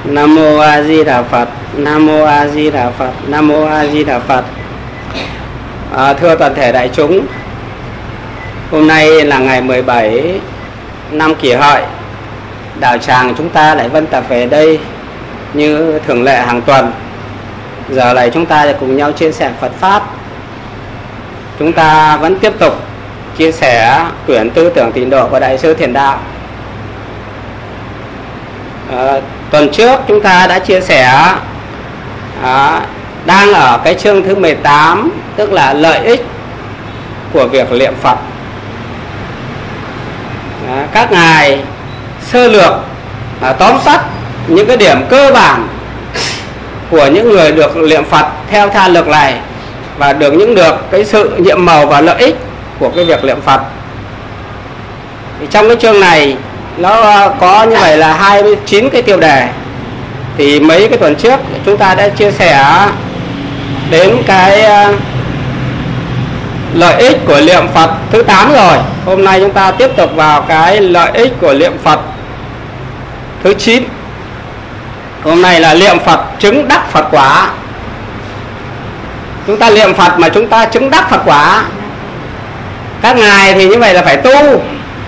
Nam mô A Di Đà Phật. Nam mô A Di Đà Phật. Nam mô A Di Đà Phật. Thưa toàn thể đại chúng, hôm nay là ngày 17 năm Kỷ Hợi. Đạo tràng chúng ta lại vân tập về đây như thường lệ hàng tuần. Giờ này chúng ta sẽ cùng nhau chia sẻ Phật Pháp. Chúng ta vẫn tiếp tục chia sẻ quyển Tư tưởng Tịnh độ của Đại sư Thiền Đạo. Tuần trước chúng ta đã chia sẻ đang ở cái chương thứ 18, tức là lợi ích của việc niệm Phật. Các ngài sơ lược tóm tắt những cái điểm cơ bản của những người được niệm Phật theo tha lực này và được cái sự nhiệm màu và lợi ích của cái việc niệm Phật. Thì trong cái chương này nó có như vậy là 29 cái tiêu đề. Thì mấy cái tuần trước chúng ta đã chia sẻ đến cái lợi ích của niệm Phật thứ 8 rồi. Hôm nay chúng ta tiếp tục vào cái lợi ích của niệm Phật thứ 9. Hôm nay là niệm Phật chứng đắc Phật quả. Chúng ta niệm Phật mà chúng ta chứng đắc Phật quả. Các ngài thì như vậy là phải tu.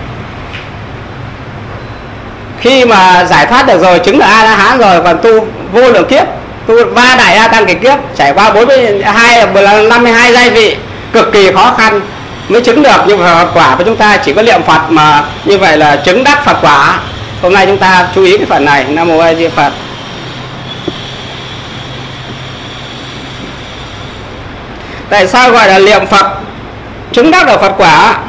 Khi mà giải thoát được rồi, chứng được A-la-hán rồi, còn tu vô lượng kiếp, tu 3 đại A Tăng kỳ kiếp, trải qua 52 giai vị cực kỳ khó khăn mới chứng được. Nhưng mà Phật quả của chúng ta chỉ có niệm Phật mà như vậy là chứng đắc Phật quả. Hôm nay chúng ta chú ý cái phần này. Nam mô A Di Đà Phật. Tại sao gọi là niệm Phật chứng đắc được Phật quả?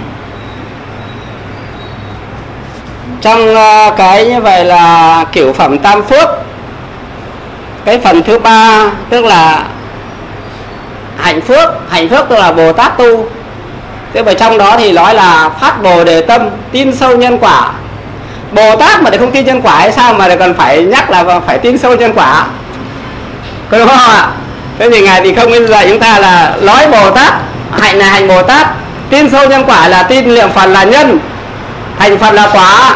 Trong cái như vậy là cửu phẩm tam phước, cái phần thứ 3 tức là hạnh phước tức là Bồ Tát tu. Thế mà trong đó thì nói là phát Bồ Đề tâm, tin sâu nhân quả. Bồ Tát mà để không tin nhân quả hay sao mà còn phải nhắc là phải tin sâu nhân quả, có đúng không ạ? Thế thì ngài thì không dạy chúng ta là nói Bồ Tát hạnh là hạnh Bồ Tát, tin sâu nhân quả là tin niệm Phật là nhân, thành Phật là quả.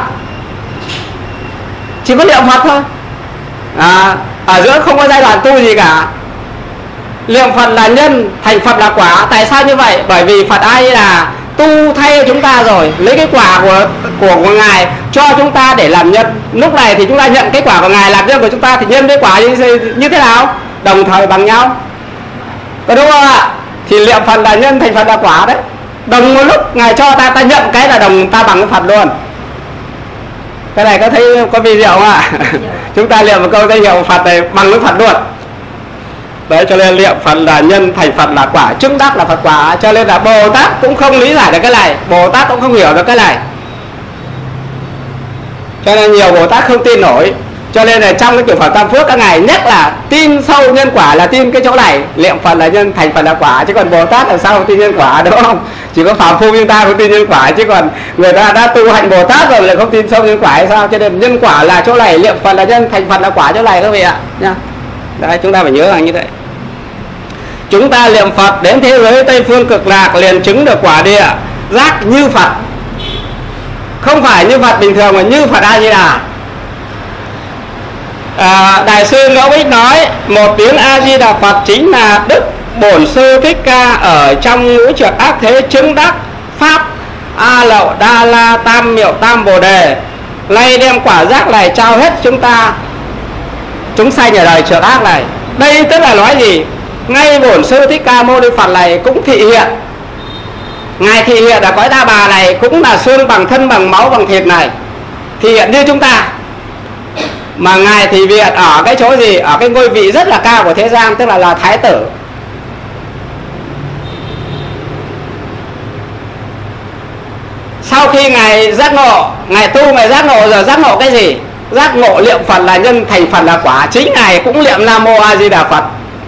Chỉ có niệm Phật thôi, ở giữa không có giai đoạn tu gì cả. Niệm Phật là nhân, thành Phật là quả. Tại sao như vậy? Bởi vì Phật ai là tu thay chúng ta rồi, lấy cái quả của ngài cho chúng ta để làm nhân. Lúc này thì chúng ta nhận cái quả của ngài làm nhân của chúng ta, thì nhân với quả như thế nào? Đồng thời bằng nhau, có đúng không ạ? Thì niệm Phật là nhân, thành Phật là quả đấy. Đồng một lúc ngài cho ta nhận cái là đồng, ta bằng cái Phật luôn. Cái này có thấy có video không ạ? Chúng ta niệm một câu danh hiệu Phật này bằng với Phật luôn. Đấy, cho nên niệm Phật là nhân, thành Phật là quả, chứng đắc là Phật quả. Cho nên là Bồ Tát cũng không lý giải được cái này, Bồ Tát cũng không hiểu được cái này. Cho nên nhiều Bồ Tát không tin nổi. Cho nên là trong cái cửu phẩm tam phước các ngài nhắc là tin sâu nhân quả là tin cái chỗ này, niệm Phật là nhân, thành Phật là quả. Chứ còn Bồ Tát làm sao không tin nhân quả, đúng không? Chỉ có phàm phu chúng ta không tin nhân quả, chứ còn người ta đã tu hạnh Bồ Tát rồi lại không tin sâu nhân quả hay sao? Cho nên nhân quả là chỗ này, niệm Phật là nhân, thành Phật là quả chỗ này các vị ạ nha. Đấy, chúng ta phải nhớ rằng như thế. Chúng ta niệm Phật đến thế giới Tây Phương Cực Lạc liền chứng được quả địa giác như Phật. Không phải như Phật bình thường mà như Phật A Di Đà. Đại sư Ngẫu Ích nói một tiếng A Di Đà Phật chính là Đức Bổn Sư Thích Ca ở trong ngũ trượt ác thế chứng đắc pháp A Lậu Đa La Tam Miệu Tam Bồ Đề. Nay đem quả giác này trao hết chúng sanh ở đời trượt ác này. Đây tức là nói gì? Ngay Bổn Sư Thích Ca Mâu Ni Phật này cũng thị hiện. Ngài thị hiện ở cõi Ta Bà này cũng là xương bằng thân, bằng máu, bằng thịt này, thị hiện như chúng ta. Mà ngài thị hiện ở cái chỗ gì? Ở cái ngôi vị rất là cao của thế gian, tức là Thái tử. Sau khi ngài giác ngộ, ngài tu, ngài giác ngộ rồi, giác ngộ cái gì? Giác ngộ niệm Phật là nhân, thành Phật là quả. Chính ngài cũng niệm Nam Mô A Di Đà Phật.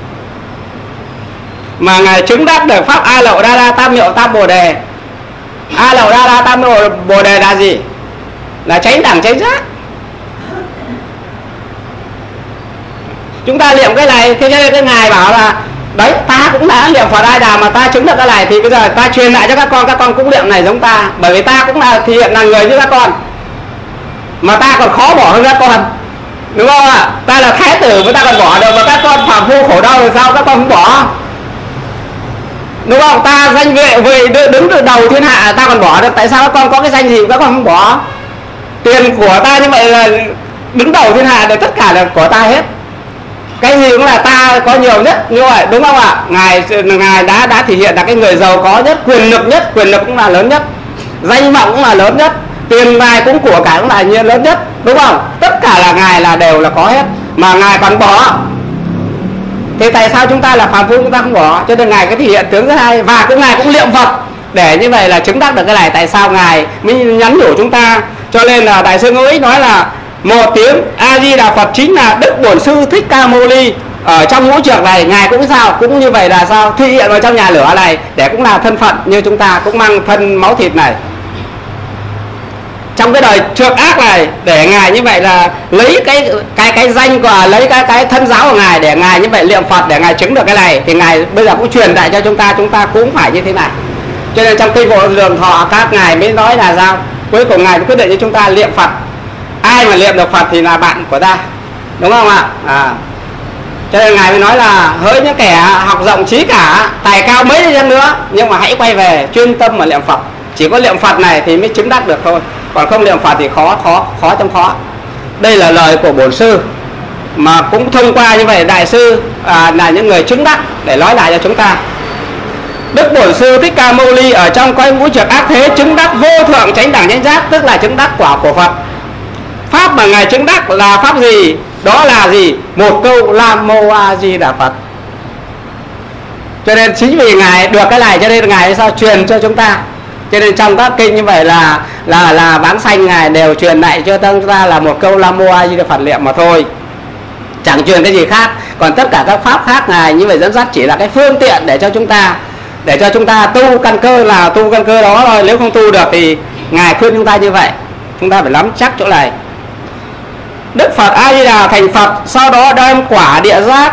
Mà ngài chứng đắc được pháp A Lậu Đa La Tam Miệu Tam Bồ Đề. A Lậu Đa La Tam Miệu Bồ Đề là gì? Là chánh đẳng chánh giác. Chúng ta niệm cái này, thế cho nên cái ngài bảo là đấy, ta cũng đã niệm Phật A Đà mà ta chứng được cái này, thì bây giờ ta truyền lại cho các con cũng niệm này giống ta. Bởi vì ta cũng là thể hiện là người như các con, mà ta còn khó bỏ hơn các con. đúng không ạ? Ta là thái tử mà ta còn bỏ được, mà các con phàm phu khổ đau thì sao các con không bỏ, đúng không? Ta danh vệ đứng từ đầu thiên hạ ta còn bỏ được, tại sao các con có cái danh gì các con không bỏ? Tiền của ta như vậy là đứng đầu thiên hạ thì tất cả là của ta hết, cái gì cũng là ta có nhiều nhất như vậy, đúng không ạ? Ngài đã thể hiện là cái người giàu có nhất, quyền lực cũng là lớn nhất, danh vọng cũng là lớn nhất, tiền tài cũng của cải cũng là nhiên lớn nhất, đúng không? Tất cả là ngài là đều là có hết, mà ngài còn bỏ. Thì tại sao chúng ta là phàm phu chúng ta không bỏ? Cho nên ngài cái thể hiện tướng rất hay, và ngài cũng niệm Phật để như vậy là chứng đắc được cái này. Tại sao ngài mới nhắn nhủ chúng ta? Cho nên là Đại sư Ngẫu Ích nói là một tiếng A Di Đà Phật chính là Đức Bổn Sư Thích Ca Mâu Ni. Ở trong ngũ trược này ngài cũng sao, cũng như vậy là sao, thi hiện vào trong nhà lửa này để cũng là thân phận như chúng ta, cũng mang thân máu thịt này trong cái đời trược ác này, để ngài như vậy là lấy cái danh của, lấy cái thân giáo của ngài để ngài như vậy niệm Phật để ngài chứng được cái này. Thì ngài bây giờ cũng truyền lại cho chúng ta cũng phải như thế này. Cho nên trong kinh Vô Lượng Thọ các ngài mới nói là sao, cuối cùng ngài quyết định cho chúng ta niệm Phật. Ai mà niệm được Phật thì là bạn của ta, đúng không ạ? Cho nên ngài mới nói là hỡi những kẻ học rộng trí cả, tài cao mấy đi chăng nữa, nhưng mà hãy quay về chuyên tâm mà niệm Phật. Chỉ có niệm Phật này thì mới chứng đắc được thôi, còn không niệm Phật thì khó trong khó. Đây là lời của Bổn Sư, mà cũng thông qua như vậy Đại sư là những người chứng đắc để nói lại cho chúng ta. Đức Bổn Sư Thích Ca Mâu Ni ở trong coi ngũ trược ác thế chứng đắc vô thượng chánh đẳng chánh giác, tức là chứng đắc quả của Phật. Pháp mà ngài chứng đắc là pháp gì? Đó là gì? Một câu Nam Mô A Di Đà Phật. Cho nên chính vì ngài được cái này cho nên ngài sao truyền cho chúng ta. Cho nên trong các kinh như vậy là Vãng Sanh ngài đều truyền lại cho chúng ta là một câu Nam Mô A Di Đà Phật niệm mà thôi, chẳng truyền cái gì khác. Còn tất cả các pháp khác ngài như vậy dẫn dắt chỉ là cái phương tiện để cho chúng ta tu căn cơ, là tu căn cơ đó thôi. Nếu không tu được thì ngài khuyên chúng ta như vậy, chúng ta phải nắm chắc chỗ này. Đức Phật A Di Đà thành Phật, sau đó đem quả địa giác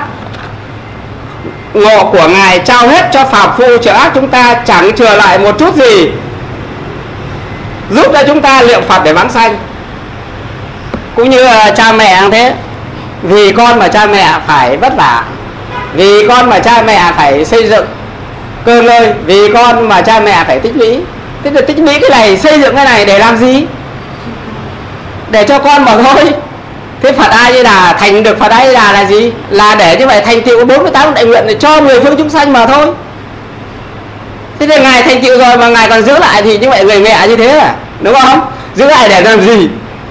ngộ của ngài trao hết cho phàm phu trợ ác chúng ta, chẳng chừa lại một chút gì, giúp cho chúng ta niệm Phật để vãng sanh. Cũng như cha mẹ cũng thế, vì con mà cha mẹ phải vất vả, vì con mà cha mẹ phải xây dựng cơ ngơi, vì con mà cha mẹ phải tích lũy. Thế là tích lũy cái này, xây dựng cái này để làm gì? Để cho con mà thôi. Thế Phật A Di Đà thành được Phật A Di Đà là gì? Là để như vậy thành tựu 48 đại nguyện để cho mười phương chúng sanh mà thôi. Thế thì ngài thành tựu rồi mà ngài còn giữ lại thì như vậy người mẹ như thế à, đúng không? Giữ lại để làm gì?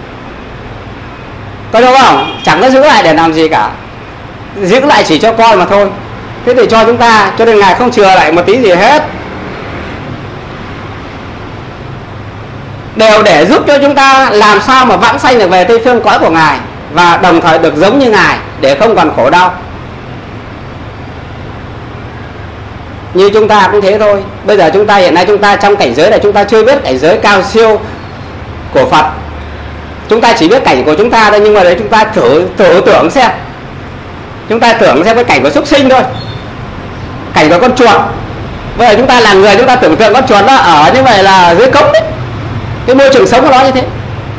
Có đúng không? Chẳng có giữ lại để làm gì cả, giữ lại chỉ cho con mà thôi. Thế thì cho chúng ta, cho nên ngài không chừa lại một tí gì hết, đều để giúp cho chúng ta làm sao mà vãng sanh được về Tây Phương cõi của ngài, và đồng thời được giống như ngài để không còn khổ đau. Như chúng ta cũng thế thôi. Bây giờ chúng ta hiện nay chúng ta trong cảnh giới này chúng ta chưa biết cảnh giới cao siêu của Phật, chúng ta chỉ biết cảnh của chúng ta thôi. Nhưng mà đấy chúng ta thử tưởng xem, chúng ta tưởng xem cái cảnh của súc sinh thôi, cảnh của con chuột. Bây giờ chúng ta là người, chúng ta tưởng tượng con chuột nó ở như vậy là dưới cống đấy, cái môi trường sống của nó như thế.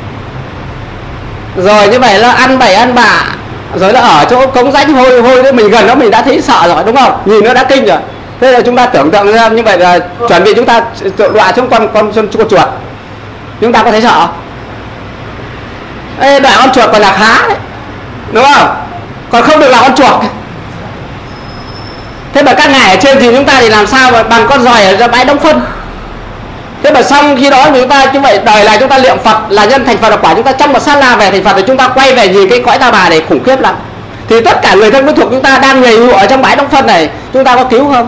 Rồi như vậy nó ăn bậy ăn bạ, rồi nó ở chỗ cống rãnh hôi hôi, mình gần nó mình đã thấy sợ rồi, đúng không? Nhìn nó đã kinh rồi. Thế là chúng ta tưởng tượng ra như vậy là chuẩn bị chúng ta đọa xuống con chuột, chúng ta có thấy sợ? Ê, đọa con chuột còn là khá đấy, đúng không? Còn không được là con chuột. Thế mà các ngài ở trên thì chúng ta thì làm sao mà bằng con giòi ở ra bãi đống phân. Thế mà xong khi đó chúng ta như vậy đời này chúng ta niệm Phật là nhân thành Phật là quả, chúng ta trong một sát na về thành Phật thì chúng ta quay về nhìn cái cõi Ta Bà này khủng khiếp lắm. Thì tất cả người thân quyến thuộc chúng ta đang nhầy nhụa ở trong bãi đống phân này, chúng ta có cứu không?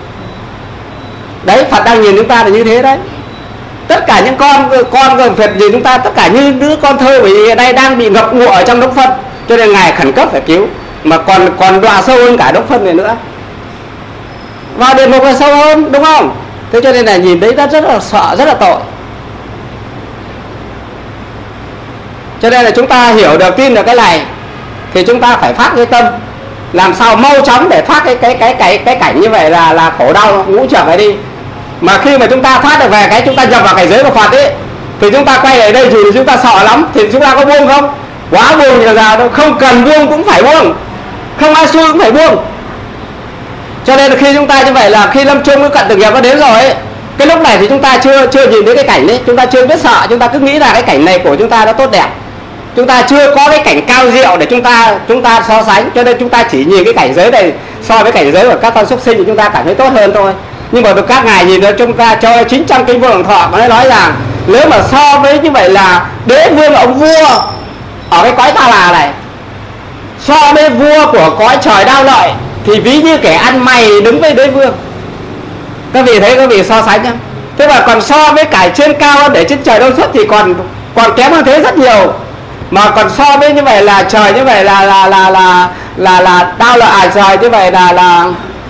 Đấy, Phật đang nhìn chúng ta là như thế đấy. Tất cả những con Phật nhìn chúng ta tất cả như đứa con thơ, bởi vì đây đang bị ngập ngụa ở trong đống phân, cho nên ngài khẩn cấp phải cứu, mà còn đọa sâu hơn cả đống phân này nữa, vào địa ngục là sâu hơn, đúng không? Thế cho nên là nhìn thấy rất là sợ, rất là tội. Cho nên là chúng ta hiểu được, tin được cái này thì chúng ta phải phát cái tâm làm sao mau chóng để thoát cái cảnh như vậy là khổ đau ngũ trược này đi. Mà khi mà chúng ta thoát được về chúng ta nhập vào cảnh giới của Phật ấy, thì chúng ta quay lại đây thì chúng ta sợ lắm, thì chúng ta có buông không? Quá buông thì làm sao đâu, không cần buông cũng phải buông, không ai xui cũng phải buông. Cho nên là khi chúng ta như vậy là khi lâm chung cái cận tử nghiệp nó đến rồi ấy, cái lúc này thì chúng ta chưa nhìn thấy cái cảnh đấy, chúng ta chưa biết sợ, chúng ta cứ nghĩ là cái cảnh này của chúng ta nó tốt đẹp, chúng ta chưa có cái cảnh cao diệu để chúng ta so sánh, cho nên chúng ta chỉ nhìn cái cảnh giới này so với cảnh giới của các con súc sinh thì chúng ta cảm thấy tốt hơn thôi. Nhưng mà được các ngài nhìn cho chúng ta cho chính trong kinh Vô Lượng Thọ nó nói rằng nếu mà so với như vậy là đế vương ông vua ở cái cõi Ta Bà này so với vua của cõi trời Đao Lợi thì ví như kẻ ăn mày đứng với đế vương. Các vị thấy, các vị so sánh nhá. Thế mà còn so với cải trên cao để trên trời Đông Xuất thì còn kém hơn thế rất nhiều. Mà còn so với như vậy là trời như vậy là Đao Lợi trời như vậy là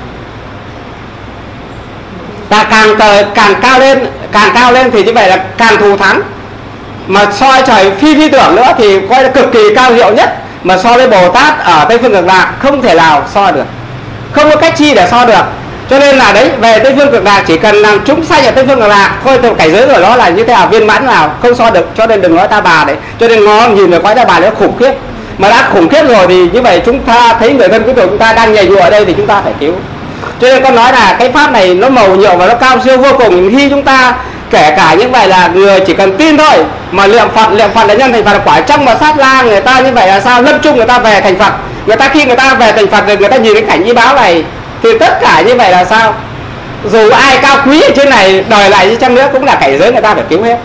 càng cao lên thì như vậy là càng thù thắng. Mà so trời phi tưởng nữa thì coi là cực kỳ cao diệu nhất. Mà so với Bồ Tát ở Tây Phương Cực Lạc không thể nào so được, không có cách chi để so được. Cho nên là đấy, về Tây Phương Cực Lạc chỉ cần làm chúng sanh ở Tây Phương Cực Lạc thôi, thì cảnh giới của nó là như thế nào, viên mãn nào, không so được. Cho nên đừng nói Ta Bà đấy. Cho nên nó nhìn về cõi Ta Bà nó khủng khiếp. Mà đã khủng khiếp rồi thì như vậy chúng ta thấy người thân của chúng ta đang nhảy nhụa ở đây thì chúng ta phải cứu. Cho nên con nói là cái pháp này nó màu nhiệm và nó cao siêu vô cùng. Khi chúng ta kể cả như vậy là người chỉ cần tin thôi mà niệm Phật là nhân thành Phật là quả. Trong mà sát la người ta như vậy là sao, lâm chung người ta về thành Phật, người ta khi người ta về thành Phật rồi người ta nhìn cái cảnh y báo này thì tất cả như vậy là sao, dù ai cao quý ở trên này đời lại như chăng nữa cũng là cảnh giới người ta phải cứu hết.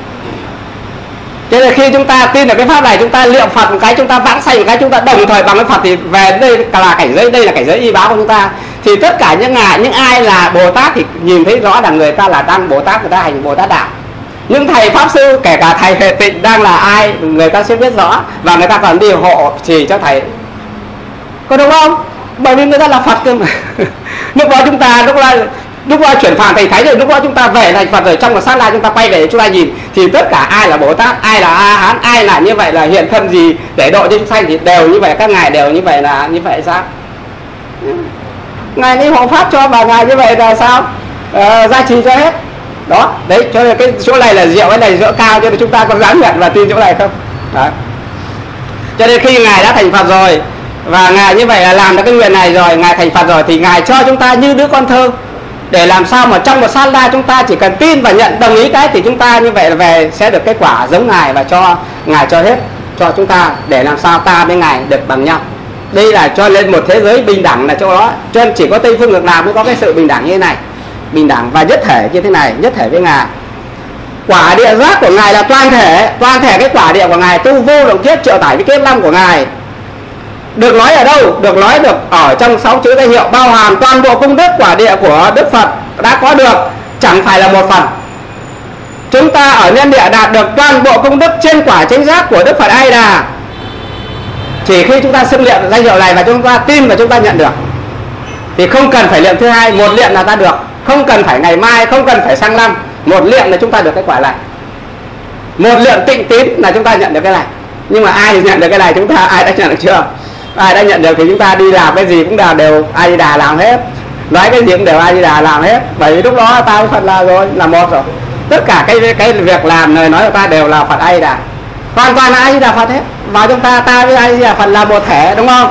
Cho nên khi chúng ta tin được cái pháp này, chúng ta niệm Phật một cái, chúng ta vãng sanh một cái, chúng ta đồng thời bằng cái Phật thì về đây là cảnh giới, đây là cảnh giới y báo của chúng ta. Thì tất cả những ai là Bồ Tát thì nhìn thấy rõ là người ta là đang Bồ Tát, người ta hành Bồ Tát đạo. Những thầy pháp sư, kể cả thầy Hệ Tịnh đang là ai, người ta sẽ biết rõ và người ta còn đi hộ trì cho thầy, có đúng không? Bởi vì người ta là Phật cơ mà. Lúc đó chúng ta lúc đó chuyển phàm thành thánh rồi, lúc đó chúng ta về thành Phật rồi, trong một sát na chúng ta quay về chúng ta nhìn thì tất cả ai là Bồ Tát, ai là A Hán, ai là như vậy là hiện thân gì để độ cho chúng sanh thì đều như vậy, các ngài đều như vậy là như vậy sao? Ngài đi hộ pháp cho và ngài như vậy là sao? Gia trì cho hết. Đó, đấy, cho nên cái chỗ này là diệu, cái này chỗ cao, cho nên chúng ta có dám nhận và tin chỗ này không? Đó. Cho nên khi ngài đã thành Phật rồi và ngài như vậy là làm được cái nguyện này rồi, ngài thành Phật rồi thì ngài cho chúng ta như đứa con thơ, để làm sao mà trong một sát na chúng ta chỉ cần tin và nhận đồng ý cái thì chúng ta như vậy là về sẽ được kết quả giống ngài và cho ngài cho hết cho chúng ta, để làm sao ta với ngài được bằng nhau. Đây là cho lên một thế giới bình đẳng là chỗ đó. Cho nên chỉ có Tây Phương Cực Lạc mới có cái sự bình đẳng như thế này, bình đẳng và nhất thể như thế này, nhất thể với ngài. Quả địa giác của ngài là toàn thể cái quả địa của ngài, tu vô lượng kiếp triệu tải với kiếp năm của ngài. Được nói ở đâu? Được nói được ở trong 6 chữ danh hiệu, bao hàm toàn bộ công đức quả địa của Đức Phật đã có được, chẳng phải là một phần. Chúng ta ở nhân địa đạt được toàn bộ công đức trên quả chánh giác của Đức Phật A Di Đà. Chỉ khi chúng ta xưng niệm danh hiệu này và chúng ta tin và chúng ta nhận được thì không cần phải niệm thứ hai, một niệm là ta được, không cần phải ngày mai, không cần phải sang năm, một niệm là chúng ta được cái quả này. Một niệm tịnh tín là chúng ta nhận được cái này. Nhưng mà ai nhận được cái này, chúng ta ai đã nhận được chưa? Ai đã nhận được thì chúng ta đi làm cái gì cũng đều A Di Đà làm hết, nói cái gì cũng đều A Di Đà làm hết. Bởi vì lúc đó ta với Phật là rồi, là một rồi. Tất cả cái việc làm lời nói của ta đều là Phật A Di Đà, hoàn toàn là A Di Đà Phật hết. Và chúng ta với A Di Đà Phật là một thể, đúng không?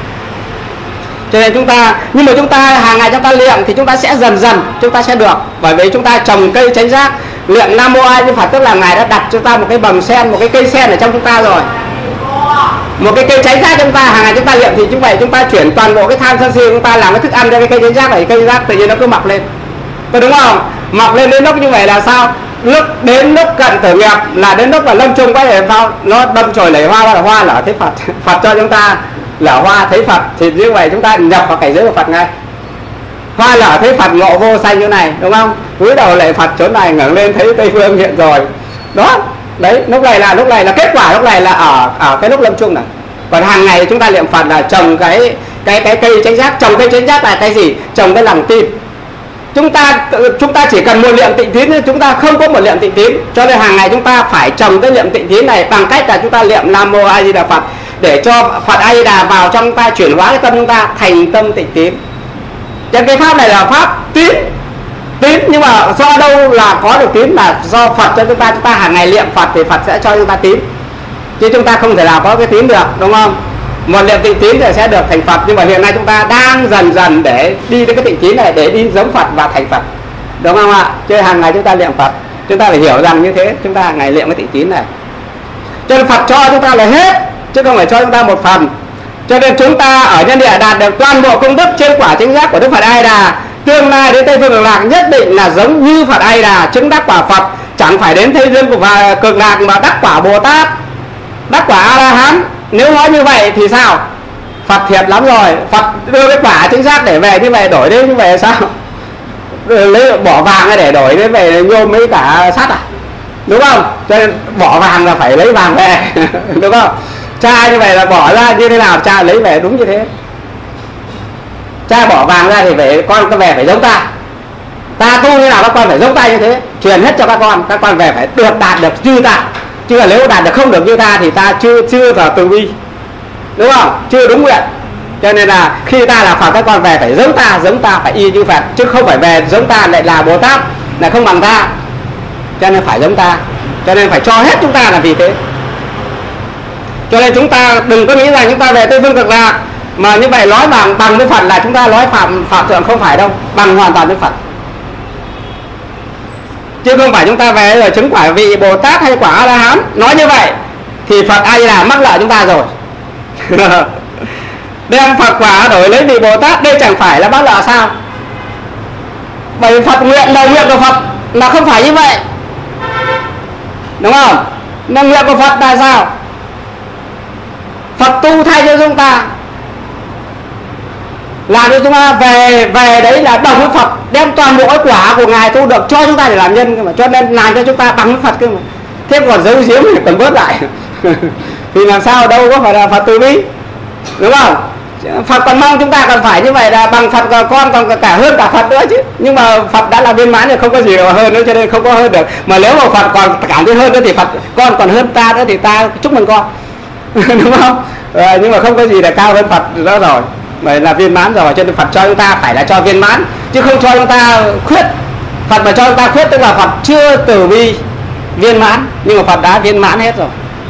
Cho nên chúng ta, nhưng mà chúng ta hàng ngày chúng ta niệm thì chúng ta sẽ dần dần chúng ta sẽ được, bởi vì chúng ta trồng cây chánh giác, niệm Nam Mô A Di Đà Phật, tức là ngài đã đặt cho ta một cái bầm sen, một cái cây sen ở trong chúng ta rồi, một cái cây chánh giác chúng ta hàng ngày chúng ta niệm thì chúng vậy chúng ta chuyển toàn bộ cái tham sân si chúng ta làm cái thức ăn cho cái cây chánh giác này, cây chánh giác tự nhiên nó cứ mọc lên, có đúng không? Mọc lên đến lúc như vậy là sao? Đến lúc cận tử nghiệp là đến lúc là lâm chung cái này sao? Nó đâm chồi nảy hoa, là hoa là thấy Phật, Phật cho chúng ta lở hoa thấy Phật thì như vậy chúng ta nhập vào cảnh giới của Phật ngay. Hoa lở thấy Phật ngộ vô sanh như này, đúng không? Cúi đầu lạy Phật chỗ này ngẩng lên thấy Tây Phương hiện rồi. Đó, đấy, lúc này là kết quả, lúc này là ở cái lúc lâm chung này. Còn hàng ngày chúng ta niệm Phật là trồng cái cây chánh giác, trồng cây chánh giác là cái gì? Trồng cái lòng tin. Chúng ta chỉ cần một niệm tịnh tín, chúng ta không có một niệm tịnh tín, cho nên hàng ngày chúng ta phải trồng cái niệm tịnh tín này bằng cách là chúng ta niệm Nam Mô A Di Đà Phật, để cho Phật A Di Đà vào trong chúng ta, chuyển hóa cái tâm chúng ta thành tâm tịnh tín. Cho cái pháp này là pháp tín, nhưng mà do đâu là có được tín? Là do Phật cho chúng ta hàng ngày niệm Phật thì Phật sẽ cho chúng ta tín. chứ chúng ta không thể nào có cái tín được, đúng không? Một niệm tịnh tín thì sẽ được thành Phật, nhưng mà hiện nay chúng ta đang dần dần để đi đến cái tịnh tín này, để đi giống Phật và thành Phật, đúng không ạ? Chứ hàng ngày chúng ta niệm Phật, chúng ta phải hiểu rằng như thế, chúng ta hàng ngày niệm cái tịnh tín này. Cho nên Phật cho chúng ta là hết, chứ không phải cho chúng ta một phần. Cho nên chúng ta ở nhân địa đạt được toàn bộ công đức trên quả chính giác của Đức Phật A Di Đà, tương lai đến Tây Phương Cực Lạc nhất định là giống như Phật A Di Đà chứng đắc quả Phật, chẳng phải đến Tây Phương Cực Lạc mà đắc quả Bồ Tát, đắc quả A La Hán. Nếu nói như vậy thì sao? Phật thiệt lắm rồi, Phật đưa cái quả chính xác để về như vậy, đổi đến như vậy sao? Lấy bỏ vàng để đổi đến về nhôm mấy cả sắt à, đúng không? Cho nên bỏ vàng là phải lấy vàng về đúng không? Cha như vậy là bỏ ra như thế nào cha lấy về đúng như thế. Cha bỏ vàng ra thì phải con về phải giống ta, ta tu như nào các con phải giống ta như thế, truyền hết cho các con về phải được đạt được như ta, chứ là nếu đạt được không được như ta thì ta chưa vào từ bi, đúng không? Chưa đúng nguyện. Cho nên là khi ta là Phật, các con về phải giống ta phải y như Phật, chứ không phải về giống ta lại là Bồ Tát, lại không bằng ta. Cho nên phải giống ta, cho nên phải cho hết chúng ta là vì thế. Cho nên chúng ta đừng có nghĩ rằng chúng ta về Tây Phương Cực Lạc mà như vậy nói bằng với Phật là chúng ta nói phạm thượng, không phải đâu, bằng hoàn toàn với Phật. Chứ không phải chúng ta về rồi chứng quả vị Bồ Tát hay quả A La Hán. Nói như vậy thì Phật A Di Đà mắc lợi chúng ta rồi. Đem Phật quả đổi lấy vị Bồ Tát, đây chẳng phải là mắc lợi sao? Bởi Phật nguyện, đầu nguyện của Phật là không phải như vậy, đúng không? Đầu nguyện của Phật là sao? Phật tu thay cho chúng ta, làm cho chúng ta về đấy là đồng với Phật, đem toàn bộ cái quả của Ngài tu được cho chúng ta để làm nhân cơ mà. Cho nên làm cho chúng ta bằng với Phật cơ mà. Thế còn giấu giếm thì còn bớt lại thì làm sao, đâu có phải là Phật từ bi, đúng không? Phật còn mong chúng ta còn phải như vậy là bằng Phật, con còn cả hơn cả Phật nữa chứ. Nhưng mà Phật đã là viên mãn thì không có gì hơn nữa, cho nên không có hơn được. Mà nếu mà Phật còn cảm thấy hơn nữa thì Phật, con còn hơn ta nữa thì ta chúc mừng con đúng không? Nhưng mà không có gì là cao hơn Phật đó rồi, bởi là viên mãn rồi. Cho nên Phật cho chúng ta phải là cho viên mãn, chứ không cho chúng ta khuyết. Phật mà cho chúng ta khuyết tức là Phật chưa từ bi viên mãn, nhưng mà Phật đã viên mãn hết rồi.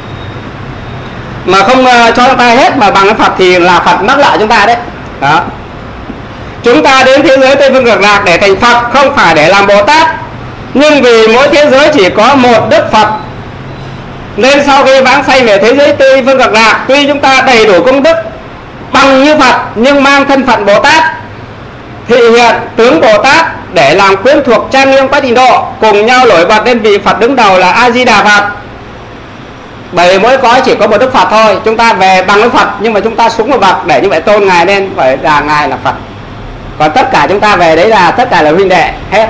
Mà không cho chúng ta hết mà bằng cái Phật thì là Phật mắc lợi chúng ta đấy. Đó. Chúng ta đến thế giới Tây Phương Cực Lạc để thành Phật, không phải để làm Bồ Tát. Nhưng vì mỗi thế giới chỉ có một Đức Phật, nên sau khi vãng sanh về thế giới Tây Phương Cực Lạc, tuy chúng ta đầy đủ công đức bằng như Phật nhưng mang thân phận Bồ Tát, thị hiện tướng Bồ Tát để làm quyến thuộc trang nghiêm quá trình độ, cùng nhau nổi bật lên vị Phật đứng đầu là A Di Đà Phật. Bởi mỗi cõi chỉ có một Đức Phật thôi, chúng ta về bằng với Phật nhưng mà chúng ta xuống một bậc để như vậy tôn Ngài lên, phải là Ngài là Phật. Còn tất cả chúng ta về đấy là tất cả là huynh đệ hết.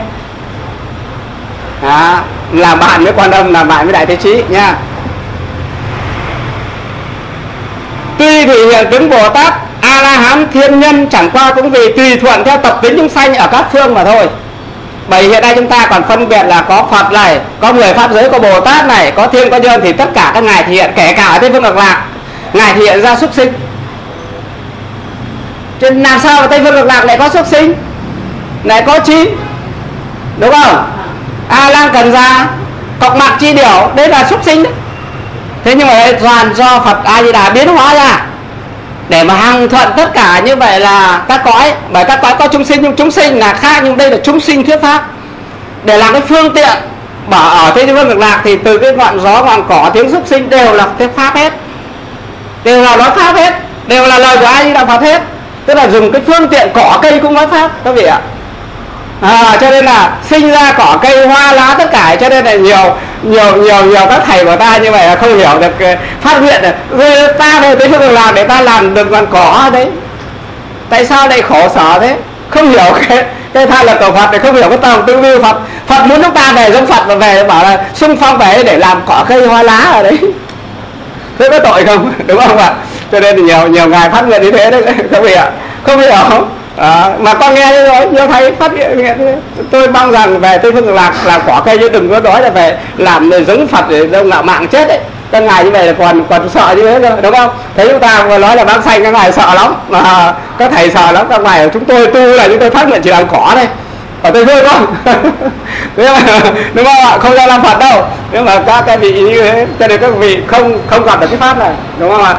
Đó, làm bạn với Quan Âm, làm bạn với Đại Thế Chí nha. Tuy thì hiện tướng Bồ Tát A La Hán thiên nhân chẳng qua cũng vì tùy thuận theo tập tính chúng sanh ở các phương mà thôi. Bởi hiện nay chúng ta còn phân biệt là có Phật này, có 10 pháp giới, có Bồ Tát này, có thiên, có nhân, thì tất cả các ngài thể hiện, kể cả ở Tây Phương Cực Lạc ngài thể hiện ra súc sinh. Chứ làm sao mà Tây Phương Cực Lạc lại có súc sinh, lại có chim, đúng không? A Lang Cần Già, Cọc Mạng Chi Điểu, đấy là súc sinh đấy. Thế nhưng mà toàn do Phật A Di Đà biến hóa ra để mà hằng thuận tất cả như vậy là các cõi. Bởi các cõi có chúng sinh nhưng chúng sinh là khác, nhưng đây là chúng sinh thuyết pháp để làm cái phương tiện. Bảo ở Tây Phương Cực Lạc thì từ cái ngọn gió, ngọn cỏ, tiếng súc sinh đều là thuyết pháp hết, đều là nói pháp hết, đều là lời của A Di Đà Phật hết. Tức là dùng cái phương tiện cỏ cây cũng nói pháp các vị ạ. Cho nên là sinh ra cỏ cây hoa lá tất cả, cho nên là nhiều các thầy của ta như vậy là không hiểu được phát nguyện rồi ta về Tây Phương Cực Lạc để ta làm được ngọn cỏ ở đấy. Tại sao lại khổ sở thế? Không hiểu cái tha lực của Phật, thì không hiểu cái tầng tư vi Phật. Phật muốn chúng ta về giống Phật và về bảo là xung phong về để làm cỏ cây hoa lá ở đấy. Thế có tội không? Đúng không ạ? Cho nên thì nhiều ngài phát nguyện như thế đấy các vị ạ. Không hiểu không? Mà con nghe rồi, nhiều thầy phát hiện tôi mong rằng về Tây Phương Cực Lạc làm cỏ cây chứ đừng có nói là về làm giống Phật để đâu ngạo mạn chết đấy. Các ngài như vậy là còn sợ như thế thôi, đúng không? Thế chúng ta vừa nói là bác sanh các ngài sợ lắm, mà các thầy sợ lắm. Các ngài chúng tôi tu là chúng tôi phát nguyện chỉ làm cỏ đây, ở Tây Phương không? Đúng không ạ? Không ra làm Phật đâu. Nhưng mà các cái vị như thế, cho nên các vị không gặp được cái pháp này, đúng không ạ?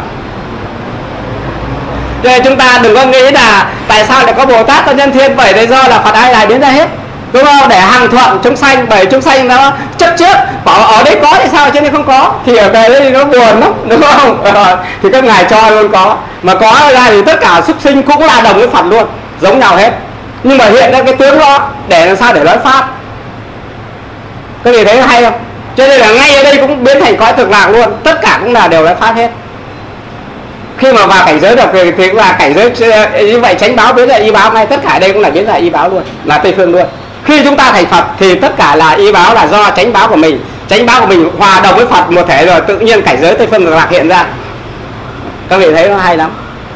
Cho nên chúng ta đừng có nghĩ là tại sao lại có Bồ Tát có nhân thiên, bởi lý do là Phật ai lại biến ra hết, đúng không? Để hằng thuận chúng sanh, bởi chúng sanh nó chấp trước bảo ở đây có thì sao chứ nên không có, thì ở đây nó buồn lắm, đúng không? Thì các ngài cho luôn có, mà có ra thì tất cả súc sinh cũng là đồng với Phật luôn, giống nhau hết, nhưng mà hiện ra cái tướng đó để làm sao để nói pháp. Các vị thấy hay không? Cho nên là ngay ở đây cũng biến thành cõi thực lạc luôn, tất cả cũng là đều nói pháp hết. Khi mà vào cảnh giới được thì cũng là cảnh giới như vậy, chánh báo biến ra y báo ngay, tất cả đây cũng là biến ra y báo luôn, là Tây Phương luôn. Khi chúng ta thành Phật thì tất cả là y báo, là do chánh báo của mình, chánh báo của mình hòa đồng với Phật một thể rồi, tự nhiên cảnh giới Tây Phương cực lạc hiện ra. Các vị thấy nó hay lắm.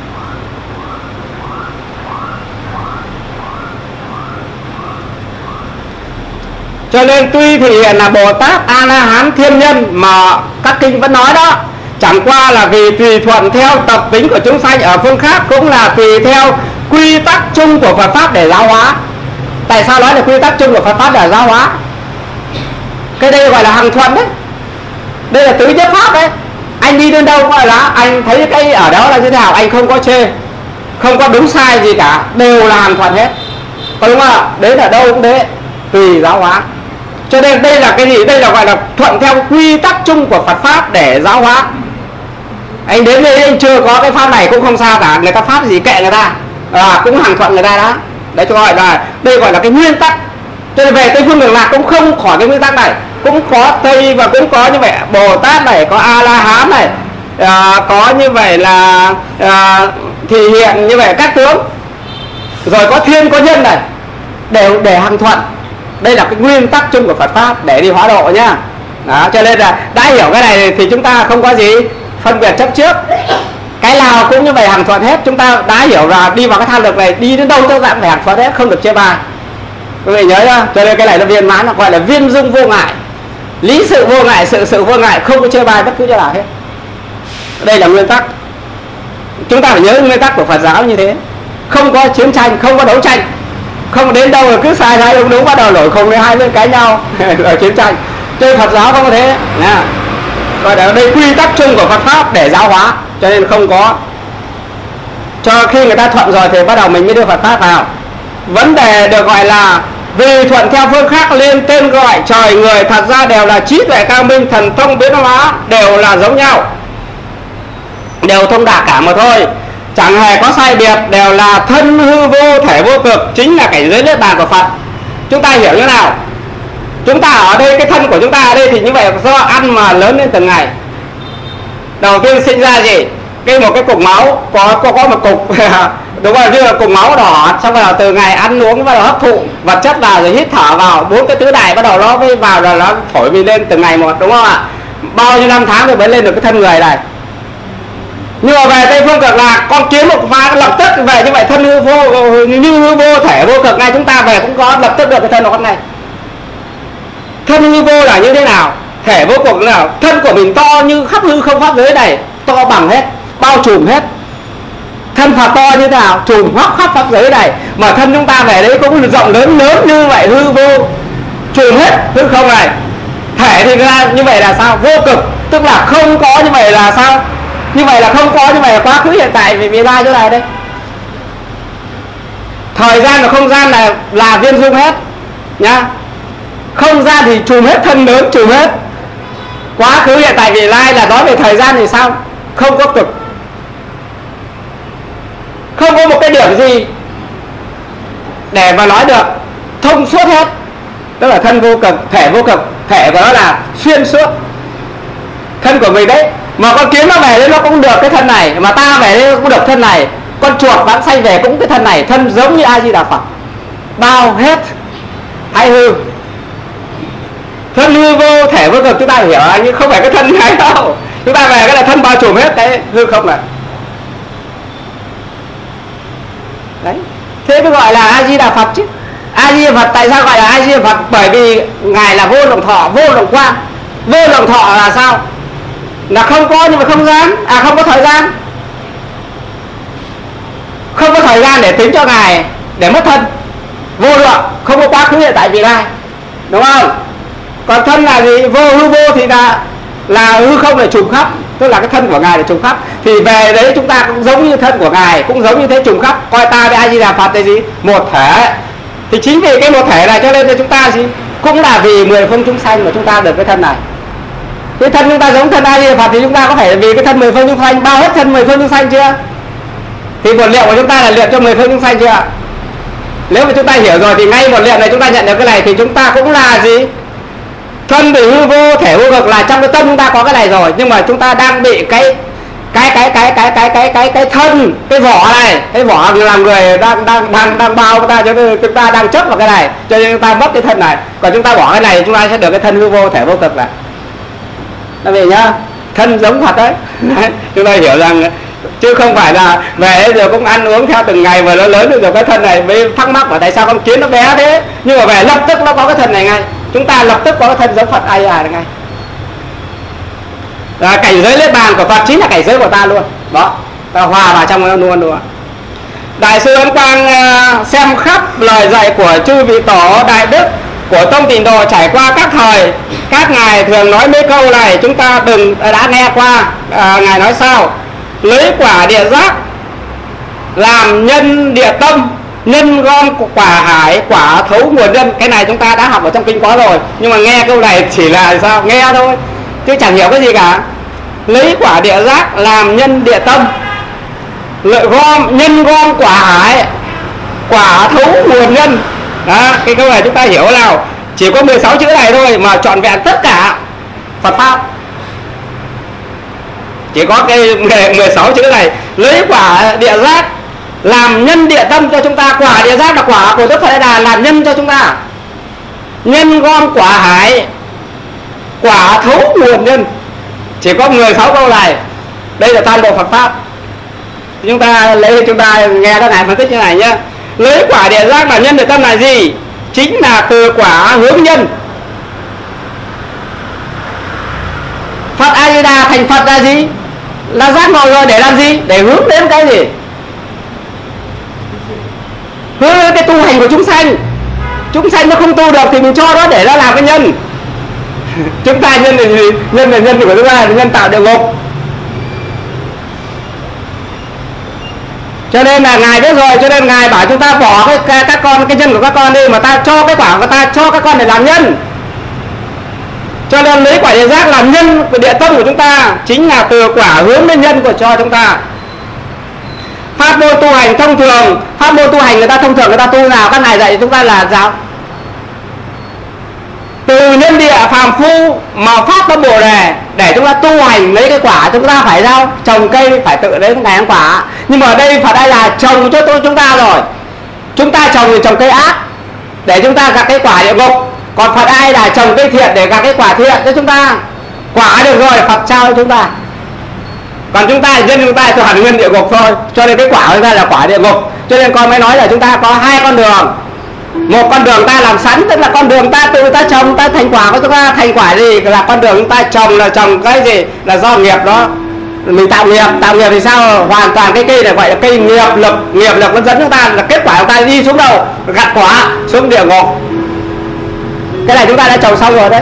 Cho nên tuy thì hiện là Bồ Tát A La Hán thiên nhân mà các kinh vẫn nói đó, chẳng qua là vì tùy thuận theo tập tính của chúng sanh ở phương khác, cũng là tùy theo quy tắc chung của Phật pháp để giáo hóa. Tại sao nói là quy tắc chung của Phật pháp để giáo hóa? Cái đây gọi là hằng thuận đấy, đây là tứ nhất pháp đấy. Anh đi đến đâu gọi là anh thấy cái ở đó là như thế nào, anh không có chê, không có đúng sai gì cả, đều là hằng thuận hết, có đúng không ạ? Đấy là đâu cũng thế, tùy giáo hóa. Cho nên đây là cái gì? Đây là gọi là thuận theo quy tắc chung của Phật pháp để giáo hóa. Anh đến đây anh chưa có cái pháp này cũng không sao cả, người ta pháp gì kệ người ta, cũng hằng thuận người ta đó. Đấy cho gọi là đây gọi là cái nguyên tắc. Cho nên về Tây Phương cực lạc cũng không khỏi cái nguyên tắc này, cũng có Tây và cũng có như vậy Bồ Tát này, có A La Hán này, có như vậy là thì hiện như vậy các tướng, rồi có thiên có nhân này, đều để hằng thuận. Đây là cái nguyên tắc chung của Phật pháp để đi hóa độ nhá. Đó, cho nên là đã hiểu cái này thì chúng ta không có gì phân biệt chấp trước, cái nào cũng như vậy hằng thuận hết. Chúng ta đã hiểu là đi vào cái tham lực này, đi đến đâu tôi dạng phải hằng thuận hết, không được chê bai. Quý vị nhớ nhá. Cho nên cái này là viên mãn, nó gọi là viên dung vô ngại, lý sự vô ngại, sự vô ngại, không có chê bai bất cứ chỗ nào hết. Đây là nguyên tắc, chúng ta phải nhớ nguyên tắc của Phật giáo như thế. Không có chiến tranh, không có đấu tranh, không đến đâu là cứ sai đúng đúng, bắt đầu nổi khùng lên hai bên cãi nhau rồi chiến tranh. Chơi Phật giáo không có thế nha. Gọi là đây quy tắc chung của Phật pháp để giáo hóa, cho nên không có cho khi người ta thuận rồi thì bắt đầu mình mới đưa Phật pháp vào. Vấn đề được gọi là vì thuận theo phương khác lên tên gọi trời người, thật ra đều là trí tuệ cao minh, thần thông biến hóa, đều là giống nhau, đều thông đạt cả mà thôi, chẳng hề có sai biệt, đều là thân hư vô thể vô cực, chính là cảnh giới niết bàn của Phật. Chúng ta hiểu như nào? Chúng ta ở đây, cái thân của chúng ta ở đây thì như vậy do ăn mà lớn lên từng ngày. Đầu tiên sinh ra gì? Một cái cục máu, có một cục đúng rồi, như là cục máu đỏ, xong rồi từ ngày ăn uống bắt đầu hấp thụ vật chất vào rồi hít thở vào, 4 cái tứ đại bắt đầu nó mới vào rồi nó phổi mình lên từng ngày một, đúng không ạ? Bao nhiêu năm tháng rồi mới lên được cái thân người này. Nhưng mà về Tây Phương cực lạc, con kiếm một pha lập tức về như vậy, thân hư vô, như hư vô thể vô cực ngay, chúng ta về cũng có lập tức được cái thân đó này. Thân hư vô là như thế nào? Thể vô cực là thân của mình to như khắp hư không pháp giới này, to bằng hết, bao trùm hết. Thân Phật to như thế nào? Trùm khắp pháp giới này. Mà thân chúng ta về đấy cũng rộng lớn như vậy, hư vô, trùm hết hư không này. Thể thì ra như vậy là sao? Vô cực, tức là không có như vậy là sao? Như vậy là không có, như vậy là quá khứ hiện tại vì lai chỗ này đây. Thời gian và không gian là viên dung hết nhá. Không gian thì trùm hết, thân lớn trùm hết. Quá khứ hiện tại vì lai là nói về thời gian thì sao? Không có cực, không có một cái điểm gì để mà nói được, thông suốt hết. Tức là thân vô cực, thể vô cực, thể của nó là xuyên suốt. Thân của mình đấy, mà con kiến nó về đấy nó cũng được cái thân này, mà ta về đấy cũng được thân này, con chuột bán xanh về cũng cái thân này, thân giống như A Di Đà Phật, bao hết hay hư. Thân hư vô thể vô cực chúng ta hiểu, nhưng không phải cái thân này đâu. Chúng ta về cái là thân bao trùm hết cái hư không này. Đấy, thế mới gọi là A Di Đà Phật chứ. A Di Đà Phật tại sao gọi là A Di Đà Phật? Bởi vì ngài là vô lượng thọ, vô lượng quang. Vô lượng thọ là sao? Là không có nhưng mà không gian, không có thời gian. Không có thời gian để tính cho ngài để mất thân. vô lượng, không có quá khứ hiện tại vị lai, đúng không? Còn thân là gì? Hư vô thì là hư không là trùng khắp, tức là cái thân của ngài là trùng khắp. Thì về đấy chúng ta cũng giống như thân của ngài, cũng giống như thế, trùng khắp, coi ta với A Di Đà Phật là gì? Một thể. Thì chính vì cái một thể này cho nên là chúng ta gì? Cũng là vì 10 phương chúng sanh mà chúng ta được cái thân này. Cái thân chúng ta giống thân A Di Đà Phật thì chúng ta có phải vì cái thân 10 phương chúng sanh bao hết thân 10 phương chúng sanh chưa? Thì một liệu của chúng ta là luyện cho 10 phương chúng sanh chưa? Nếu mà chúng ta hiểu rồi thì ngay một liệu này chúng ta nhận được cái này thì chúng ta cũng là gì? Thân thì hư vô, thể vô cực, là trong cái tâm chúng ta có cái này rồi, nhưng mà chúng ta đang bị cái thân, cái vỏ này, cái vỏ làm người đang bao chúng ta, cho nên chúng ta đang chấp vào cái này, cho nên chúng ta mất cái thân này. Còn chúng ta bỏ cái này chúng ta sẽ được cái thân hư vô, thể vô cực này. Là vì nhá, thân giống Phật đấy. Chúng ta hiểu rằng, chứ không phải là về rồi cũng ăn uống theo từng ngày mà nó lớn được rồi cái thân này mới thắc mắc là tại sao con kiến nó bé thế, nhưng mà về lập tức nó có cái thân này ngay. Chúng ta lập tức có cái thân giống Phật ai này ngay. Cảnh giới niết bàn của Phật chính là cảnh giới của ta luôn. Đó, ta hòa vào trong nó luôn. Đại sư Ấn Quang xem khắp lời dạy của chư vị tổ đại đức của tông Tịnh Độ trải qua các thời, các ngài thường nói mấy câu này chúng ta đã nghe qua. Ngài nói sao? Lấy quả địa giác làm nhân địa tâm, nhân gom quả hải, quả thấu nguồn nhân. Cái này chúng ta đã học ở trong kinh có rồi, nhưng mà nghe câu này chỉ là sao? Nghe thôi, chứ chẳng hiểu cái gì cả. Lấy quả địa giác làm nhân địa tâm, lợi nhân gom quả hải, quả thấu nguồn nhân. Đó, cái câu này chúng ta hiểu nào. Chỉ có 16 chữ này thôi mà trọn vẹn tất cả Phật Pháp. Chỉ có cái 16 chữ này. Lấy quả địa giác làm nhân địa tâm cho chúng ta. Quả địa giác là quả của Đức Phật A Đà làm nhân cho chúng ta. Nhân gom quả hải, quả thấu nguồn nhân. Chỉ có 16 câu này. Đây là toàn bộ Phật Pháp. Chúng ta nghe các ngài phân tích như này nhé. Lấy quả địa giác làm nhân địa tâm là gì? Chính là từ quả hướng nhân. Phật A Di Đà thành Phật là gì? Là giác ngộ rồi, để làm gì? Để hướng đến cái gì? Hướng đến cái tu hành của chúng sanh. Chúng sanh nó không tu được thì mình cho nó để nó làm cái nhân. Chúng ta nhân là gì? Nhân là nhân của chúng ta là nhân tạo địa ngục. Cho nên là ngài biết rồi, cho nên ngài bảo chúng ta bỏ các con, cái nhân của các con đi, mà ta cho cái quả của ta cho các con để làm nhân. Cho nên lấy quả địa giác làm nhân của địa tâm của chúng ta, chính là từ quả hướng đến nhân của cho chúng ta. Pháp môn tu hành thông thường, pháp môn tu hành người ta thông thường người ta tu nào? Các ngài dạy chúng ta là sao? Từ nhân địa phàm phu mà phát tâm Bồ Đề, để chúng ta tu hành lấy cái quả chúng ta phải sao? Trồng cây phải tự đến ngày ăn quả. Nhưng mà ở đây Phật đây là trồng cho chúng ta rồi. Chúng ta trồng thì trồng cây ác để chúng ta gặt cái quả địa ngục. Còn Phật ai là trồng cây thiện để gặt cái quả thiện cho chúng ta. Quả được rồi Phật trao cho chúng ta. Còn chúng ta dân chúng ta cho hẳn nguyên địa ngục thôi. Cho nên cái quả của chúng ta là quả địa ngục. Cho nên con mới nói là chúng ta có hai con đường. Một con đường ta làm sẵn, tức là con đường ta tự ta trồng, ta thành quả của chúng ta. Thành quả gì? Là con đường chúng ta trồng, là trồng cái gì? Là do nghiệp đó. Mình tạo nghiệp thì sao? Hoàn toàn cái cây này gọi là cây nghiệp lực. Nghiệp lực nó dẫn chúng ta là kết quả chúng ta đi xuống đâu? Gặt quả xuống địa ngục. Cái này chúng ta đã trồng xong rồi đấy.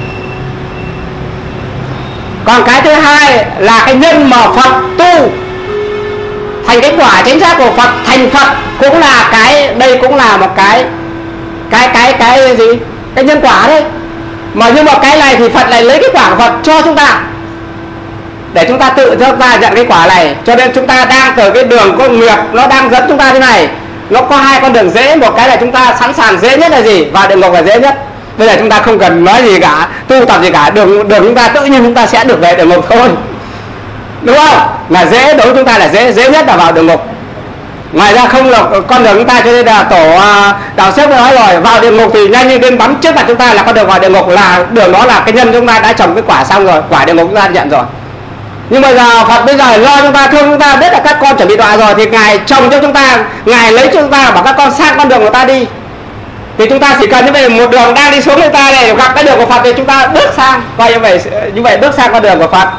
Còn cái thứ hai là cái nhân mà Phật tu thành cái quả chính xác của Phật, thành Phật cũng là cái, đây cũng là một cái gì? Cái nhân quả đấy. Mà nhưng mà cái này thì Phật lại lấy cái quả của Phật cho chúng ta, để chúng ta tự cho chúng ta nhận cái quả này. Cho nên chúng ta đang từ cái đường con nghiệp nó đang dẫn chúng ta thế này. Nó có hai con đường dễ, một cái là chúng ta sẵn sàng dễ nhất là gì? Vào địa ngục là dễ nhất. Bây giờ chúng ta không cần nói gì cả, tu tập gì cả, đường chúng ta tự nhiên chúng ta sẽ được về địa ngục thôi, đúng không? Là dễ, đối với chúng ta là dễ nhất là vào địa ngục. Ngoài ra không là con đường chúng ta, cho nên là tổ đạo xếp nói rồi, vào địa ngục thì nhanh như đến bắn trước mặt chúng ta là con đường vào địa ngục, là đường đó là cái nhân chúng ta đã trồng cái quả xong rồi, quả địa ngục chúng ta nhận rồi. Nhưng mà giờ Phật bây giờ lo chúng ta, thương chúng ta, biết là các con chuẩn bị đọa rồi thì ngài trồng cho chúng ta, ngài lấy cho chúng ta, bảo các con sang con đường của ta đi. Thì chúng ta chỉ cần như vậy, một đường đang đi xuống người ta này, gặp cái đường của Phật thì chúng ta bước sang, coi như vậy bước sang con đường của Phật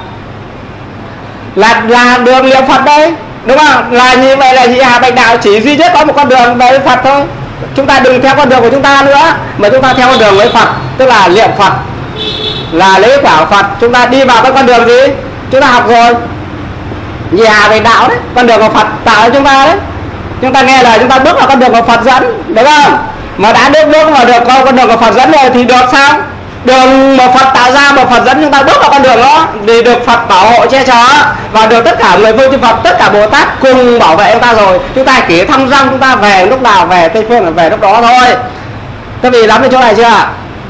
là đường niệm Phật đấy, đúng không? Là như vậy là gì? Hà Bạch Đạo chỉ duy nhất có một con đường về Phật thôi. Chúng ta đừng theo con đường của chúng ta nữa, mà chúng ta theo con đường với Phật, tức là niệm Phật, là lấy quả của Phật. Chúng ta đi vào cái con đường gì chúng ta học rồi, Nhị Hà về đạo đấy, con đường của Phật tạo cho chúng ta đấy. Chúng ta nghe lời, chúng ta bước vào con đường của Phật dẫn, đúng không? Mà đã bước vào được con đường của Phật dẫn rồi thì được sao? Đường mà Phật tạo ra, mà Phật dẫn chúng ta bước vào con đường đó thì được Phật bảo hộ che chở, và được tất cả người vô chư Phật, tất cả Bồ Tát cùng bảo vệ chúng ta rồi. Chúng ta chỉ thăm dong, chúng ta về lúc nào về Tây Phương là về lúc đó thôi. Các vị nắm được chỗ này chưa ạ?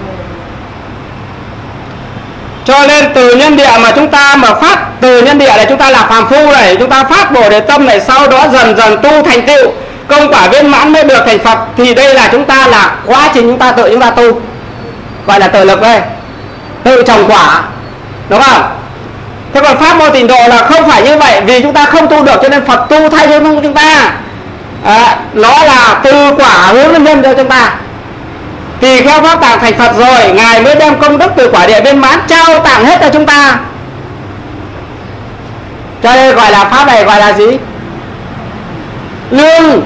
Cho nên từ nhân địa mà chúng ta mà phát, từ nhân địa này chúng ta là phàm phu này, chúng ta phát Bồ Đề tâm này, sau đó dần dần tu thành tựu công quả viên mãn mới được thành Phật. Thì đây là chúng ta là quá trình chúng ta tự chúng ta tu, gọi là tự lực đây, tự trồng quả, đúng không? Thế còn pháp môn tịnh độ là không phải như vậy, vì chúng ta không tu được cho nên Phật tu thay cho chúng ta. Nó là từ quả hướng lên nhân cho chúng ta. Thì theo pháp tạng thành Phật rồi, Ngài mới đem công đức từ quả địa viên mãn trao tặng hết cho chúng ta. Cho nên gọi là pháp này gọi là gì? Lương.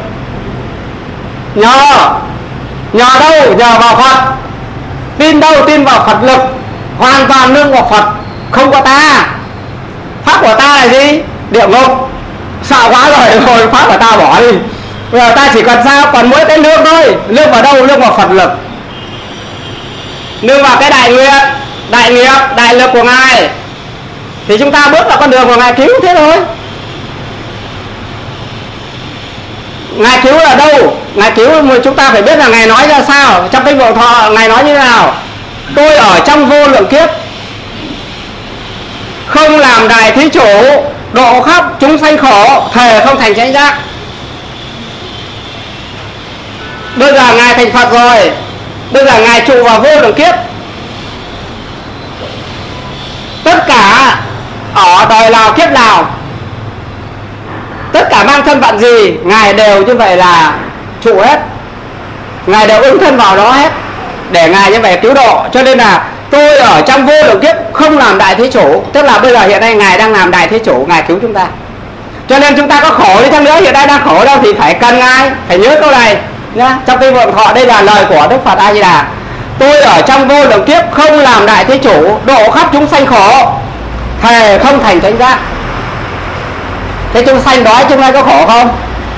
Nhờ đâu? Nhờ vào Phật. Tin đâu? Tin vào Phật lực. Hoàn toàn nương vào Phật, không có ta. Pháp của ta là gì? Địa ngục. Sợ quá rồi, thôi pháp của ta bỏ đi. Bây giờ ta chỉ cần sao? Còn mỗi cái lương thôi. Lương vào đâu? Lương vào Phật lực, nương vào cái đại nghiệp, đại lực của Ngài. Thì chúng ta bước vào con đường của Ngài cứu, thế thôi. Ngài cứu là đâu? Ngài cứu mà chúng ta phải biết là Ngài nói ra sao. Trong Kinh Vô Thọ Ngài nói như thế nào? Tôi ở trong vô lượng kiếp không làm đại thí chủ, độ khắp chúng sanh khổ, thề không thành chánh giác. Bây giờ Ngài thành Phật rồi, bây giờ Ngài trụ vào vô lượng kiếp. Tất cả ở đời nào kiếp nào, tất cả mang thân phận gì, Ngài đều như vậy là trụ hết. Ngài đều ứng thân vào đó hết, để Ngài như vậy cứu độ. Cho nên là tôi ở trong vô lượng kiếp không làm đại thế chủ. Tức là bây giờ hiện nay Ngài đang làm đại thế chủ, Ngài cứu chúng ta. Cho nên chúng ta có khổ đi chăng nữa, hiện nay đang khổ đâu thì phải cần Ngài. Phải nhớ câu này nhá. Trong Kinh Vô Thọ đây là lời của Đức Phật A Di Đà. Tôi ở trong vô lượng kiếp không làm đại thế chủ, độ khắp chúng sanh khổ, thề không thành chánh giác. Thế chúng sanh đói chúng nay có khổ không?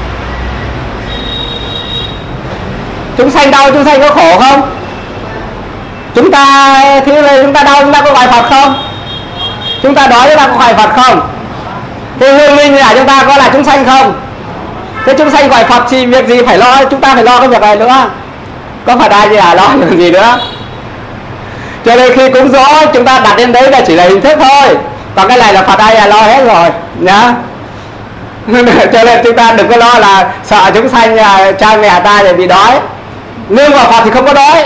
Chúng sanh đau chúng sanh có khổ không? Chúng ta thứ này chúng ta đau chúng ta có gọi Phật không? Chúng ta đói chúng ta có gọi Phật không? Thế hương linh là chúng ta có là chúng sanh không? Thế chúng sanh gọi Phật thì việc gì phải lo, chúng ta phải lo cái việc này nữa. Có Phật ai gì à, lo được gì nữa. Cho nên khi cúng giỗ chúng ta đặt lên đấy là chỉ là hình thức thôi, còn cái này là Phật ai là lo hết rồi nhá. Cho nên chúng ta đừng có lo là sợ chúng sanh cha mẹ ta để bị đói. Nương vào Phật thì không có đói,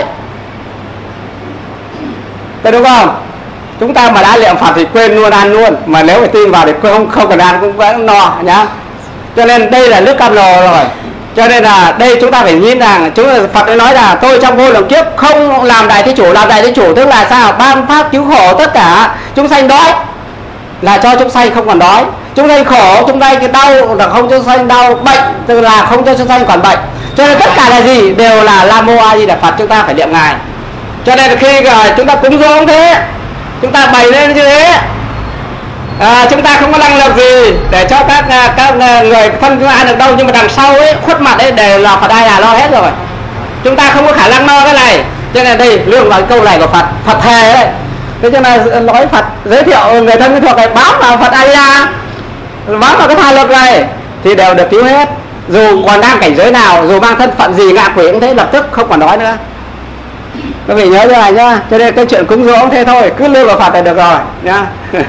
thế đúng không? Chúng ta mà đã niệm Phật thì quên luôn ăn luôn, mà nếu phải tin vào thì không cần ăn cũng vẫn no nhá. Cho nên đây là nước cam lồ rồi. Cho nên là đây chúng ta phải nhìn rằng Phật ấy nói là tôi trong vô lượng kiếp không làm đại thế chủ. Làm đại thế chủ tức là sao? Ban pháp cứu khổ tất cả chúng sanh đói, là cho chúng sanh không còn đói. Chúng sanh khổ, chúng sanh đau là không cho chúng sanh đau. Bệnh tức là không cho chúng sanh còn bệnh. Cho nên tất cả là gì? Đều là Nam Mô A Di Đà Phật, chúng ta phải niệm Ngài. Cho nên khi chúng ta cúng dỗ cũng thế, chúng ta bày lên như thế. Chúng ta không có năng lực gì để cho các người thân chúng ta ăn được đâu, nhưng mà đằng sau ấy, khuất mặt ấy đều là Phật ai là lo hết rồi. Chúng ta không có khả năng lo cái này. Cho nên đây lương vào câu này của Phật, Phật thề đấy. Thế cho nên nói Phật giới thiệu người thân thuộc này bám vào Phật ai ra, bám vào cái tha lực này thì đều được cứu hết. Dù còn đang cảnh giới nào, dù mang thân phận gì, ngạ quỷ cũng thế, lập tức không còn đói nữa. Các vị nhớ như này nhá. Cho nên cái chuyện cúng dỗ cũng thế thôi, cứ lương vào Phật là được rồi nhá.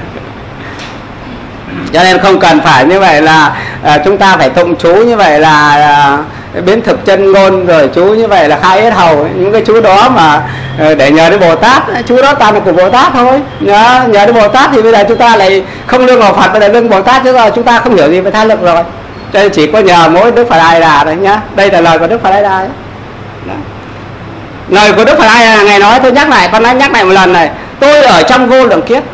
Cho nên không cần phải như vậy là chúng ta phải tụng chú như vậy là biến thực chân ngôn, rồi chú như vậy là khai yết hầu. Những cái chú đó mà để nhờ đến Bồ Tát, chú đó toàn là của Bồ Tát thôi. Nhờ đến Bồ Tát thì bây giờ chúng ta lại không lương vào Phật mà lại lương Bồ Tát, chứ rồi chúng ta không hiểu gì về tha lực rồi. Cho nên chỉ có nhờ mỗi Đức Phật A Di Đà đấy nhá. Đây là lời của Đức Phật A Di Đà đấy. Lời của Đức Phật A Di Đà Ngài nói, tôi nhắc lại, con nói nhắc lại một lần này. Tôi ở trong vô lượng kiếp,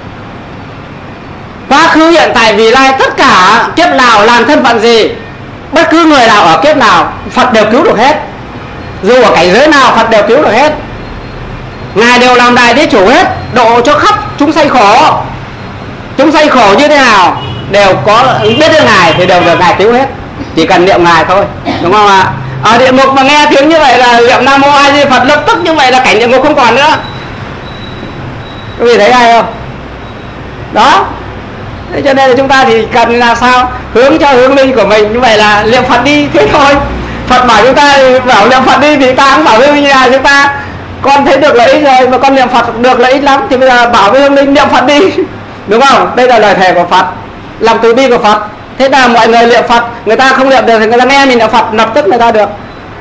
quá khứ hiện tại vị lai, tất cả kiếp nào làm thân phận gì, bất cứ người nào ở kiếp nào Phật đều cứu được hết, dù ở cảnh giới nào Phật đều cứu được hết. Ngài đều làm đại thế chủ hết, độ cho khắp chúng sanh khổ. Chúng sanh khổ như thế nào đều có biết đến Ngài thì đều được Ngài cứu hết, chỉ cần niệm Ngài thôi, đúng không ạ? Ở địa ngục mà nghe tiếng như vậy là niệm Nam Mô A Di Phật, lập tức như vậy là cảnh địa ngục không còn nữa. Quý vị thấy hay không? Đó. Thế cho nên là chúng ta thì cần là sao? Hướng cho hướng linh của mình như vậy là niệm Phật đi, thế thôi. Phật bảo chúng ta bảo niệm Phật đi thì ta cũng bảo với nhà chúng ta con thấy được lợi ích rồi, mà con niệm Phật được lợi ích lắm, thì bây giờ bảo với hương linh niệm Phật đi, đúng không? Đây là lời thề của Phật, lòng từ bi của Phật. Thế là mọi người niệm Phật, người ta không niệm được thì người ta nghe mình niệm Phật, lập tức người ta được.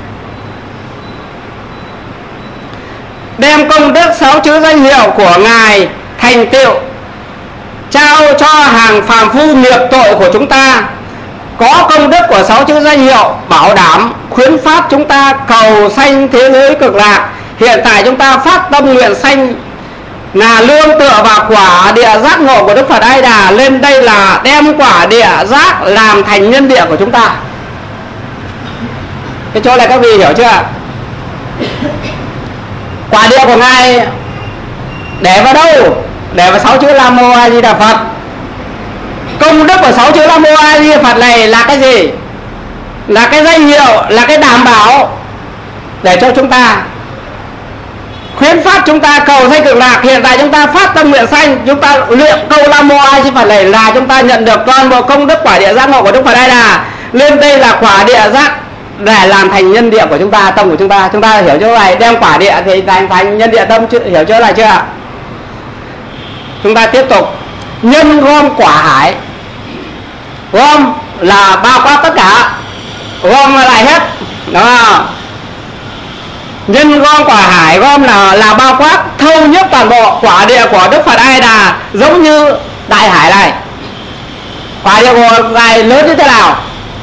Đem công đức 6 chữ danh hiệu của Ngài thành tựu trao cho hàng phàm phu nghiệp tội của chúng ta. Có công đức của 6 chữ danh hiệu bảo đảm khuyến phát chúng ta cầu sanh thế giới cực lạc. Hiện tại chúng ta phát tâm nguyện sanh là lương tựa vào quả địa giác ngộ của Đức Phật A Di Đà, lên đây là đem quả địa giác làm thành nhân địa của chúng ta. Cái chỗ này các vị hiểu chưa? Quả địa của Ngài để vào đâu? Để vào 6 chữ Nam Mô A Di Đà Phật. Công đức của 6 chữ Nam Mô A Di Đà Phật này là cái gì? Là cái danh hiệu, là cái đảm bảo để cho chúng ta khuyến phát chúng ta cầu sanh cực lạc. Hiện tại chúng ta phát tâm nguyện sanh, chúng ta luyện câu Nam Mô A Di Đà Phật này là chúng ta nhận được toàn bộ công đức quả địa giác ngộ của Đức Phật A Di Đà. Lên đây là quả địa giác để làm thành nhân địa của chúng ta, tâm của chúng ta. Chúng ta hiểu chưa này? Đem quả địa thì thành nhân địa tâm, hiểu chưa này chưa ạ? Chúng ta tiếp tục nhân gom quả hải. Gom là bao quát tất cả, gom lại hết, đúng không? Nhân gom quả hải, gom là bao quát thâu nhiếp toàn bộ quả địa của Đức Phật A Di Đà, giống như đại hải này. Quả địa của Ngài lớn như thế nào?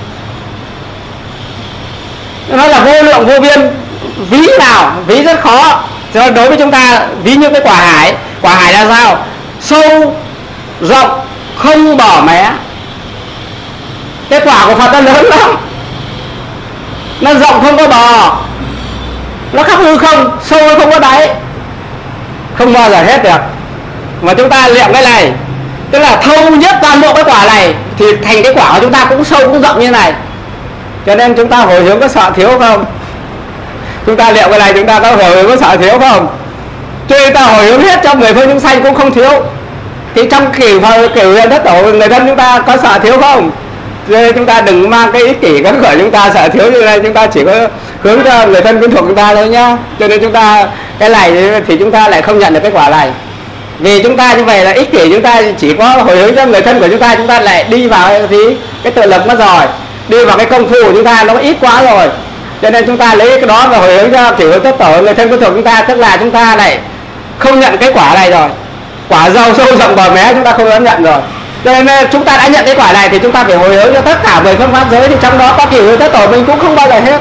Nó là vô lượng vô biên, ví nào? Ví rất khó. Cho đối với chúng ta ví như cái quả hải. Quả hải là sao? Sâu, rộng, không bỏ mé. Cái quả của Phật nó lớn lắm, nó rộng không có bờ, nó khắp hư không, sâu không có đáy, không bao giờ hết được. Mà chúng ta niệm cái này, tức là thâu nhất toàn bộ cái quả này, thì thành cái quả của chúng ta cũng sâu cũng rộng như này. Cho nên chúng ta hồi hướng có sợ thiếu không? Chúng ta niệm cái này chúng ta có hồi hướng có sợ thiếu không? Cho nên ta hồi hướng hết trong người phương chúng sanh cũng không thiếu. Thì trong kiểu huyền đất tổ người thân chúng ta có sợ thiếu không? Nên chúng ta đừng mang cái ích kỷ cấn khởi chúng ta sợ thiếu như này, chúng ta chỉ có hướng cho người thân quyến thuộc chúng ta thôi nhá. Cho nên chúng ta cái này thì chúng ta lại không nhận được cái quả này. Vì chúng ta như vậy là ích kỷ, chúng ta chỉ có hồi hướng cho người thân của chúng ta lại đi vào cái tự lực mất rồi, đi vào cái công phu của chúng ta nó ít quá rồi. Cho nên chúng ta lấy cái đó và hồi hướng cho kiểu tất tổ người thân quyến thuộc chúng ta, tức là chúng ta lại không nhận cái quả này rồi. Quả giàu sâu rộng bờ mé chúng ta không dám nhận rồi. Cho nên chúng ta đã nhận cái quả này thì chúng ta phải hồi hướng cho tất cả 10 phương pháp giới, thì trong đó có kiểu tất tổ mình cũng không bao giờ hết.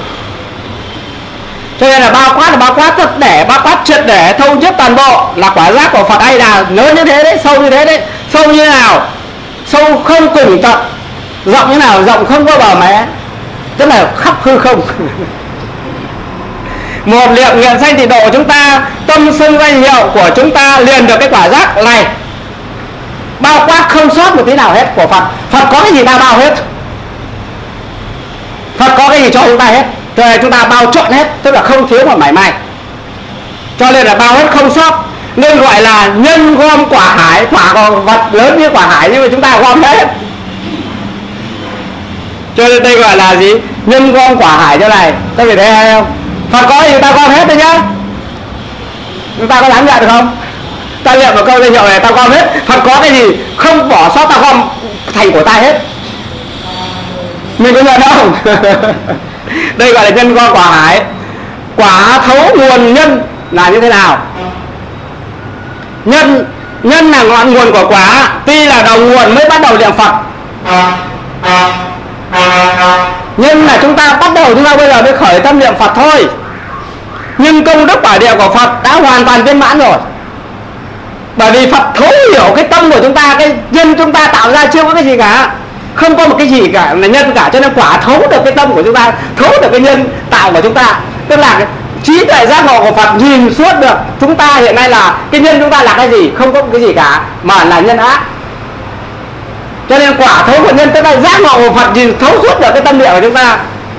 Cho nên là bao quát thật để, bao quát triệt để, thâu nhiếp toàn bộ là quả giác của Phật A Di Đà lớn như thế đấy, sâu như thế đấy. Sâu như thế nào? Sâu không cùng tận. Rộng như nào? Rộng không có bờ mé, tức là khắp hư không. Một niệm nguyện sanh thì độ chúng ta, tâm xưng danh hiệu của chúng ta liền được cái quả giác này, bao quát không sót một tí nào hết của Phật. Phật có cái gì ta bao hết, Phật có cái gì cho chúng ta hết. Cho nên chúng ta bao trọn hết, tức là không thiếu một mảy may. Cho nên là bao hết không sót, nên gọi là nhân gom quả hải. Quả còn vật lớn như quả hải nhưng mà chúng ta gom hết. Cho nên đây gọi là gì? Nhân gom quả hải chỗ này. Các vị thấy hay không? Phật có gì ta gom hết đấy nhá. Chúng ta có dám nhận được không? Ta niệm một câu danh hiệu này ta gom hết. Phật có cái gì không bỏ sót ta gom thành của ta hết. Mình có nhận không? Đây gọi là nhân gom quả hải. Quả thấu nguồn nhân là như thế nào? Nhân là ngọn nguồn của quả. Tuy là đầu nguồn mới bắt đầu niệm Phật. Nhưng là chúng ta bắt đầu, chúng ta bây giờ mới khởi tâm niệm Phật thôi. Nhưng công đức quả địa của Phật đã hoàn toàn viên mãn rồi. Bởi vì Phật thấu hiểu cái tâm của chúng ta, cái nhân chúng ta tạo ra chưa có cái gì cả. không có một cái gì cả là nhân cả, cho nên quả thấu được cái tâm của chúng ta, thấu được cái nhân tạo của chúng ta, tức là trí tuệ giác ngộ của Phật nhìn suốt được chúng ta hiện nay là cái nhân chúng ta là cái gì, không có cái gì cả mà là nhân ác. Cho nên quả thấu của nhân, tức là giác ngộ của Phật nhìn thấu suốt được cái tâm địa của chúng ta.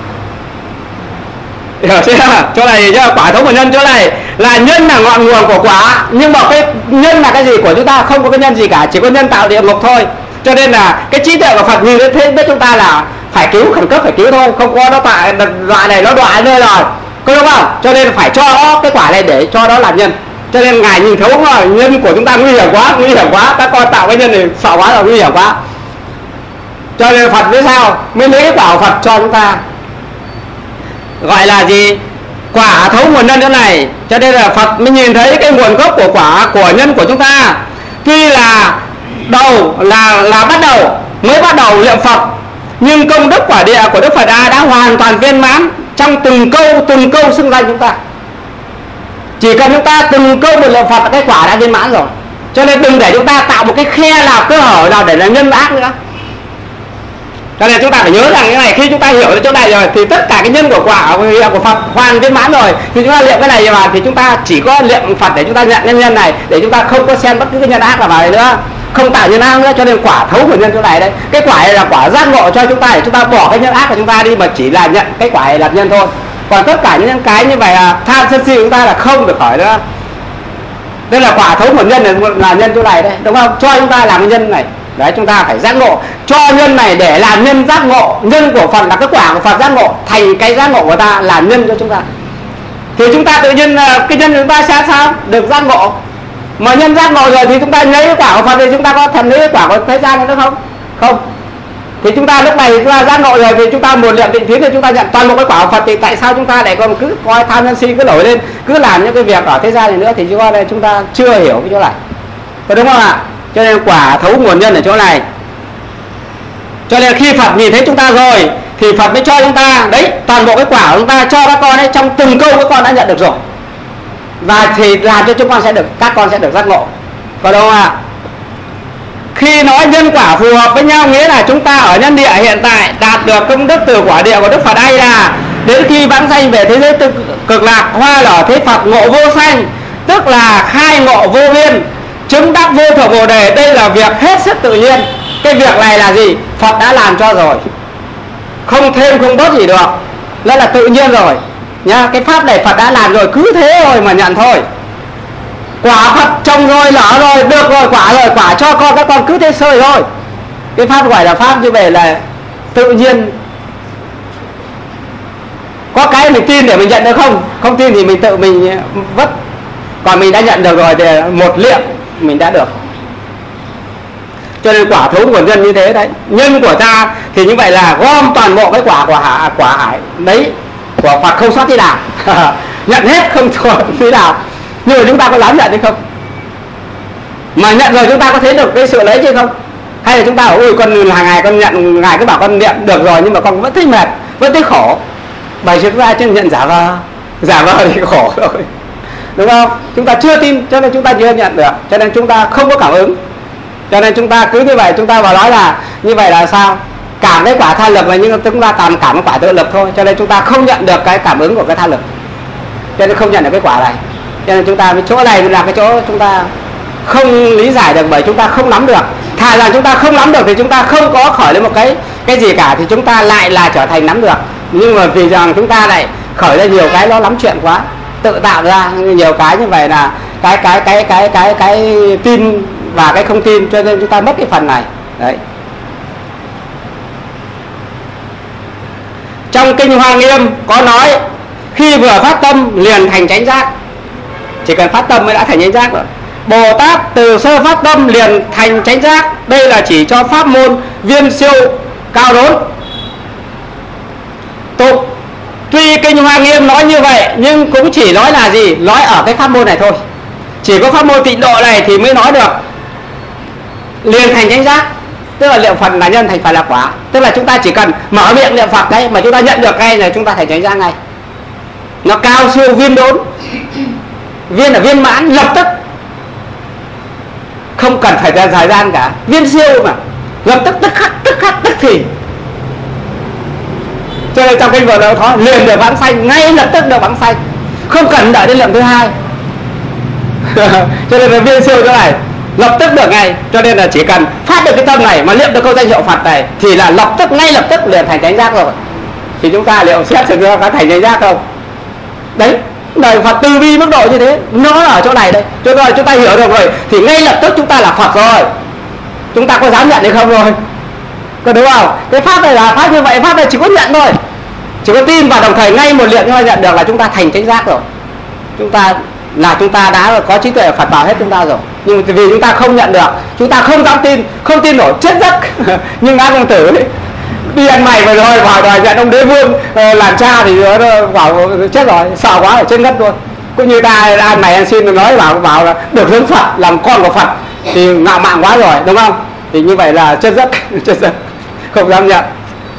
Hiểu chưa? Chỗ này chứ quả thấu của nhân, chỗ này là nhân là ngọn nguồn của quả, nhưng mà cái nhân là cái gì của chúng ta, không có cái nhân gì cả, chỉ có nhân tạo địa ngục thôi. Cho nên là cái trí tuệ của Phật nhìn đến thế biết chúng ta là phải cứu, khẩn cấp phải cứu thôi, không có nó tại loại này nó đọa nơi rồi, có đúng không? Cho nên phải cho nó cái quả này để cho nó làm nhân. Cho nên ngài nhìn thấu rồi, nhân của chúng ta nguy hiểm quá, các con tạo cái nhân này sợ quá rồi, nguy hiểm quá. Cho nên Phật biết sao mới lấy cái quả của Phật cho chúng ta, gọi là gì? Quả thấu nguồn nhân thế này. Cho nên là Phật mới nhìn thấy cái nguồn gốc của quả, của nhân của chúng ta. Tuy là đầu là mới bắt đầu niệm Phật, nhưng công đức quả địa của Đức Phật đã hoàn toàn viên mãn trong từng câu xưng danh chúng ta. Chỉ cần chúng ta từng câu một niệm Phật, cái quả đã viên mãn rồi. Cho nên đừng để chúng ta tạo một cái khe nào, cơ hở nào để là nhân ác nữa. Cho nên chúng ta phải nhớ rằng cái này, khi chúng ta hiểu được chỗ này rồi thì tất cả cái nhân của quả của Phật hoàn viên mãn rồi, thì chúng ta niệm cái này vào thì chúng ta chỉ có niệm Phật để chúng ta nhận cái nhân này, để chúng ta không có xen bất cứ cái nhân ác nào vào này nữa, không tạo nhân ác nữa. Cho nên quả thấu của nhân chỗ này đấy, cái quả này là quả giác ngộ cho chúng ta, để chúng ta bỏ cái nhân ác của chúng ta đi, mà chỉ là nhận cái quả này làm nhân thôi. Còn tất cả những cái như vậy là tham sân si chúng ta là không được khỏi nữa. Đây là quả thấu của nhân là nhân chỗ này đấy, đúng không? Cho chúng ta làm cái nhân này. Đấy, chúng ta phải giác ngộ, cho nhân này để làm nhân giác ngộ. Nhân của Phật là cái quả của Phật giác ngộ, thành cái giác ngộ của ta là nhân cho chúng ta. Thì chúng ta tự nhiên cái nhân của chúng ta sẽ sao? Được giác ngộ. Mà nhân giác ngộ rồi thì chúng ta lấy cái quả của Phật thì chúng ta có thần lấy cái quả của thế gian nữa không? Không. Thì chúng ta lúc này chúng ta giác ngộ rồi thì chúng ta một niệm định tiến thì chúng ta nhận toàn bộ cái quả của Phật, thì tại sao chúng ta lại còn cứ coi tham sân si cứ nổi lên, cứ làm những cái việc ở thế gian này nữa, thì chúng ta chưa hiểu cái chỗ này. Có đúng không ạ? Cho nên quả thấu nguồn nhân ở chỗ này. Cho nên khi Phật nhìn thấy chúng ta rồi thì Phật mới cho chúng ta đấy, toàn bộ cái quả của chúng ta cho các con ấy, trong từng câu các con đã nhận được rồi, và thì làm cho chúng con sẽ được, các con sẽ được giác ngộ. Có đúng không ạ? Khi nói nhân quả phù hợp với nhau nghĩa là chúng ta ở nhân địa hiện tại đạt được công đức từ quả địa của Đức Phật hay là đến khi vãng sanh về thế giới cực lạc, hoa lở thế Phật ngộ vô sanh, tức là khai ngộ vô biên, chứng đắc vô thượng bồ đề. Đây là việc hết sức tự nhiên. Cái việc này là gì? Phật đã làm cho rồi, không thêm không bớt gì được, đó là tự nhiên rồi nhá. Cái pháp này Phật đã làm rồi, cứ thế rồi mà nhận thôi. Quả Phật trồng rồi, lỡ rồi, được rồi, quả cho con, các con cứ thế sơi thôi. Cái pháp gọi là pháp như vậy là tự nhiên. Có cái mình tin để mình nhận được không? Không tin thì mình tự mình vất. Còn mình đã nhận được rồi thì một liệm mình đã được. Cho nên quả thấu nguồn nhân như thế đấy. Nhân của ta thì như vậy là gom toàn bộ cái quả hải đấy của Phật không sót tí nào. Nhận hết không sót tí nào. Nhưng mà chúng ta có dám nhận hay không? Mà nhận rồi chúng ta có thấy được cái sự lấy chứ không? Hay là chúng ta bảo ôi con hàng ngày con nhận, ngài cứ bảo con nhận được rồi nhưng mà con vẫn thấy mệt, vẫn thấy khổ. Bởi chúng ta chưa nhận giả vờ thì khổ rồi, đúng không? Chúng ta chưa tin cho nên chúng ta chưa nhận được, cho nên chúng ta không có cảm ứng. Cho nên chúng ta cứ như vậy, chúng ta vào nói là như vậy là sao? Cảm cái quả tha lực là, nhưng chúng ta cảm cái quả tự lực thôi. Cho nên chúng ta không nhận được cái cảm ứng của cái tha lực, cho nên không nhận được cái quả này. Cho nên chúng ta cái chỗ này là cái chỗ chúng ta không lý giải được, bởi chúng ta không nắm được. Thà rằng chúng ta không nắm được thì chúng ta không có khởi lên một cái gì cả, thì chúng ta lại là trở thành nắm được. Nhưng mà vì rằng chúng ta lại khởi ra nhiều cái nó lắm chuyện quá, tự tạo ra nhiều cái như vậy là cái tin và cái không tin, cho nên chúng ta mất cái phần này đấy. Trong kinh Hoa Nghiêm có nói khi vừa phát tâm liền thành chánh giác. Chỉ cần phát tâm mới đã thành chánh giác rồi. Bồ Tát từ sơ phát tâm liền thành chánh giác. Đây là chỉ cho pháp môn viên siêu cao đốn. Tục tuy kinh Hoa Nghiêm nói như vậy nhưng cũng chỉ nói là gì? Nói ở cái pháp môn này thôi. Chỉ có pháp môn tịnh độ này thì mới nói được liền thành chánh giác. Tức là niệm Phật là nhân, thành Phật là quả. Tức là chúng ta chỉ cần mở miệng niệm Phật đấy mà chúng ta nhận được ngay là chúng ta thành chánh giác ngay. Nó cao siêu viên đốn. Viên là viên mãn lập tức, không cần phải thời gian cả. Viên siêu mà lập tức tức khắc tức thì. Cho nên trong kinh Phật nó liền được vãng sanh, ngay lập tức được vãng sanh, không cần đợi đến lượng thứ hai. Cho nên là viên siêu chỗ này lập tức được ngay. Cho nên là chỉ cần phát được cái tâm này mà niệm được câu danh hiệu Phật này thì là ngay lập tức liền thành chánh giác rồi. Thì chúng ta liệu xét được có thành chánh giác không? Đấy, đời Phật từ bi mức độ như thế, nó ở chỗ này đây. Cho nên chúng ta hiểu được rồi thì ngay lập tức chúng ta là Phật rồi. Chúng ta có dám nhận hay không rồi? Có đúng không? Cái pháp này là pháp như vậy, pháp này chỉ có nhận thôi, chỉ có tin và đồng thời ngay một liệm chúng ta nhận được là chúng ta thành chánh giác rồi. Chúng ta đã có trí tuệ Phật bảo hết chúng ta rồi. Nhưng vì chúng ta không nhận được, chúng ta không dám tin, không tin nổi, chết giấc. Nhưng Ngã Công Tử ấy, đi ăn mày vừa rồi vào đòi nhận ông Đế Vương làm cha thì nó bảo chết rồi, sợ quá ở trên ngất luôn. Cũng như ta ăn mày ăn xin nói bảo là được hướng Phật, làm con của Phật thì ngạo mạn quá rồi, đúng không? Thì như vậy là chết giấc, không dám nhận.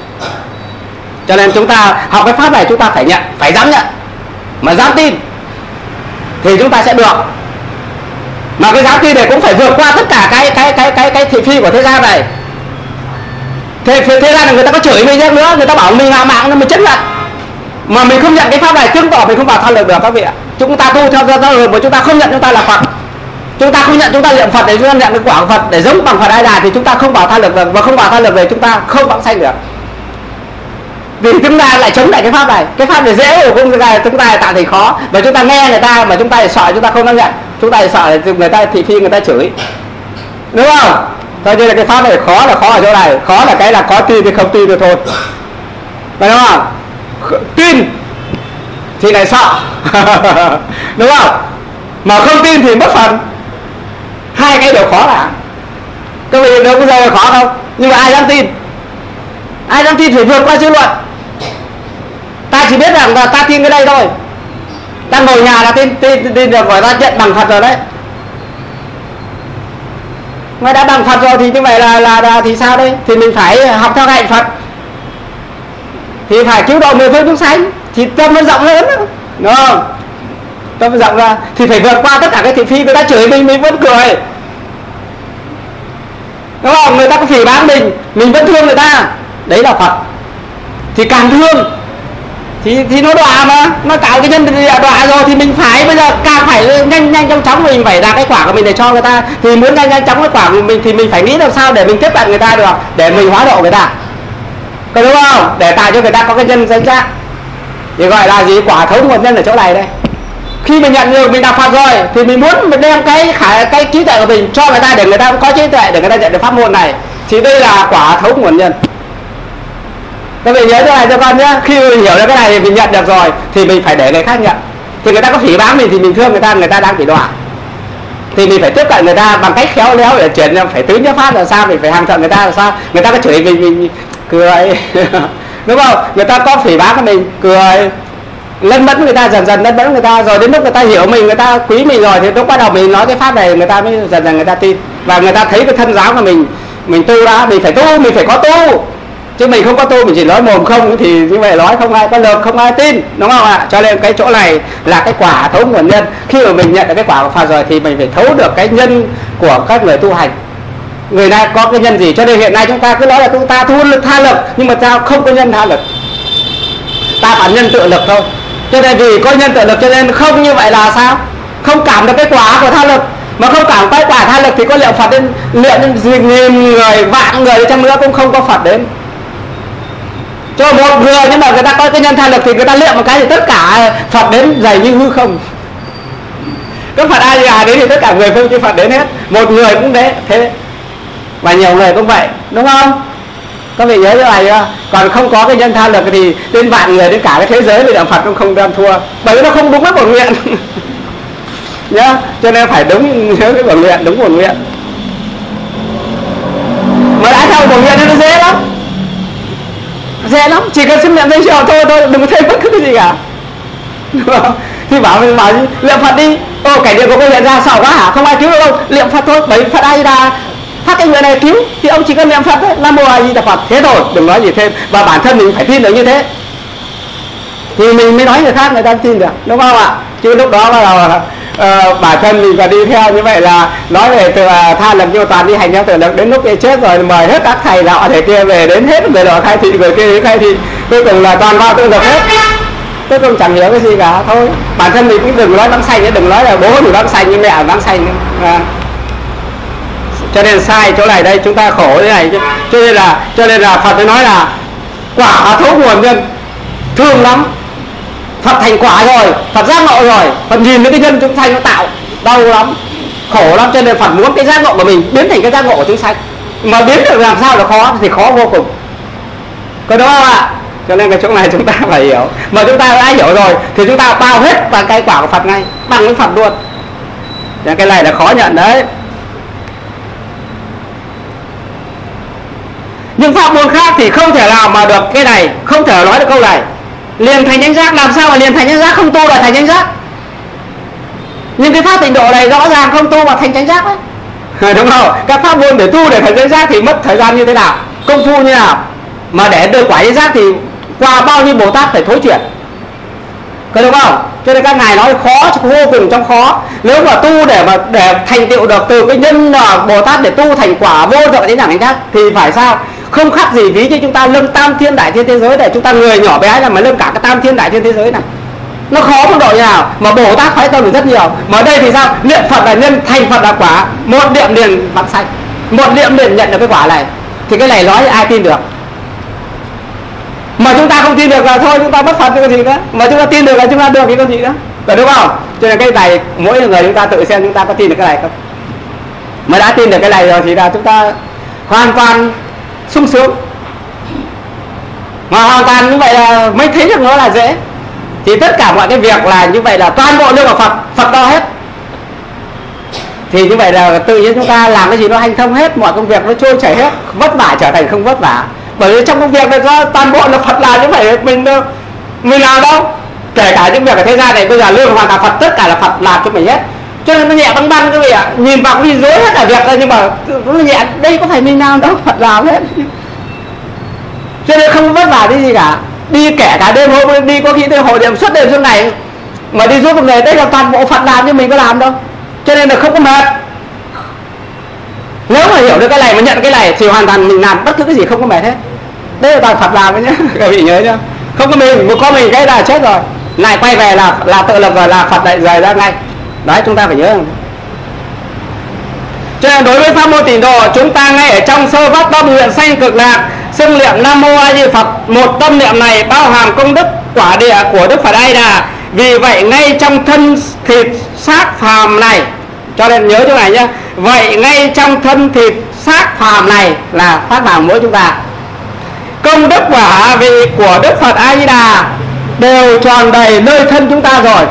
Cho nên chúng ta học cái pháp này chúng ta phải nhận, phải dám nhận, mà dám tin thì chúng ta sẽ được. Mà cái dám tin này cũng phải vượt qua tất cả cái thị phi của thế gian này. Thế gian là người ta có chửi mình nữa, người ta bảo mình ngạo mạn nên mình chấp nhận. Mà mình không nhận cái pháp này chứng tỏ mình không vào tha lực được các vị ạ. Chúng ta tu theo ra đường mà chúng ta không nhận chúng ta là Phật, chúng ta không nhận chúng ta niệm Phật để chúng ta nhận cái quả của Phật để giống bằng Phật A Đà thì chúng ta không vào tha lực được, và không vào tha lực này chúng ta không vãng sanh được. Vì chúng ta lại chống lại cái pháp này. Cái pháp này dễ rồi, chúng ta tạo thành khó. Và chúng ta nghe người ta mà chúng ta sợ, chúng ta không dám nhận. Chúng ta sợ người ta thị phi, người ta chửi, đúng không? Thôi nên là cái pháp này khó là khó ở chỗ này. Khó là cái là có tin thì không tin được thôi, phải đúng không? Tin thì lại sợ đúng không? Mà không tin thì mất phần. Hai cái đều khó là. Các vị đâu có giờ là khó không? Nhưng mà ai dám tin? Ai dám tin phải vượt qua dư luận. Ta chỉ biết rằng là ta tin cái đây thôi. Ta ngồi nhà là tin được rồi, ta nhận bằng Phật rồi đấy. Mà đã bằng Phật rồi thì như vậy là thì sao đây? Thì mình phải học theo hạnh Phật, thì phải cứu độ mười phương chúng sanh, thì tâm nó rộng lớn, đúng không? Tâm nó rộng ra thì phải vượt qua tất cả cái thị phi. Người ta chửi mình vẫn cười, đúng không? Người ta có phỉ báng mình vẫn thương người ta, đấy là Phật. Thì càng thương thì nó đọa mà, nó tạo cái nhân đọa rồi thì mình phải bây giờ càng phải nhanh chóng mình phải đạt cái quả của mình để cho người ta. Thì muốn nhanh chóng cái quả của mình thì mình phải nghĩ làm sao để mình tiếp cận người ta được, để mình hóa độ người ta, có đúng không? Để tạo cho người ta có cái nhân danh giác, thì gọi là gì? Quả thấu nguồn nhân ở chỗ này đây. Khi mình nhận được mình đạt Phật rồi thì mình muốn mình đem cái trí tuệ của mình cho người ta để người ta có trí tuệ để người ta nhận được pháp môn này, thì đây là quả thấu nguồn nhân. Các vị nhớ chỗ này cho con nhé. Khi mình hiểu được cái này thì mình nhận được rồi thì mình phải để người khác nhận. Thì người ta có phỉ báng mình thì mình thương người ta đang bị đọa, thì mình phải tiếp cận người ta bằng cách khéo léo để chuyển, phải tứ nhất pháp là sao, mình phải hàng thuận người ta là sao. Người ta có chửi mình cười đúng không? Người ta có phỉ báng mình cười, lân mẫn người ta, dần lân mẫn người ta, rồi đến lúc người ta hiểu mình, người ta quý mình rồi thì lúc bắt đầu mình nói cái pháp này người ta mới dần người ta tin, và người ta thấy cái thân giáo của mình tu đã. Mình phải tu, mình phải có tu, chứ mình không có tu mình chỉ nói mồm không thì như vậy nói không ai có được, không ai tin, đúng không ạ? Cho nên cái chỗ này là cái quả thấu nguồn nhân. Khi mà mình nhận được cái quả của Phật rồi thì mình phải thấu được cái nhân của các người tu hành. Người ta có cái nhân gì? Cho nên hiện nay chúng ta cứ nói là ta thu lực tha lực, nhưng mà ta không có nhân tha lực, ta bản nhân tự lực thôi. Cho nên vì có nhân tự lực cho nên không như vậy là sao? Không cảm được cái quả của tha lực. Mà không cảm cái quả tha lực thì có liệu Phật đến, liệu nghìn người, vạn người chăng nữa cũng không có Phật đến. Cho một người nhưng mà người ta có cái nhân tha lực thì người ta liệu một cái thì tất cả Phật đến dày như hư không. Cái Phật A Di Đà đến thì tất cả người phương chư Phật đến hết. Một người cũng thế. Và nhiều người cũng vậy, đúng không? Các vị nhớ như này chưa? Còn không có cái nhân tha lực thì đến vạn người, đến cả cái thế giới thì đạo Phật cũng không đem thua, bởi vì nó không đúng với bổn nguyện. Nhá, cho nên phải đúng nhớ cái bổn nguyện, đúng bổn nguyện. Mà đã theo bổn nguyện thì nó dễ lắm, chỉ cần xưng niệm danh hiệu thôi, đừng có thêm bất cứ cái gì cả. Thì bảo niệm Phật đi, cảnh địa của cô hiện ra sợ quá hả? Không ai cứu được đâu, niệm Phật thôi, bởi Phật A Di Đà phát cái người này cứu thì ông chỉ cần niệm Phật đấy, Nam Mô A Di Đà Phật, thế thôi, đừng nói gì thêm. Và bản thân mình phải tin được như thế thì mình mới nói người khác người ta tin được, đúng không ạ? Chứ lúc đó bản thân mình và đi theo như vậy là nói về từ tha lập nhiều toàn đi hành theo tự lực, đến lúc chết rồi mời hết các thầy nọ thầy kia về, đến hết người đó khai thị, người kia khai thị, cuối cùng là toàn vào tự lực hết, tôi không chẳng hiểu cái gì cả. Thôi bản thân mình cũng đừng nói vắng xanh, đừng nói là bố thì vắng xanh như mẹ vắng xanh. Cho nên sai chỗ này đây, chúng ta khổ thế này. Cho nên là Phật mới nói là quả thấu nguồn nhân, thương lắm. Phật thành quả rồi, Phật giác ngộ rồi, Phật nhìn đến cái nhân chúng sanh nó tạo đau lắm, khổ lắm. Cho nên Phật muốn cái giác ngộ của mình biến thành cái giác ngộ của chúng sanh, mà biến được làm sao là khó, thì khó vô cùng. Có đúng không ạ? Cho nên cái chỗ này chúng ta phải hiểu. Mà chúng ta đã hiểu rồi thì chúng ta bao hết vào cái quả của Phật ngay, bằng với Phật luôn. Cái này là khó nhận đấy. Nhưng pháp môn khác thì không thể nào mà được cái này, không thể nói được câu này. Liền thành chánh giác, làm sao mà liền thành chánh giác, không tu là thành chánh giác. Nhưng cái pháp tịnh độ này rõ ràng không tu mà thành chánh giác đấy. Đúng không? Các pháp môn để tu để thành chánh giác thì mất thời gian như thế nào, công phu như nào, mà để được quả chánh giác thì qua bao nhiêu Bồ Tát phải thối chuyển. Có đúng không? Cho nên các ngài nói khó, vô cùng trong khó. Nếu mà tu để thành tựu được từ cái nhân Bồ Tát để tu thành quả vô thượng chánh đẳng chánh giác thì phải sao? Không khác gì ví như chúng ta lưng tam thiên đại thiên thế giới, để chúng ta người nhỏ bé là mà lưng cả cái tam thiên đại thiên thế giới này. Nó khó mức độ như nào, mà Bồ Tát phải tâm được rất nhiều. Mà ở đây thì sao? Niệm Phật là nhân, thành Phật là quả, một niệm liền vắng xanh, một niệm liền nhận được cái quả này. Thì cái này nói ai tin được? Mà chúng ta không tin được là thôi chúng ta mất Phật cái gì nữa. Mà chúng ta tin được là chúng ta được cái con gì nữa. Phải đúng không? Cho nên cái này mỗi người chúng ta tự xem chúng ta có tin được cái này không. Mà đã tin được cái này rồi thì là chúng ta hoàn toàn sung sướng. Mà hoàn toàn như vậy là mới thấy được nó là dễ. Thì tất cả mọi cái việc là như vậy là toàn bộ lương của Phật, Phật đo hết. Thì như vậy là tự nhiên chúng ta làm cái gì nó hanh thông hết, mọi công việc nó trôi chảy hết, vất vả trở thành không vất vả. Bởi vì trong công việc này có toàn bộ là Phật làm, chứ phải mình làm đâu. Kể cả những việc ở thế gian này bây giờ lương hoàn toàn Phật, tất cả là Phật làm cho mình hết. Cho nên nó nhẹ băng băng quý vị ạ. Nhìn vào đi dối hết cả việc ra, nhưng mà nó nhẹ, đây có phải mình làm đâu, Phật làm hết. Cho nên không vất vả cái gì cả. Đi kể cả đêm hôm đi có khi tới hồi điểm suốt đêm suốt ngày mà đi giúp một người, đây là toàn bộ Phật làm chứ mình có làm đâu. Cho nên là không có mệt. Nếu mà hiểu được cái này mà nhận cái này thì hoàn toàn mình làm bất cứ cái gì không có mệt hết. Đây là toàn Phật làm đấy nhá, các vị nhớ nhá. Không có mình, có mình cái là chết rồi. Lại quay về là tự lực rồi, là Phật lại rời ra ngay. Đấy chúng ta phải nhớ. Cho nên đối với pháp môn tịnh độ, chúng ta ngay ở trong sơ phát tâm nguyện sanh cực lạc, xưng niệm Nam Mô A Di Phật, một tâm niệm này bao hàm công đức quả địa của Đức Phật A Di Đà. Vì vậy ngay trong thân thịt xác phàm này, cho nên nhớ chỗ này nhé. Vậy ngay trong thân thịt xác phàm này là phát vào mỗi chúng ta, công đức và hạ vị của Đức Phật A Di Đà đều tròn đầy nơi thân chúng ta rồi.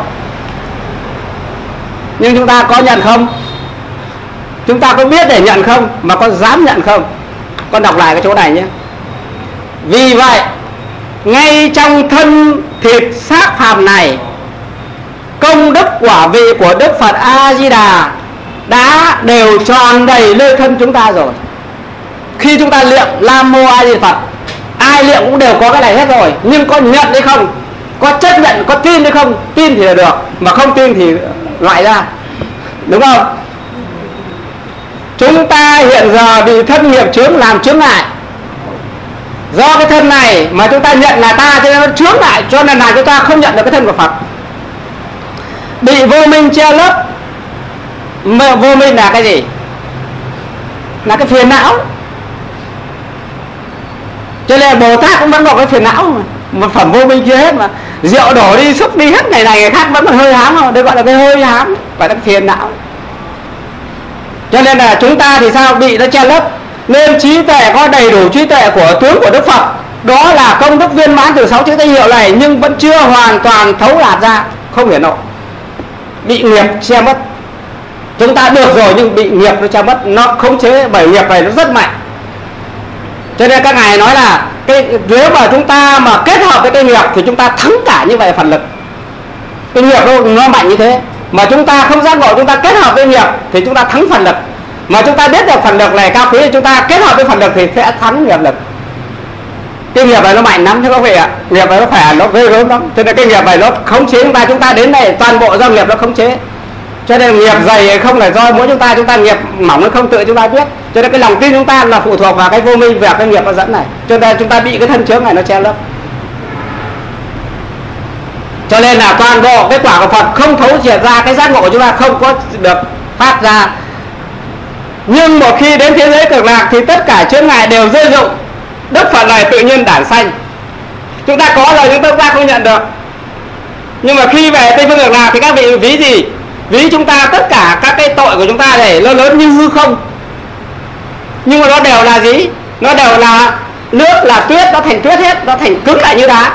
Nhưng chúng ta có nhận không? Chúng ta có biết để nhận không? Mà có dám nhận không? Con đọc lại cái chỗ này nhé. Vì vậy ngay trong thân thịt xác phàm này, công đức quả vị của Đức Phật A Di Đà đã đều tròn đầy nơi thân chúng ta rồi. Khi chúng ta niệm Nam Mô A Di Phật, ai niệm cũng đều có cái này hết rồi. Nhưng có nhận hay không, có chấp nhận, có tin hay không? Tin thì là được, mà không tin thì loại ra. Đúng không? Chúng ta hiện giờ bị thân nghiệp chướng làm chướng ngại. Do cái thân này mà chúng ta nhận là ta, cho nên nó chướng lại, cho nên là chúng ta không nhận được cái thân của Phật. Bị vô minh che lấp. Mà vô minh là cái gì? Là cái phiền não. Cho nên Bồ Tát cũng vẫn có cái phiền não mà. Một phẩm vô minh kia hết mà. Rượu đổ đi, xúc đi hết, ngày này ngày khác vẫn còn hơi hám không? Đây gọi là cái hơi hám, gọi là cái phiền não. Cho nên là chúng ta thì sao? Bị nó che lấp. Nên trí tuệ có đầy đủ trí tuệ của tướng của Đức Phật, đó là công đức viên mãn từ 6 chữ danh hiệu này, nhưng vẫn chưa hoàn toàn thấu đạt ra, không hiển lộ. Bị nghiệp che mất. Chúng ta được rồi nhưng bị nghiệp nó che mất, nó khống chế bởi nghiệp này nó rất mạnh. Cho nên các ngài nói là nếu mà chúng ta mà kết hợp với cái nghiệp thì chúng ta thắng cả như vậy phần lực. Cái nghiệp nó mạnh như thế, mà chúng ta không giác ngộ, chúng ta kết hợp với nghiệp thì chúng ta thắng phần lực. Mà chúng ta biết được phần lực này cao quý thì chúng ta kết hợp với phần lực thì sẽ thắng nghiệp lực. Cái nghiệp này nó mạnh lắm thưa các vị ạ. Nghiệp này nó khỏe, nó ghê gớm lắm. Cho nên cái nghiệp này nó khống chế chúng ta đến đây toàn bộ do nghiệp nó khống chế. Cho nên nghiệp dày hay không là do mỗi chúng ta nghiệp mỏng hay không tự chúng ta biết. Cho nên cái lòng tin chúng ta là phụ thuộc vào cái vô minh và cái nghiệp nó dẫn này. Cho nên chúng ta bị cái thân chướng này nó che lấp. Cho nên là toàn bộ cái quả của Phật không thấu triệt ra, cái giác ngộ của chúng ta không có được phát ra. Nhưng một khi đến thế giới cực lạc thì tất cả chướng ngại đều rơi rụng, Đức Phật này tự nhiên đản sanh. Chúng ta có rồi nhưng chúng ta không nhận được. Nhưng mà khi về Tây Phương Cực Lạc thì các vị ví gì? Ví chúng ta tất cả các cái tội của chúng ta này nó lớn như hư không. Nhưng mà nó đều là gì? Nó đều là nước, là tuyết, nó thành tuyết hết, nó thành cứng lại như đá.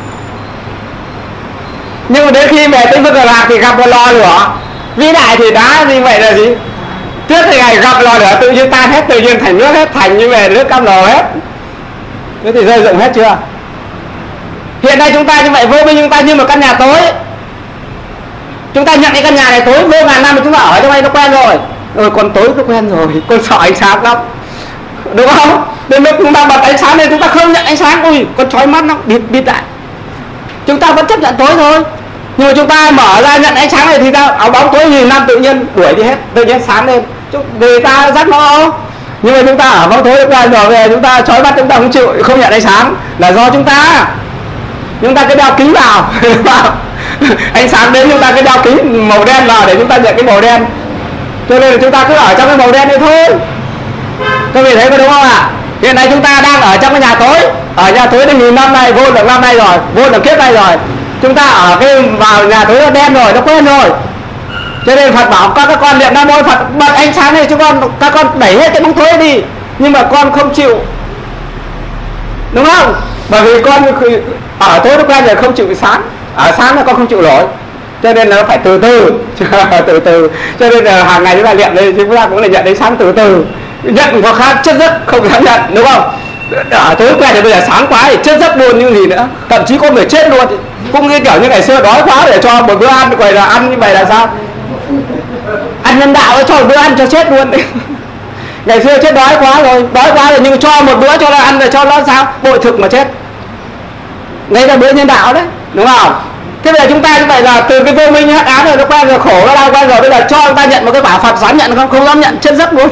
Nhưng mà đến khi về Tây Phương Cực Lạc thì gặp một lò lửa vĩ đại thì đá như vậy là gì? Tuyết thì ngày gặp lò lửa tự nhiên tan hết, tự nhiên thành nước hết, thành như vậy nước cam lồ hết. Thế thì rơi rụng hết chưa? Hiện nay chúng ta như vậy, vô minh chúng ta như một căn nhà tối. Chúng ta nhận cái căn nhà này tối vô ngàn năm mà chúng ta ở trong đây nó quen rồi. Còn tối nó quen rồi, con sợ ánh sáng lắm, đúng không? Đến lúc chúng ta bật ánh sáng lên chúng ta không nhận ánh sáng, ui con chói mắt lắm, bịt lại. Chúng ta vẫn chấp nhận tối thôi. Nhưng mà chúng ta mở ra nhận ánh sáng này thì ta áo bóng tối nhìn năm tự nhiên đuổi đi hết, tự nhiên sáng lên. Người ta giác ngộ. Nhưng mà chúng ta ở bóng tối quen rồi, về chúng ta chói mắt chúng ta không chịu, không nhận ánh sáng là do chúng ta cứ đeo kính vào. Ánh sáng đến chúng ta cứ đeo kính màu đen vào để chúng ta nhận cái màu đen. Cho nên là chúng ta cứ ở trong cái màu đen này thôi. Các vị thấy có đúng không ạ? Hiện nay chúng ta đang ở trong cái nhà tối. Ở nhà tối đến nghìn năm nay, vô được năm nay rồi, vô được kiếp nay rồi. Chúng ta ở cái vào nhà tối nó đen rồi, nó quen rồi. Cho nên Phật bảo các con niệm Nam Mô Phật, bật ánh sáng này cho các con đẩy hết cái bóng tối đi. Nhưng mà con không chịu, đúng không? Bởi vì con ở tối nó quen rồi không chịu sáng, ở sáng là con không chịu nổi. Cho nên là nó phải từ từ. Từ từ. Cho nên là hàng ngày chúng ta niệm đây chúng ta cũng là nhận ánh sáng từ từ. Nhận có khác, chất giấc không dám nhận, đúng không? Ở tối quen thì bây giờ sáng quá thì chất giấc luôn như gì nữa. Thậm chí có người chết luôn. Cũng như kiểu như ngày xưa đói quá để cho một bữa ăn, gọi là ăn như vậy là sao? Ăn nhân đạo cho một bữa ăn cho chết luôn. Ngày xưa chết đói quá rồi nhưng cho một bữa cho nó ăn rồi cho nó sao? Bội thực mà chết. Đấy là bữa nhân đạo đấy, đúng không? Thế bây giờ chúng ta như vậy là từ cái vô minh hắc ám rồi nó quen rồi, khổ nó đau quen rồi, bây giờ cho chúng ta nhận một cái quả Phật dám nhận không? Không dám nhận, chết giấc luôn.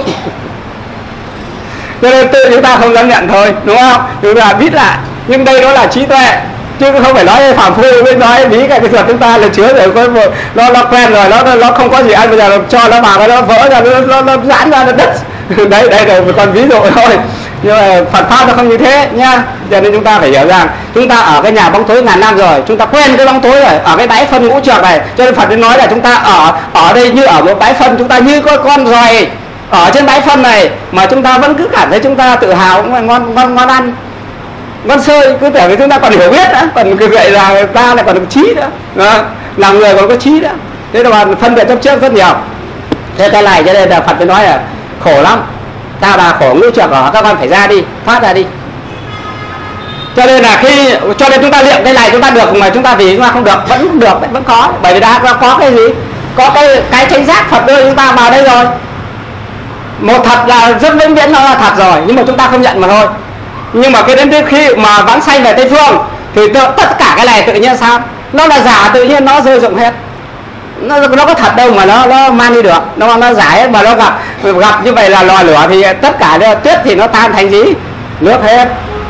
Cho nên tự chúng ta không dám nhận thôi, đúng không? Chúng ta biết lại, nhưng đây nó là trí tuệ chứ không phải nói phàm phu mới nói lý cái thuật chúng ta là chứa rồi, có nó quen rồi, nó không có gì ăn, bây giờ cho nó vào nó vỡ ra, nó giãn ra nó đất. Đấy là một con ví dụ thôi. Nhưng mà Phật pháp nó không như thế nha. Cho nên chúng ta phải hiểu rằng chúng ta ở cái nhà bóng tối ngàn năm rồi, chúng ta quen cái bóng tối rồi, ở cái bãi phân ngũ trược này. Cho nên Phật mới nói là chúng ta ở đây như ở một bãi phân, chúng ta như con giòi ở trên bãi phân này mà chúng ta vẫn cứ cảm thấy chúng ta tự hào, cũng là ngon ăn, ngon sơi, cứ tưởng chúng ta còn hiểu biết nữa, còn cứ vậy là ta lại còn được trí nữa, làm người còn có trí nữa. Thế là phân biệt trong trước rất nhiều. Thế cái này cho nên là Phật mới nói là khổ lắm, ta bà khổ ngũ trược ở, các con phải ra đi, thoát ra đi. Cho nên là cho nên chúng ta luyện cái này chúng ta được, mà chúng ta vì chúng ta không được, vẫn được, vẫn có, bởi vì đã có cái gì, có cái chánh giác Phật đưa chúng ta vào đây rồi. Một thật là rất vĩnh viễn, nó là thật rồi, nhưng mà chúng ta không nhận mà thôi. Nhưng mà cái đến khi mà vãng sanh về Tây Phương thì tất cả cái này tự nhiên sao? Nó là giả, tự nhiên nó rơi rụng hết. Nó có thật đâu mà nó mang đi được, nó giả hết. Mà nó gặp như vậy là lò lửa thì tất cả tuyết thì nó tan thành gì? Nước hết.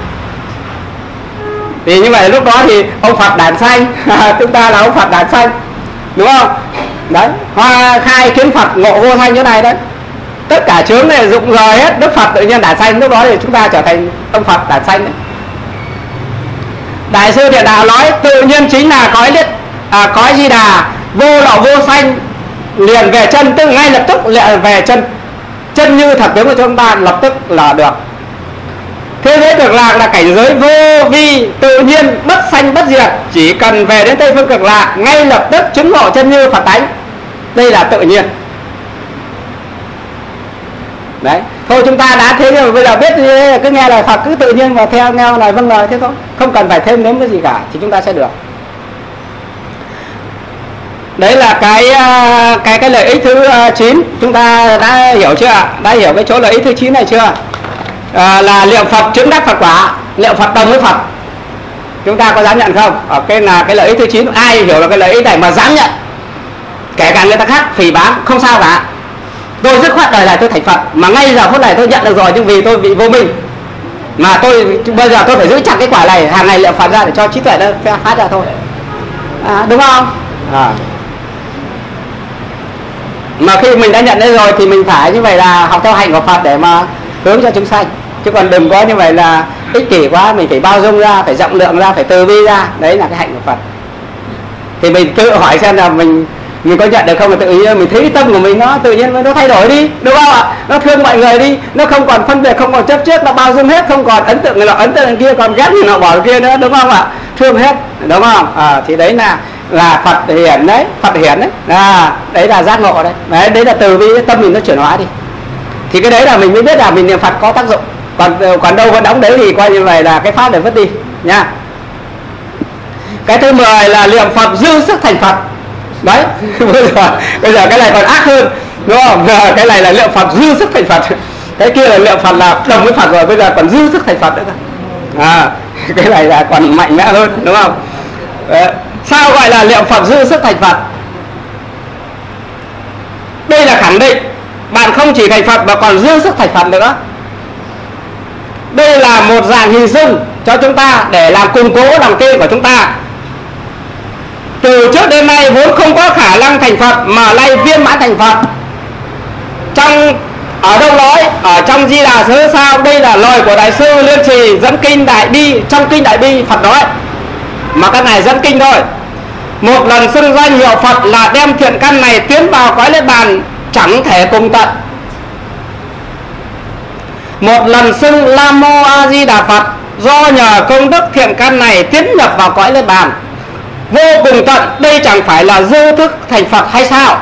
Thì như vậy lúc đó thì ông Phật đản sanh. Chúng ta là ông Phật đản sanh, đúng không? Đấy, Hoa Khai kiến Phật ngộ vô sanh chỗ này đấy. Tất cả chướng này dụng rồi hết, Đức Phật tự nhiên đản sanh, lúc đó thì chúng ta trở thành ông Phật đản sanh đấy. Đại sư Thiện Đạo nói tự nhiên chính là cõi Di Đà, vô lậu vô sanh, liền về chân, tức ngay lập tức liền về chân như thật tướng của chúng ta lập tức là được. Thế giới Cực Lạc là cảnh giới vô vi, tự nhiên, bất sanh bất diệt, chỉ cần về đến Tây Phương Cực Lạc ngay lập tức chứng ngộ chân như Phật tánh. Đây là tự nhiên. Đấy, thôi chúng ta đã thế rồi, bây giờ biết cứ nghe lời Phật, cứ tự nhiên và theo nghe lời vâng lời thế thôi, không cần phải thêm nếm cái gì cả thì chúng ta sẽ được. Đấy là cái lợi ích thứ 9. Chúng ta đã hiểu chưa ạ? Đã hiểu cái chỗ lợi ích thứ 9 này chưa? Là liệu Phật chứng đắc Phật quả, liệu Phật đồng với Phật. Chúng ta có dám nhận không? Cái là cái lợi ích thứ 9. Ai hiểu là cái lợi ích này mà dám nhận kể cả người ta khác phỉ báng không sao cả. Tôi dứt khoát đời này tôi thành Phật, mà ngay giờ phút này tôi nhận được rồi, nhưng vì tôi bị vô minh mà tôi bây giờ tôi phải giữ chặt cái quả này, hàng ngày niệm Phật ra để cho trí tuệ nó phát ra thôi, đúng không? Mà khi mình đã nhận đấy rồi thì mình phải như vậy là học theo hạnh của Phật để mà hướng cho chúng sanh, chứ còn đừng có như vậy là ích kỷ quá. Mình phải bao dung ra, phải rộng lượng ra, phải từ bi ra, đấy là cái hạnh của Phật. Thì mình tự hỏi xem là mình có nhận được không, là tự nhiên mình thấy cái tâm của mình nó tự nhiên nó thay đổi đi, đúng không ạ? Nó thương mọi người đi, nó không còn phân biệt, không còn chấp trước, nó bao dung hết, không còn ấn tượng người nọ ấn tượng người kia, còn ghét người nọ bỏ người kia nữa, đúng không ạ? Thương hết, đúng không? Thì đấy là Phật hiển đấy, Phật hiển đấy, đấy là giác ngộ đấy, đấy là từ bi, tâm mình nó chuyển hóa đi. Thì cái đấy là mình mới biết là mình niệm Phật có tác dụng. Còn đâu vẫn đóng đấy thì coi như vậy là cái pháp để vứt đi nha. Cái thứ 10 là niệm Phật dư sức thành Phật. Đấy, bây giờ cái này còn ác hơn, đúng không? Cái này là niệm Phật dư sức thành Phật. Cái kia là niệm Phật là đồng với Phật rồi, bây giờ còn dư sức thành Phật nữa cơ. Cái này là còn mạnh mẽ hơn, đúng không? Sao gọi là niệm Phật dư sức thành Phật? Đây là khẳng định bạn không chỉ thành Phật mà còn dư sức thành Phật nữa. Đây là một dạng hình dung cho chúng ta để làm củng cố lòng tin của chúng ta. Từ trước đến nay vốn không có khả năng thành Phật mà nay viên mãn thành Phật. Ở đâu nói? Ở trong Di Đà Sớ Sao. Đây là lời của Đại sư Liên Trì dẫn kinh Đại Bi. Trong kinh Đại Bi Phật nói, mà các ngài dẫn kinh thôi. Một lần xưng danh hiệu Phật là đem thiện căn này tiến vào cõi Niết Bàn chẳng thể cùng tận. Một lần xưng Nam Mô A Di Đà Phật, do nhờ công đức thiện căn này tiến nhập vào cõi Niết Bàn vô cùng tận. Đây chẳng phải là dư thức thành Phật hay sao?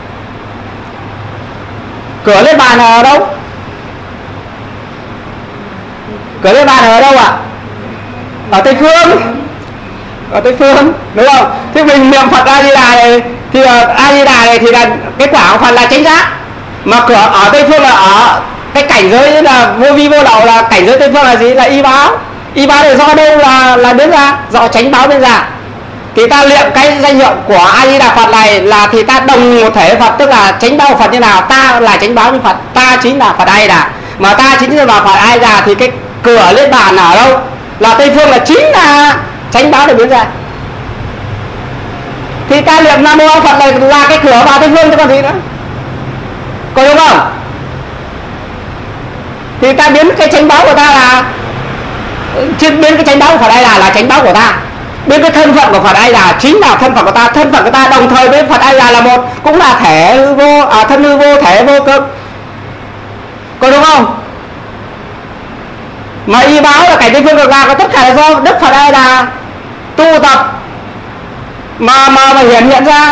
Cửa Niết Bàn ở đâu? Cửa Niết Bàn ở đâu ạ? Ở Tây Phương. Ở Tây Phương, đúng không? Thế mình niệm Phật A Di Đà này thì A Di Đà này thì là cái quả của Phật là chánh giác. Mà cửa ở Tây Phương là ở cái cảnh giới là vô vi vô lậu, là cảnh giới Tây Phương là gì? Là y báo. Y báo này do đâu là biến ra? Do chánh báo biến ra. Thì ta niệm cái danh hiệu của A Di Đà Phật này là thì ta đồng một thể Phật, tức là chánh báo Phật như nào? Ta là chánh báo như Phật, ta chính là Phật A Di Đà. Mà ta chính là Phật A Di Đà thì cái cửa Niết Bàn ở đâu? Là Tây Phương, là chính là chánh báo để biến ra. Thì ta niệm Nam Mô Phật này là cái cửa vào Tây Phương chứ còn gì nữa, có đúng không? Thì ta biến cái chánh báo của ta là biến cái chánh báo của Phật A Di Đà là chánh báo của ta, biến cái thân phận của Phật A Di Đà chính là thân phận của ta. Thân phận của ta đồng thời với Phật A Di Đà là một, cũng là thể hư vô, thân hư vô, thể vô cực, có đúng không? Mà y báo là cảnh Tây Phương cực lạc, có tất cả là do Đức Phật A Di Đà tu tập mà hiển hiện ra.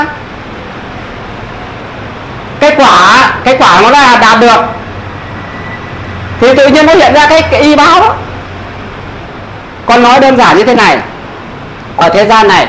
Cái quả nó là đạt được thì tự nhiên nó hiện ra cái y báo đó. Con nói đơn giản như thế này, ở thế gian này,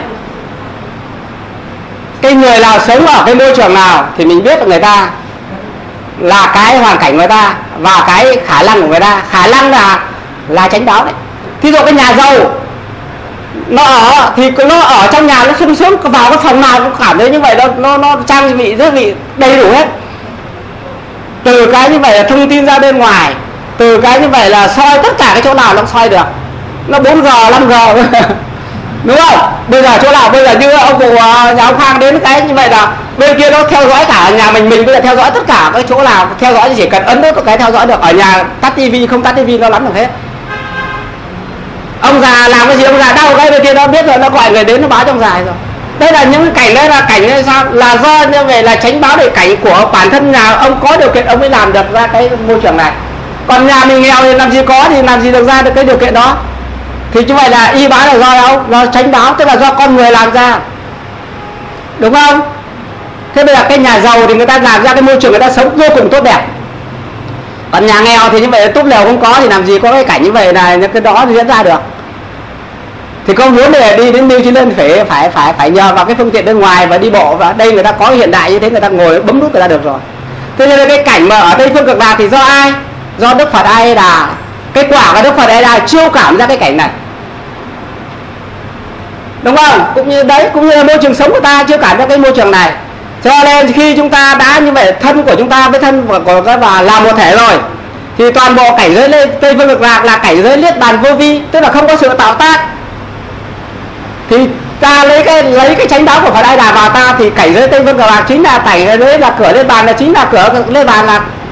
cái người nào sống ở cái môi trường nào thì mình biết được người ta là cái hoàn cảnh người ta và cái khả năng của người ta. Khả năng là chánh báo đấy. Thí dụ cái nhà giàu nó ở trong nhà nó sung sướng, vào cái phòng nào cũng cảm thấy như vậy, nó trang bị rất bị đầy đủ hết. Từ cái như vậy là thông tin ra bên ngoài, từ cái như vậy là soi tất cả cái chỗ nào nó cũng soi được, nó 4G 5G đúng không? Bây giờ chỗ nào, bây giờ như ông cụ nhà ông Khang đến cái như vậy là bên kia nó theo dõi cả nhà mình bây giờ theo dõi tất cả cái chỗ nào, theo dõi chỉ cần ấn nút một cái theo dõi được. Ở nhà tắt tivi không tắt tivi nó nắm được hết. Ông già làm cái gì ông già đau cái bên kia nó biết rồi, nó gọi người đến nó báo cho ông già rồi. Đây là những cảnh, đây là cảnh hay sao? Là do như vậy là chánh báo để cảnh của bản thân nhà ông có điều kiện ông mới làm được ra cái môi trường này. Còn nhà mình nghèo thì làm gì có, thì làm gì được ra được cái điều kiện đó. Thì như vậy là y báo là do đâu? Do chánh báo, tức là do con người làm ra, đúng không? Thế bây giờ cái nhà giàu thì người ta làm ra cái môi trường người ta sống vô cùng tốt đẹp. Còn nhà nghèo thì như vậy túp lều không có thì làm gì có cái cảnh như vậy là những cái đó thì diễn ra được. Thì có muốn để đi đến New Zealand phải nhờ vào cái phương tiện bên ngoài và đi bộ, và đây người ta có hiện đại như thế, người ta ngồi bấm nút người ta được rồi. Thế nên cái cảnh mà ở Tây Phương Cực Lạc thì do ai? Do Đức Phật A Di Đà. Cái quả của Đức Phật A Di Đà chiêu cảm ra cái cảnh này, đúng không? Cũng như đấy, cũng như là môi trường sống của ta chiêu cảm ra cái môi trường này. Cho nên khi chúng ta đã như vậy, thân của chúng ta với thân của các bà là một thể rồi, thì toàn bộ cảnh giới lên Tây Phương Cực Lạc là cảnh giới niết bàn vô vi, tức là không có sự tạo tác. Thì ta lấy cái chánh đạo của Phật A Đà vào ta, thì cảnh giới Tây Phương Cực Lạc chính là cảnh giới là cửa lên bàn, là chính là cửa lên bàn.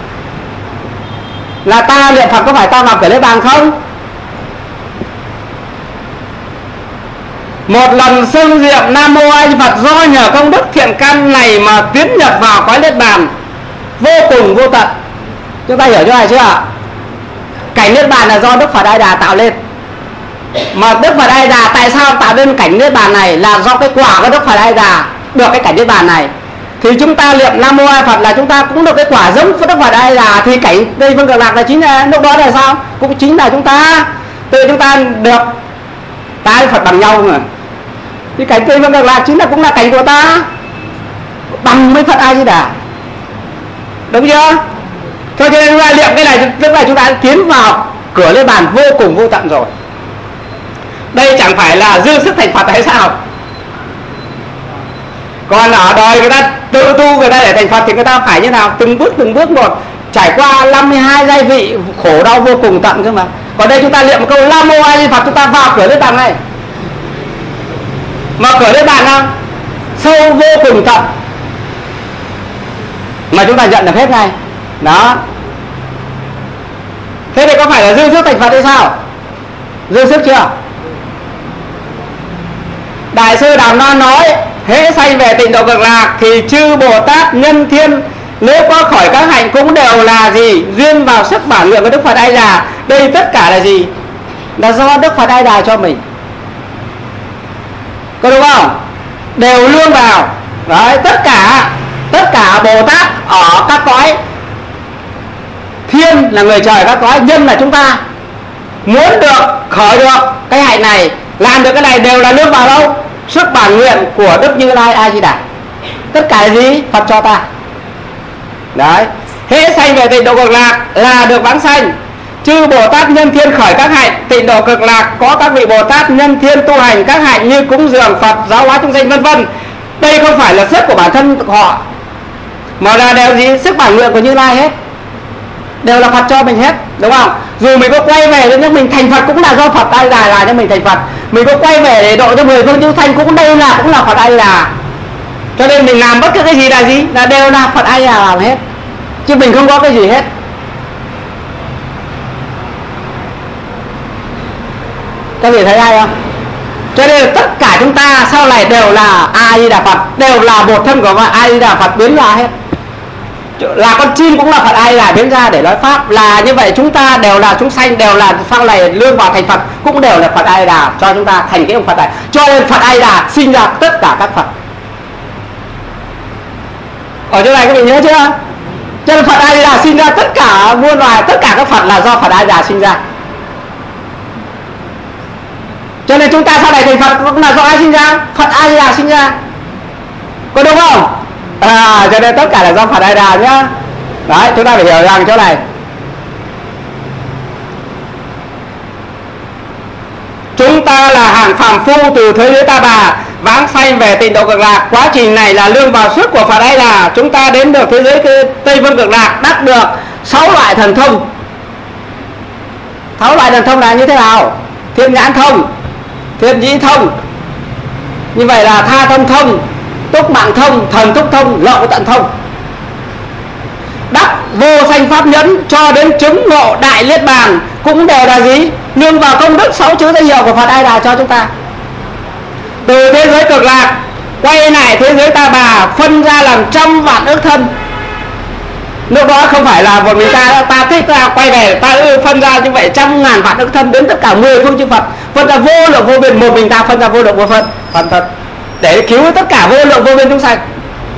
Là ta niệm Phật có phải ta vào cửa lên bàn không? Một lần xưng niệm Nam Mô A Di Phật do nhờ công đức thiện căn này mà tiến nhập vào cõi niết bàn vô cùng vô tận. Chúng ta hiểu chỗ này chưa ạ? Cảnh niết bàn là do Đức Phật A Đà tạo lên. Mà Đức Phật A Đà tại sao tạo nên cảnh niết bàn này? Là do cái quả của Đức Phật A Đà được cái cảnh niết bàn này. Thì chúng ta niệm Nam Mô A Phật là chúng ta cũng được cái quả giống với Đức Phật A Đà. Thì cảnh Tây Phương Cực Lạc là chính là lúc đó là sao? Cũng chính là chúng ta được ta với Phật bằng nhau mà. Thì cảnh Tây Phương Cực Lạc chính là cũng là cảnh của ta bằng với Phật A Di Đà. Đúng chưa? Cho nên chúng ta niệm cái này tức là chúng ta tiến vào cửa lên bàn vô cùng vô tận rồi. Đây chẳng phải là dư sức thành Phật hay sao? Còn ở đời người ta tự tu, người ta để thành Phật thì người ta phải như nào? Từng bước một, trải qua 52 giai vị khổ đau vô cùng tận cơ mà. Còn đây chúng ta niệm một câu Nam Mô A Di Phật, chúng ta vào cửa lên bàn này. Mà cửa lên bàn nào? Sâu vô cùng tận, mà chúng ta nhận được hết ngay. Đó. Thế thì có phải là dư sức thành Phật hay sao? Dư sức chưa? Đại sư Đàm Loan nói hễ sanh về tịnh độ Cực Lạc thì chư Bồ Tát nhân thiên nếu có khỏi các hạnh cũng đều là gì? Duyên vào sức bản nguyện của Đức Phật A Đà. Đây tất cả là gì? Là do Đức Phật A Đà cho mình. Có đúng không? Đều lương vào. Đấy, tất cả Bồ Tát ở các cõi thiên là người trời, các cõi nhân là chúng ta, muốn được khởi được cái hạnh này, làm được cái này đều là nương vào đâu? Sức bản nguyện của Đức Như Lai A Di Đà. Tất cả là gì? Phật cho ta. Đấy. Hễ sanh về tịnh độ Cực Lạc là được vãng sanh. Chư Bồ Tát nhân thiên khởi các hạnh. Tịnh độ Cực Lạc có các vị Bồ Tát nhân thiên tu hành các hạnh như cúng dường Phật, giáo hóa chúng sanh vân vân. Đây không phải là sức của bản thân họ, mà là đều gì? Sức bản nguyện của Như Lai hết. Đều là Phật cho mình hết, đúng không? Dù mình có quay về nhưng mình thành Phật cũng là do Phật A Di Đà là cho mình thành Phật. Mình có quay về để độ cho 10 phương chư sanh cũng là Phật A Di Đà. Cho nên mình làm bất cứ cái gì là gì? Là đều là Phật A Di Đà làm hết, chứ mình không có cái gì hết. Các vị thấy ai không? Cho nên tất cả chúng ta sau này đều là A Di Đà Phật, đều là một thân của A Di Đà Phật biến ra hết. Là con chim cũng là Phật A Di Đà biến ra để nói pháp. Là như vậy chúng ta đều là chúng sanh, đều là sau này lương vào thành Phật cũng đều là Phật A Di Đà cho chúng ta thành cái ông Phật này. Cho nên Phật A Di Đà sinh ra tất cả các Phật. Ở chỗ này các vị nhớ chưa? Cho nên Phật A Di Đà sinh ra tất cả muôn loài, tất cả các Phật là do Phật A Di Đà sinh ra. Cho nên chúng ta sau này thành Phật cũng là do ai sinh ra? Phật A Di Đà sinh ra. Có đúng không? Cho nên tất cả là do Phật A Di Đà nhá. Đấy, chúng ta phải hiểu rằng chỗ này chúng ta là hạng phàm phu từ thế giới ta bà vãng sanh về tịnh độ Cực Lạc. Quá trình này là lương vào sức của Phật A Di Đà. Chúng ta đến được thế giới Tây Phương Cực Lạc, đắc được 6 loại thần thông. 6 loại thần thông là như thế nào? Thiên nhãn thông, thiên nhĩ thông, như vậy là tha thông thông, túc mạng thông, thần túc thông, lộ tận thông. Đắc vô sanh pháp nhẫn cho đến chứng ngộ đại niết bàn cũng đều là gì? Nương vào công đức 6 chữ danh hiệu của Phật A Di Đà cho chúng ta. Từ thế giới Cực Lạc quay lại thế giới ta bà, phân ra làm trăm vạn ức thân. Lúc đó không phải là một mình ta thích ta quay về ta phân ra như vậy trăm ngàn vạn ức thân đến tất cả 10 phương chư Phật, phân ra vô lượng vô biên. Một mình ta phân ra vô lượng vô phân thật để cứu tất cả vô lượng vô biên chúng sanh.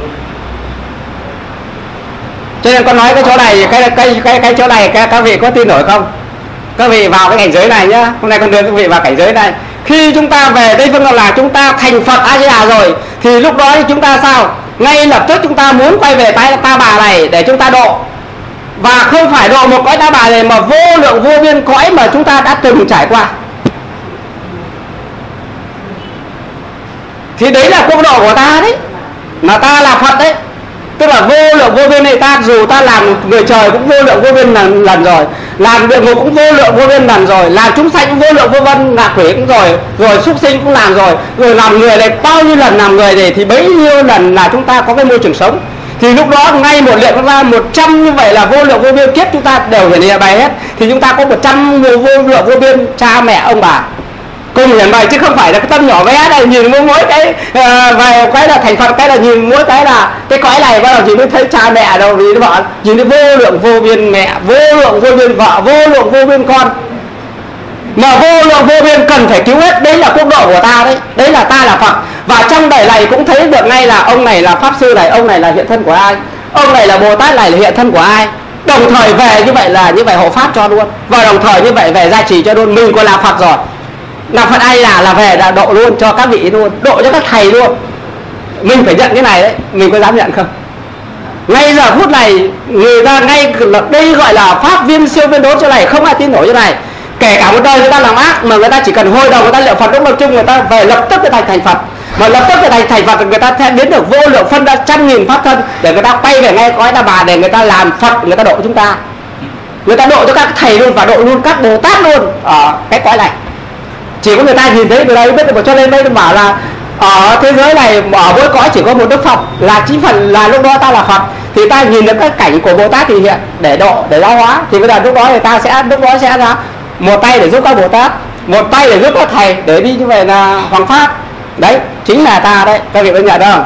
Cho nên con nói cái chỗ này, cái chỗ này các vị có tin nổi không? Các vị vào cái cảnh giới này nhá. Hôm nay con đưa các vị vào cảnh giới này. Khi chúng ta về Tây Phương Cực Lạc, chúng ta thành Phật A Di Đà rồi, thì lúc đó chúng ta sao? Ngay lập tức chúng ta muốn quay về ta bà này để chúng ta độ. Và không phải độ một cõi ta bà này, mà vô lượng vô biên cõi mà chúng ta đã từng trải qua. Thì đấy là quốc độ của ta đấy. mà ta là Phật đấy, tức là vô lượng vô biên này. Ta dù ta làm người trời cũng vô lượng vô biên lần rồi, làm địa ngục cũng vô lượng vô biên lần rồi, làm chúng sanh cũng vô lượng vô biên, ngạ quỷ cũng rồi súc sinh cũng làm rồi làm người này bao nhiêu lần làm người này, thì bấy nhiêu lần là chúng ta có cái môi trường sống. Thì lúc đó ngay một liệm ra 100 như vậy là vô lượng vô biên kiếp chúng ta đều hiển hiện bày hết. Thì chúng ta có 100 người vô lượng vô biên cha mẹ ông bà cùng hiển bày, chứ không phải là cái tâm nhỏ bé này nhìn mỗi cái vài cái là thành Phật, cái là nhìn mỗi cái là cái cõi này bắt đầu chỉ mới thấy cha mẹ đâu, vì nó bảo nhìn thấy vô lượng vô biên mẹ, vô lượng vô biên vợ, vô lượng vô biên con, mà vô lượng vô biên cần phải cứu hết. Đấy là quốc độ của ta đấy, đấy là ta là Phật. Và trong đời này cũng thấy được ngay là ông này là pháp sư này, ông này là hiện thân của ai, ông này là Bồ Tát này là hiện thân của ai. Đồng thời về như vậy là như vậy hộ pháp cho luôn, và đồng thời như vậy về gia trì cho luôn. Mình còn là Phật rồi, là Phật ai là về đã độ luôn cho các vị luôn, độ cho các thầy luôn. Mình phải nhận cái này đấy, mình có dám nhận không? Ngay giờ phút này người ta ngay đây gọi là pháp viên siêu viên đốn chỗ này, không ai tin nổi chỗ này. Kể cả một đời người ta làm ác mà người ta chỉ cần hồi đầu người ta liệu Phật đúng lập chung, người ta về lập tức cái thành Phật, mà lập tức cái thành Phật người ta sẽ biến được vô lượng phân ra trăm nghìn pháp thân để người ta quay về ngay cõi Ta Bà để người ta làm Phật, người ta độ chúng ta, người ta độ cho các thầy luôn và độ luôn các Bồ Tát luôn ở cái cõi này. Chỉ có người ta nhìn thấy người ta biết được. Cho nên đây bảo là ở thế giới này ở mỗi cõi chỉ có một Đức Phật là chính phần, là lúc đó ta là Phật thì ta nhìn được các cảnh của Bồ Tát thì hiện để độ, để giáo hóa. Thì bây giờ lúc đó thì ta sẽ ra một tay để giúp các Bồ Tát, một tay để giúp các thầy để đi như vậy là hoàng pháp. Đấy chính là ta đấy, các vị có nhận không?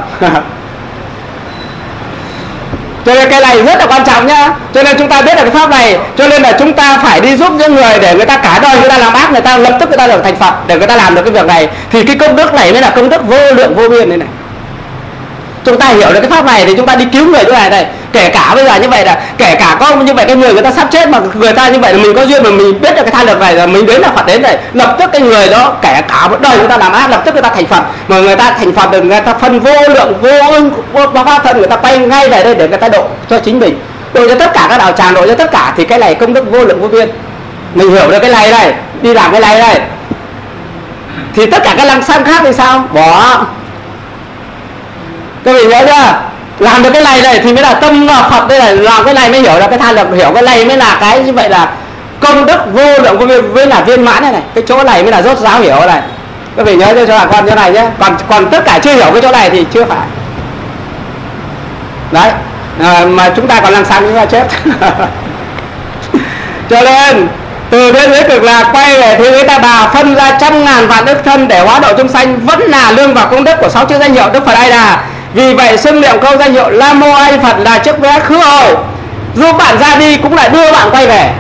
Cho nên cái này rất là quan trọng nhá. Cho nên chúng ta biết được cái pháp này, cho nên là chúng ta phải đi giúp những người để người ta cả đời người ta làm ác, người ta lập tức người ta được thành Phật để người ta làm được cái việc này. Thì cái công đức này mới là công đức vô lượng vô biên này. Chúng ta hiểu được cái pháp này thì chúng ta đi cứu người chỗ này. Kể cả bây giờ như vậy là kể cả có như vậy cái người ta sắp chết mà người ta như vậy là mình có duyên mà mình biết được cái tha lực này là mình đến là Phật đến này, lập tức cái người đó kể cả một đời người ta làm ác lập tức người ta thành Phật. Mà người ta thành Phật được người ta phân vô lượng vô ưng vô pháp thân, người ta bay ngay về đây để người ta độ cho chính mình, độ cho tất cả các đạo tràng, độ cho tất cả. Thì cái này công đức vô lượng vô biên. Mình hiểu được cái này đi làm cái này thì tất cả các lăng xăng khác thì sao? Bỏ. Các vị nhớ chưa? Làm được cái này thì mới là tâm Phật. Đây là làm cái này mới hiểu là cái tha lực, hiểu cái này mới là cái như vậy là công đức vô lượng vô biên với là viên mãn này. Cái chỗ này mới là rốt ráo hiểu này. Các vị nhớ cho là con chỗ này nhé. Còn tất cả chưa hiểu cái chỗ này thì chưa phải. Đấy. Mà chúng ta còn làm sao chúng ta chết. Cho nên từ thế giới cực lạc quay về thế giới Ta Bà, phân ra trăm ngàn vạn đức thân để hóa độ chúng sanh, vẫn là lương vào công đức của 6 chữ danh hiệu Đức Phật A Di Đà. Vì vậy xưng niệm câu danh hiệu Nam Mô A Di Phật là chiếc vé khứ hồi, giúp bạn ra đi cũng lại đưa bạn quay về.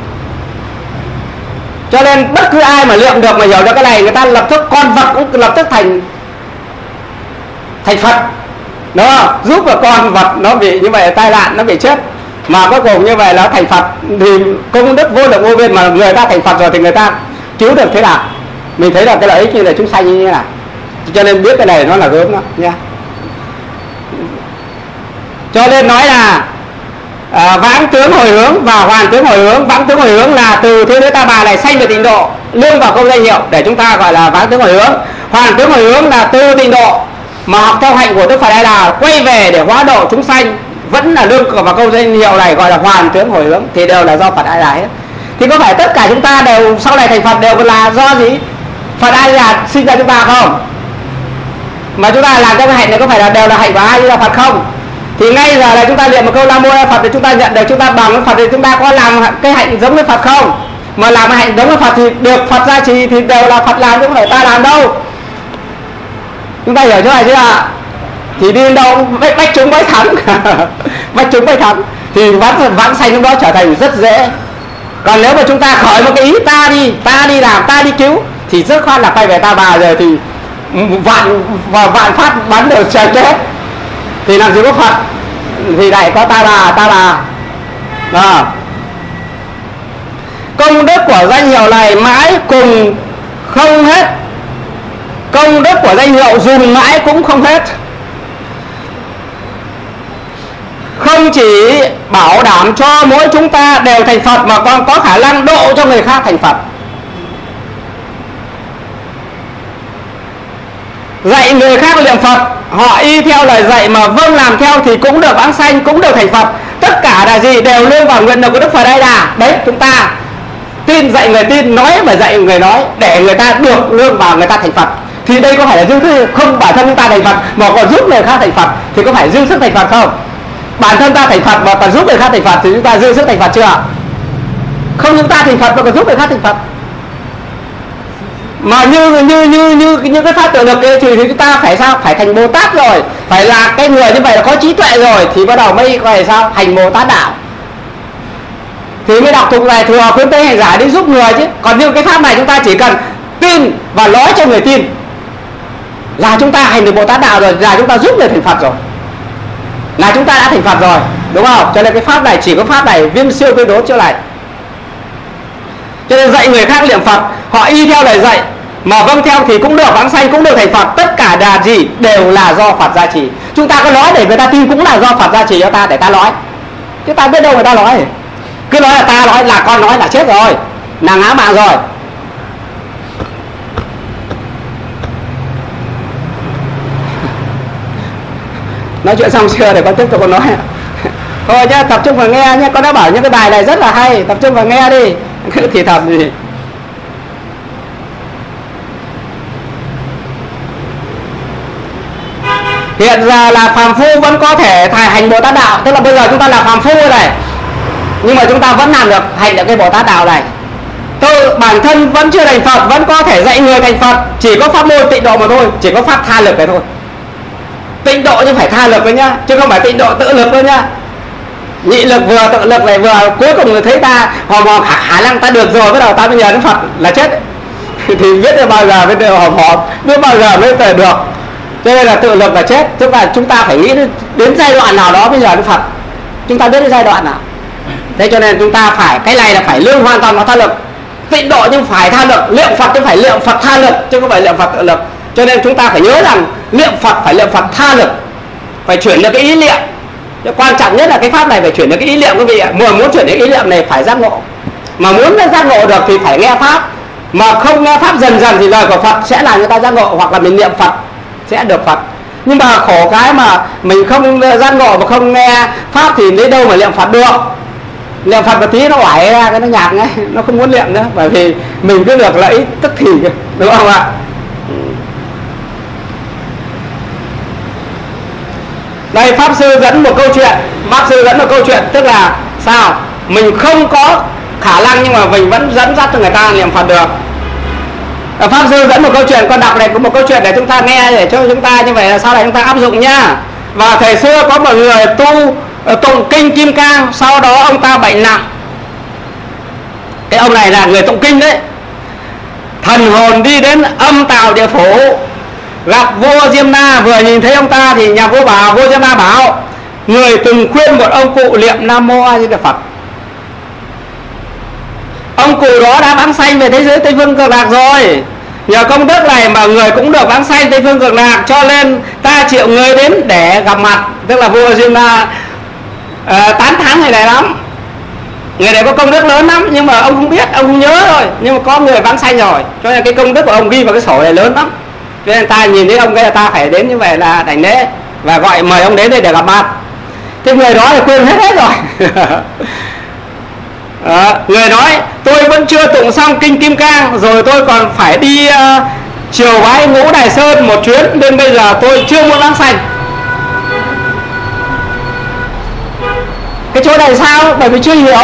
Cho nên bất cứ ai mà niệm được mà hiểu được cái này, người ta lập tức con vật cũng lập tức thành Phật. Đó, giúp được con vật nó bị như vậy tai nạn, nó bị chết mà cuối cùng như vậy là thành Phật. Thì công đức vô lượng vô biên mà người ta thành Phật rồi thì người ta cứu được thế nào? Mình thấy là cái lợi ích như là chúng sanh như thế nào. Cho nên biết cái này nó là gớm đó nha. Cho nên nói là vãng tướng hồi hướng và hoàn tướng hồi hướng. Vãng tướng hồi hướng là từ thế giới Ta Bà này sanh về tịnh độ, lương vào câu danh hiệu để chúng ta gọi là vãng tướng hồi hướng. Hoàn tướng hồi hướng là từ tịnh độ mà học theo hạnh của Đức Phật A Di Đà quay về để hóa độ chúng sanh, vẫn là lương vào câu danh hiệu này gọi là hoàn tướng hồi hướng, thì đều là do Phật A Di Đà hết. Thì có phải tất cả chúng ta đều sau này thành Phật đều là do gì? Phật A Di Đà sinh ra chúng ta không? Mà chúng ta làm cho cái hạnh này có phải là đều là hạnh của A Di Đà Phật không? Thì ngay giờ là chúng ta niệm một câu Nam Mô A Phật thì chúng ta nhận được chúng ta bằng với Phật, thì chúng ta có làm cái hạnh giống với Phật không? Mà làm cái hạnh giống với Phật thì được Phật gia trì thì đều là Phật làm chứ không phải ta làm đâu. Chúng ta hiểu chỗ này chứ ạ? Thì đi đâu bách chúng bách thắng. Bách chúng bách thắng thì vãng sanh lúc đó trở thành rất dễ. Còn nếu mà chúng ta khởi một cái ý ta đi làm, ta đi cứu thì rất khoan là quay về Ta Bà rồi thì vạn phát bắn đều chết chết. Thì làm gì có Phật, thì lại có Ta Bà. Đó. Công đức của danh hiệu này mãi cùng không hết. Công đức của danh hiệu dùng mãi cũng không hết. Không chỉ bảo đảm cho mỗi chúng ta đều thành Phật mà còn có khả năng độ cho người khác thành Phật. dạy người khác niệm Phật, họ y theo lời dạy mà vâng làm theo thì cũng được vãng sanh, cũng được thành Phật. Tất cả là gì? Đều nương vào nguyện lực của Đức Phật Ai Đà. Đấy, chúng ta tin dạy người tin, nói mà dạy người nói, để người ta được nương vào, người ta thành Phật. Thì đây có phải là dư sức không? Bản thân chúng ta thành Phật mà còn giúp người khác thành Phật thì có phải dư sức thành Phật không? Bản thân ta thành Phật mà còn giúp người khác thành Phật thì chúng ta dư sức thành Phật chưa? Không, chúng ta thành Phật mà còn giúp người khác thành Phật. Mà như cái pháp tự lực ấy, thì chúng ta phải sao? Phải thành Bồ Tát rồi, phải là cái người như vậy là có trí tuệ rồi thì bắt đầu mới gọi sao? Hành Bồ Tát đạo. Thì mới đọc thuộc bài thừa khuyến tây hành giả đi giúp người chứ. Còn như cái pháp này chúng ta chỉ cần tin và nói cho người tin là chúng ta hành được Bồ Tát đạo rồi, là chúng ta giúp người thành Phật rồi, là chúng ta đã thành Phật rồi, đúng không? Cho nên cái pháp này chỉ có pháp này viêm siêu tuyệt đối chưa này. Cho nên dạy người khác niệm Phật, họ y theo lời dạy mà vâng theo thì cũng được vãng sanh, cũng được thành Phật. Tất cả là gì? Đều là do Phật gia trì. Chúng ta có nói để người ta tin cũng là do Phật gia trì cho ta, để ta nói. Chứ ta biết đâu người ta nói. Cứ nói là ta nói, là con nói là chết rồi, là ngã mạng rồi. Nói chuyện xong chưa để con tiếp tục con nói. Thôi nhá, tập trung vào nghe nhé. Con đã bảo những cái bài này rất là hay, tập trung vào nghe đi. Cứ thì thầm gì. Hiện giờ là phàm phu vẫn có thể hành Bồ Tát đạo. Tức là bây giờ chúng ta là phàm phu rồi này, nhưng mà chúng ta vẫn làm được, hành được cái Bồ Tát đạo này. Bản thân vẫn chưa thành Phật, vẫn có thể dạy người thành Phật. Chỉ có pháp môn tịnh độ mà thôi, chỉ có pháp tha lực này thôi. Tịnh độ nhưng phải tha lực đấy nhá, chứ không phải tịnh độ tự lực đâu nhá. Nhị lực vừa tự lực này vừa cuối cùng người thấy ta hòm khả năng ta được rồi, bắt đầu ta bây giờ đến Phật là chết đấy. Thì biết được bao giờ mới được hòm, biết bao giờ mới được. Cho nên là tự lực là chết. Tức là chúng ta phải nghĩ đến giai đoạn nào đó bây giờ đến Phật. Chúng ta biết đến giai đoạn nào. Thế cho nên chúng ta phải, cái này là phải lương hoàn toàn vào tha lực. Tịnh độ nhưng phải tha lực, niệm Phật chứ phải niệm Phật tha lực, chứ không phải niệm Phật tự lực. Cho nên chúng ta phải nhớ rằng niệm Phật phải niệm Phật tha lực, phải chuyển được cái ý niệm. Quan trọng nhất là cái pháp này phải chuyển được cái ý niệm quý vị ạ. Muốn chuyển được ý niệm này phải giác ngộ. Mà muốn giác ngộ được thì phải nghe pháp. Mà không nghe pháp dần dần thì lời của Phật sẽ làm cho ta giác ngộ, hoặc là mình niệm Phật sẽ được Phật. Nhưng mà khổ cái mà mình không giác ngộ mà không nghe pháp thì lấy đâu mà niệm Phật được. Niệm Phật một tí nó oải ra cái nó nhạt ngay, nó không muốn niệm nữa, bởi vì mình cứ được lợi ích tức thì, đúng không ạ? Đây pháp sư dẫn một câu chuyện. Pháp sư dẫn một câu chuyện tức là sao? Mình không có khả năng nhưng mà mình vẫn dẫn dắt cho người ta niệm Phật được. Pháp sư dẫn một câu chuyện, con đọc này có một câu chuyện để chúng ta nghe, để cho chúng ta như vậy là sau này chúng ta áp dụng nhá. Và thời xưa có một người tu tụng kinh Kim Cang, sau đó ông ta bệnh nặng. Cái ông này là người tụng kinh đấy. Thần hồn đi đến âm tào địa phủ, gặp vua Diêm Na. Vừa nhìn thấy ông ta thì nhà vua bảo, vua Diêm Na bảo: người từng khuyên một ông cụ niệm Nam Mô A Di Đà Phật. Ông cụ đó đã vãng sanh về thế giới Tây Phương Cực Lạc rồi. Nhờ công đức này mà người cũng được vãng sanh Tây Phương Cực Lạc, cho nên ta triệu người đến để gặp mặt. Tức là vua Diêm Na tán thán người này lắm. Người này có công đức lớn lắm, nhưng mà ông không biết, ông không nhớ rồi. Nhưng mà có người vãng sanh rồi, cho nên cái công đức của ông ghi vào cái sổ này lớn lắm. Cho nên ta nhìn thấy ông cái là ta phải đến như vậy là đảnh lễ và gọi mời ông đến đây để gặp mặt. Thế người đó thì quên hết rồi. Người nói: tôi vẫn chưa tụng xong kinh Kim Cang, rồi tôi còn phải đi triều bái Ngũ Đài Sơn một chuyến, nên bây giờ tôi chưa muốn vãng sanh. Cái chỗ này sao? Bởi vì chưa hiểu.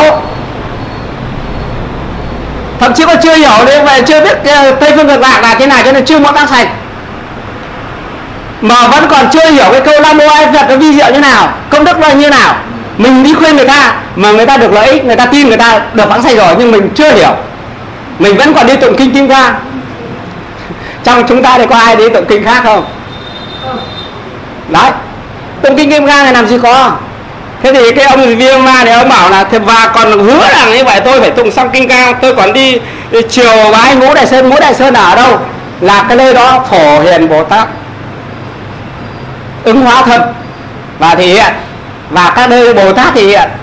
Thậm chí còn chưa hiểu nên vậy, chưa biết Tây Phương Cực Lạc là thế nào, cho nên chưa muốn vãng sanh. Mà vẫn còn chưa hiểu cái câu Nam Mô A Di Đà Phật nó vi diệu như nào, công đức nó như nào. Mình đi khuyên người ta mà người ta được lợi ích, người ta tin, người ta được vãng sanh rồi, nhưng mình chưa hiểu. Mình vẫn còn đi tụng kinh Kim Cang. Trong chúng ta thì có ai đi tụng kinh khác không? Đấy, tụng kinh Kim Cang này làm gì có. Thế thì cái ông Viêm Ma này ông bảo là và còn hứa rằng như vậy tôi phải tụng xong kinh Cang, tôi còn đi triều bái Ngũ Đài Sơn. Ngũ Đài Sơn ở đâu? Là cái nơi đó Phổ Hiền Bồ Tát ứng hóa thân và thể hiện, và các nơi Bồ Tát thể hiện.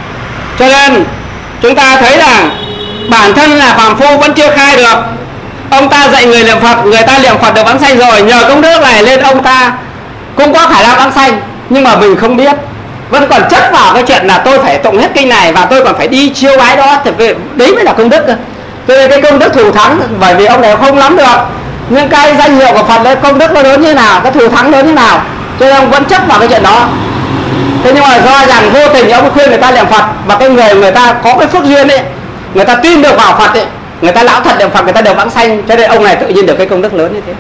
Cho nên chúng ta thấy rằng bản thân là phàm phu vẫn chưa khai được. Ông ta dạy người niệm Phật, người ta niệm Phật được vãng sanh rồi, nhờ công đức này lên ông ta cũng có khả năng vãng sanh, nhưng mà mình không biết, vẫn còn chấp vào cái chuyện là tôi phải tụng hết kinh này và tôi còn phải đi chiêu bái đó, thì đấy mới là công đức cơ. Cho nên cái công đức thù thắng, bởi vì ông này không nắm được những cái danh hiệu của Phật đấy, công đức nó lớn như nào, cái thù thắng lớn như nào, cho nên ông vẫn chấp vào cái chuyện đó. Thế nhưng mà do rằng vô tình ông khuyên người ta niệm Phật, và cái người ta có cái phước duyên ấy, người ta tin được vào Phật ấy, người ta lão thật niệm Phật, người ta đều vãng sanh, cho nên ông này tự nhiên được cái công đức lớn như thế.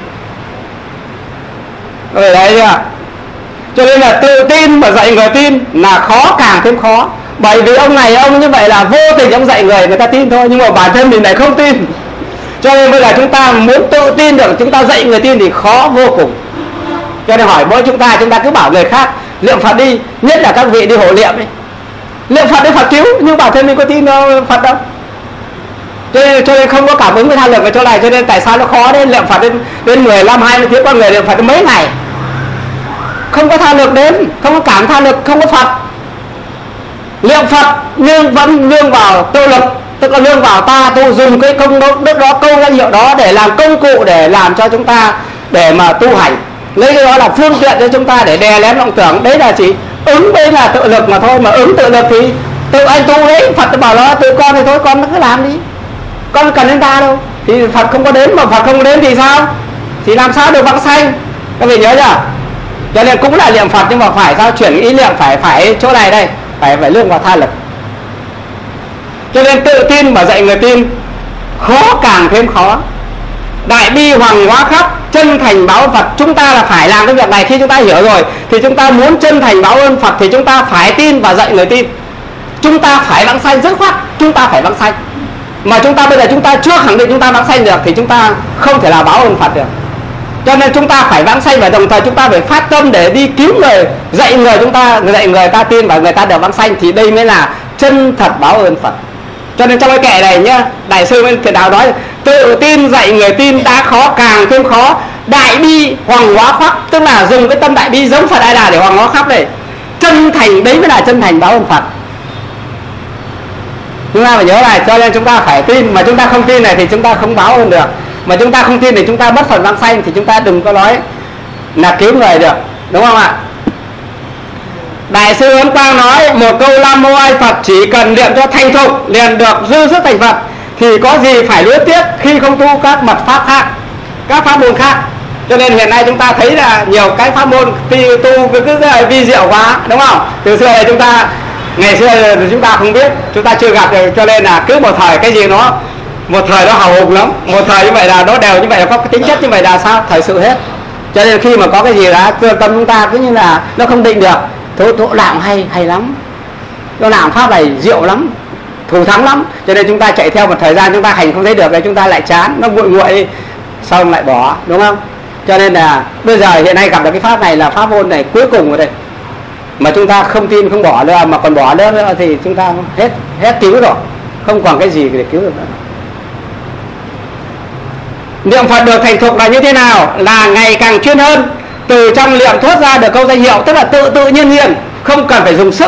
Rồi đấy chưa? Cho nên là tự tin mà dạy người tin là khó, càng thêm khó. Bởi vì ông này ông như vậy là vô tình ông dạy người ta tin thôi, nhưng mà bản thân mình lại không tin. Cho nên bây giờ chúng ta muốn tự tin được, chúng ta dạy người tin thì khó vô cùng. Cho nên hỏi mỗi chúng ta cứ bảo người khác niệm Phật đi, nhất là các vị đi hộ niệm ấy, niệm Phật để Phật cứu, nhưng bản thân mình có tin Phật đâu. Cho nên không có cảm ứng với tha lực ở chỗ này, cho nên tại sao nó khó đến niệm Phật đến 15-20 tiếng, con người niệm Phật đến mấy ngày không có tha lực đến, không có cảm tha lực, không có Phật. Niệm Phật nhưng vẫn nương vào tự lực, tức là nương vào ta tu, dùng cái công đức đó, câu danh hiệu đó để làm công cụ, để làm cho chúng ta để mà tu hành, lấy cái đó là phương tiện cho chúng ta để đè lén vọng tưởng. Đấy là chỉ ứng với là tự lực mà thôi, mà ứng tự lực thì tự anh tu đấy, Phật bảo nó tự con thì thôi, con nó cứ làm đi, con cần đến ta đâu. Thì Phật không có đến, mà Phật không đến thì sao, thì làm sao được vãng sanh. Các vị nhớ chưa? Cho nên cũng là niệm Phật, nhưng mà phải sao chuyển ý niệm, phải chỗ này đây, phải lương vào tha lực. Cho nên tự tin mà dạy người tin khó, càng thêm khó. Đại bi hoàng hóa khắp, chân thành báo ơn Phật. Chúng ta là phải làm cái việc này. Khi chúng ta hiểu rồi thì chúng ta muốn chân thành báo ơn Phật thì chúng ta phải tin và dạy người tin. Chúng ta phải vãng sanh, dứt khoát chúng ta phải vãng sanh. Mà chúng ta bây giờ chúng ta chưa khẳng định chúng ta vãng sanh được thì chúng ta không thể nào báo ơn Phật được. Cho nên chúng ta phải vãng sanh, và đồng thời chúng ta phải phát tâm để đi cứu người, dạy người ta tin và người ta đều vãng sanh, thì đây mới là chân thật báo ơn Phật. Cho nên trong cái kệ này nhá, đại sư bên Kiệt Đào nói tự tin dạy người tin đã khó, càng thêm khó. Đại bi hoàng hóa khắp, tức là dùng cái tâm đại bi giống Phật Ai Đà để hoàng hóa khắp này. Chân thành, đấy mới là chân thành báo ơn Phật. Chúng ta phải nhớ này, cho nên chúng ta phải tin, mà chúng ta không tin này thì chúng ta không báo ơn được. Mà chúng ta không tin thì chúng ta mất phần vãng sanh, thì chúng ta đừng có nói là cứu người được, đúng không ạ? Đại sư Ấn Quang nói một câu Nam Mô A Phật chỉ cần niệm cho thành thục liền được dư sức thành Phật, thì có gì phải luyến tiếc khi không tu các mật pháp khác, các pháp môn khác. Cho nên hiện nay chúng ta thấy là nhiều cái pháp môn tu cứ vi diệu quá, đúng không? Từ xưa này ngày xưa chúng ta không biết, chúng ta chưa gặp được, cho nên là cứ một thời cái gì nó một thời nó hào hùng lắm, một thời như vậy là nó đều như vậy, là có cái tính chất như vậy là sao thời sự hết. Cho nên khi mà có cái gì đó tâm chúng ta cứ như là nó không định được, chỗ làm hay lắm, chỗ làm pháp này diệu lắm, thù thắng lắm, cho nên chúng ta chạy theo một thời gian chúng ta hành không thấy được, chúng ta lại chán, nó nguội đi, xong lại bỏ, đúng không? Cho nên là bây giờ hiện nay gặp được cái pháp này là pháp môn này cuối cùng rồi đây, mà chúng ta không tin không bỏ nữa, mà còn bỏ nữa thì chúng ta hết cứu rồi, không còn cái gì để cứu được nữa. Niệm Phật được thành thục là như thế nào? Là ngày càng chuyên hơn, từ trong niệm thốt ra được câu danh hiệu, tức là tự nhiên, không cần phải dùng sức.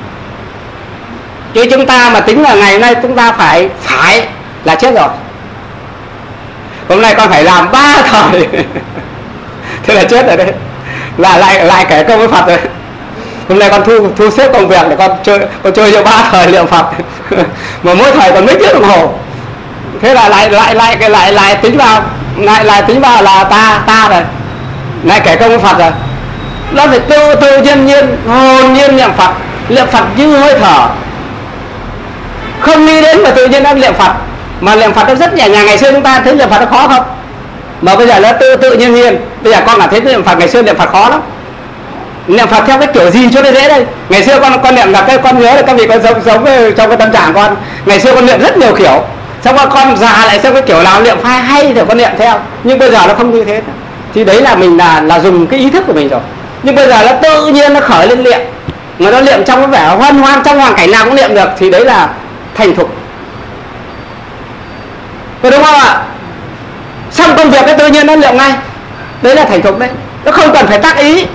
Chứ chúng ta mà tính là ngày hôm nay chúng ta phải là chết rồi. Hôm nay con phải làm 3 thời thế là chết rồi đấy, là lại kể công với Phật rồi. Hôm nay con thu xếp công việc để con chơi cho 3 thời niệm Phật mà mỗi thời còn mấy tiếng đồng hồ. Thế là lại tính vào là ta rồi, lại kể công với Phật rồi. Nó phải tự nhiên hồn nhiên niệm Phật như hơi thở, không nghĩ đến mà tự nhiên đang niệm Phật. Mà niệm Phật nó rất nhẹ nhàng. Ngày xưa chúng ta thấy niệm Phật nó khó không? Mà bây giờ nó tự nhiên. Bây giờ con cảm thấy niệm Phật, ngày xưa niệm Phật khó lắm. Niệm Phật theo cái kiểu gì cho nó dễ đây? Ngày xưa con niệm là con nhớ là các vị con sống trong cái tâm trạng con. Ngày xưa con niệm rất nhiều kiểu, xong rồi con già lại xem cái kiểu nào niệm hay thì con niệm theo. Nhưng bây giờ nó không như thế. Thì đấy là mình là dùng cái ý thức của mình rồi. Nhưng bây giờ nó tự nhiên nó khởi lên niệm, mà nó niệm trong cái vẻ hoan hoan, trong hoàn cảnh nào cũng niệm được, thì đấy là thành thục. Có đúng không ạ? Xong công việc cái tự nhiên nó niệm ngay, đấy là thành thục đấy. Nó không cần phải tác ý,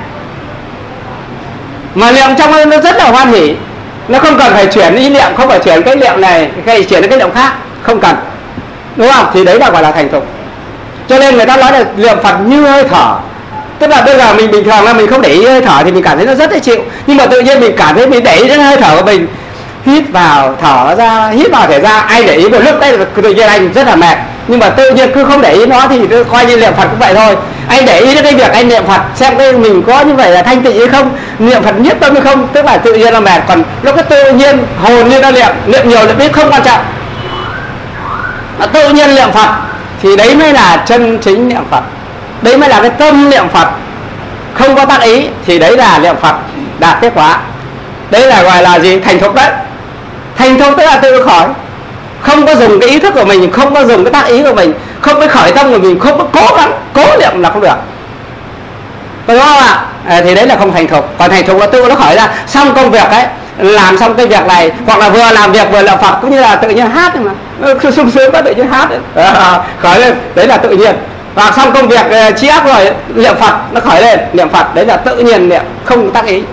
mà niệm trong nó rất là hoan hỉ. Nó không cần phải chuyển ý niệm, không phải chuyển cái niệm này chuyển đến cái niệm khác, không cần. đúng không? Thì đấy là gọi là thành thục. Cho nên người ta nói là niệm Phật như hơi thở. Tức là bây giờ mình bình thường là mình không để ý hơi thở thì mình cảm thấy nó rất dễ chịu, nhưng mà tự nhiên mình cảm thấy mình để ý đến hơi thở của mình, hít vào thở ra, hít vào thở ra, ai để ý một lúc đấy tự nhiên anh rất là mệt. Nhưng mà tự nhiên cứ không để ý nó thì coi như niệm Phật cũng vậy thôi. Anh để ý đến cái việc anh niệm Phật xem cái mình có như vậy là thanh tịnh hay không, niệm Phật nhất tâm hay không, tức là tự nhiên là mệt. Còn lúc cái tự nhiên hồn như nó niệm nhiều niệm ít không quan trọng, nó tự nhiên niệm Phật thì đấy mới là chân chính niệm Phật. Đấy mới là cái tâm niệm Phật, không có tác ý thì đấy là niệm Phật đạt kết quả. Đấy là gọi là gì? Thành thục đấy. Thành thục tức là tự khỏi, không có dùng cái ý thức của mình, không có dùng cái tác ý của mình, không có khởi tâm của mình, không có cố gắng cố niệm là không được, đúng không ạ? Thì đấy là không thành thục. Còn thành thục là tự nó khởi ra, xong công việc ấy, làm xong cái việc này, hoặc là vừa làm việc vừa niệm Phật, cũng như là tự nhiên hát mà sung sướng quá tự nhiên hát khởi lên, đấy là tự nhiên. Và xong công việc trí óc rồi niệm Phật nó khởi lên, niệm Phật đấy là tự nhiên niệm, không tác ý.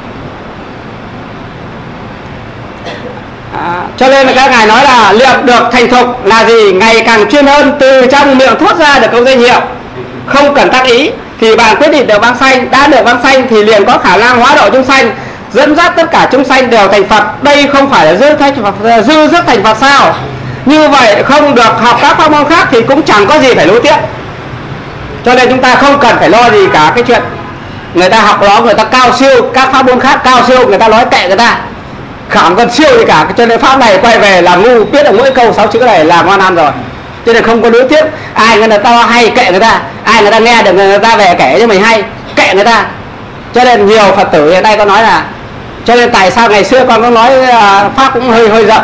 Cho nên là các ngài nói là niệm được thành thục là gì? Ngày càng chuyên hơn, từ trong miệng thốt ra được câu danh hiệu, không cần tác ý thì bạn quyết định được vãng sanh. Đã được vãng sanh thì liền có khả năng hóa độ chúng sanh, dẫn dắt tất cả chúng sanh đều thành Phật. Đây không phải là dư dứt thành Phật sao? Như vậy không được học các pháp môn khác thì cũng chẳng có gì phải nối tiếp. Cho nên chúng ta không cần phải lo gì cả cái chuyện người ta học đó, người ta cao siêu, các pháp môn khác cao siêu, người ta nói kệ người ta, không cần siêu gì cả. Cho nên pháp này quay về là ngu, biết được mỗi câu 6 chữ này là ngoan ăn rồi. Cho nên không có đối tiếp. Ai người ta hay kệ người ta, ai người ta nghe được người ta về kể cho mình hay, kệ người ta. Cho nên nhiều Phật tử hiện nay có nói là, cho nên tại sao ngày xưa con có nói pháp cũng hơi rộng,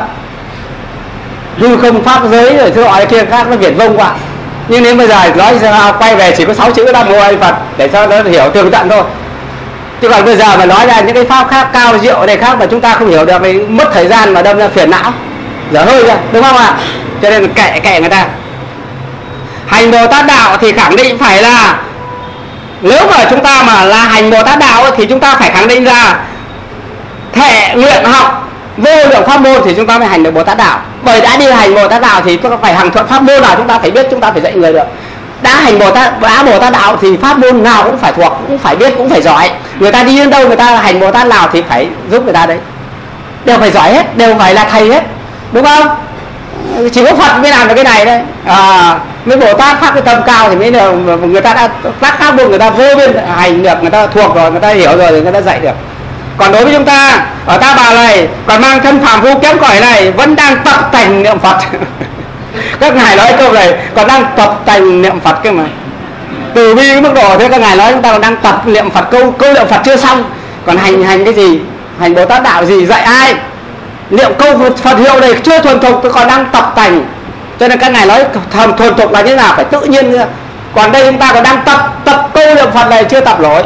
hư không pháp giới rồi thứ gọi kia khác nó viển vông quá. Nhưng nếu bây giờ nói quay về chỉ có 6 chữ Nam Mô A Di Phật để cho nó hiểu tường tận thôi. Chứ còn bây giờ mà nói ra những cái pháp khác cao diệu này khác mà chúng ta không hiểu được thì mất thời gian mà đâm ra phiền não, dở hơi ra, đúng không ạ? Cho nên kệ người ta. Hành Bồ Tát đạo thì khẳng định phải là, nếu mà chúng ta mà là hành Bồ Tát đạo thì chúng ta phải khẳng định ra thệ nguyện học vô lượng pháp môn thì chúng ta mới hành được Bồ Tát đạo. Bởi đã đi hành Bồ Tát đạo thì chúng ta phải hành thuận pháp môn nào chúng ta phải biết, chúng ta phải dạy người được. Đã hành Bồ Tát đạo thì pháp môn nào cũng phải thuộc, cũng phải biết, cũng phải giỏi. Người ta đi đến đâu người ta hành Bồ Tát nào thì phải giúp người ta đấy, đều phải giỏi hết, đều phải là thầy hết, đúng không? Chỉ có Phật mới làm được cái này đấy. Mấy Bồ Tát phát cái tâm cao thì mới được, người ta đã phát pháp môn, người ta vô biên hành được, người ta thuộc rồi, người ta hiểu rồi thì người ta dạy được. Còn đối với chúng ta ở Ta Bà này còn mang thân phàm phu kém cỏi này vẫn đang tập tành niệm Phật. Các ngài nói câu này còn đang tập tành niệm Phật cơ mà. Từ bi cái mức độ thế các ngài nói chúng ta còn đang tập niệm Phật, câu niệm Phật chưa xong, còn hành cái gì? Hành Bồ Tát đạo gì? Dạy ai? Niệm câu Phật hiệu này chưa thuần thục, tôi còn đang tập tành. Cho nên các ngài nói thuần thục là như thế nào? Phải tự nhiên nữa. Còn đây chúng ta còn đang tập câu niệm Phật này chưa tập nổi,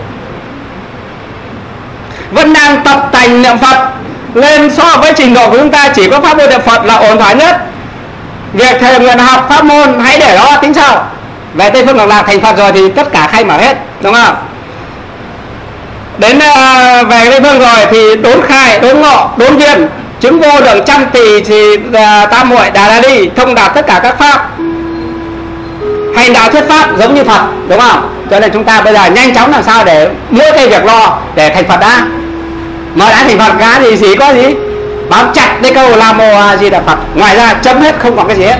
vẫn đang tập tành niệm Phật. Lên so với trình độ của chúng ta chỉ có pháp môn niệm Phật là ổn thỏa nhất. Việc thầy nguyện học pháp môn hãy để đó tính sau. Về Tây Phương Cực Lạc thành Phật rồi thì tất cả khai mở hết, đúng không? Đến về Tây Phương rồi thì đốn khai, đốn ngộ, đốn viên, chứng vô lượng trăm tỷ thì tam muội đà la đi, thông đạt tất cả các pháp, hành đạo thuyết pháp giống như Phật, đúng không? Cho nên chúng ta bây giờ nhanh chóng làm sao để mỗi cái việc lo để thành Phật đã. Mà đã thành Phật cá thì chỉ có gì? Bám chặt cái câu Nam Mô A Di Đà Phật, ngoài ra chấm hết, không còn cái gì hết.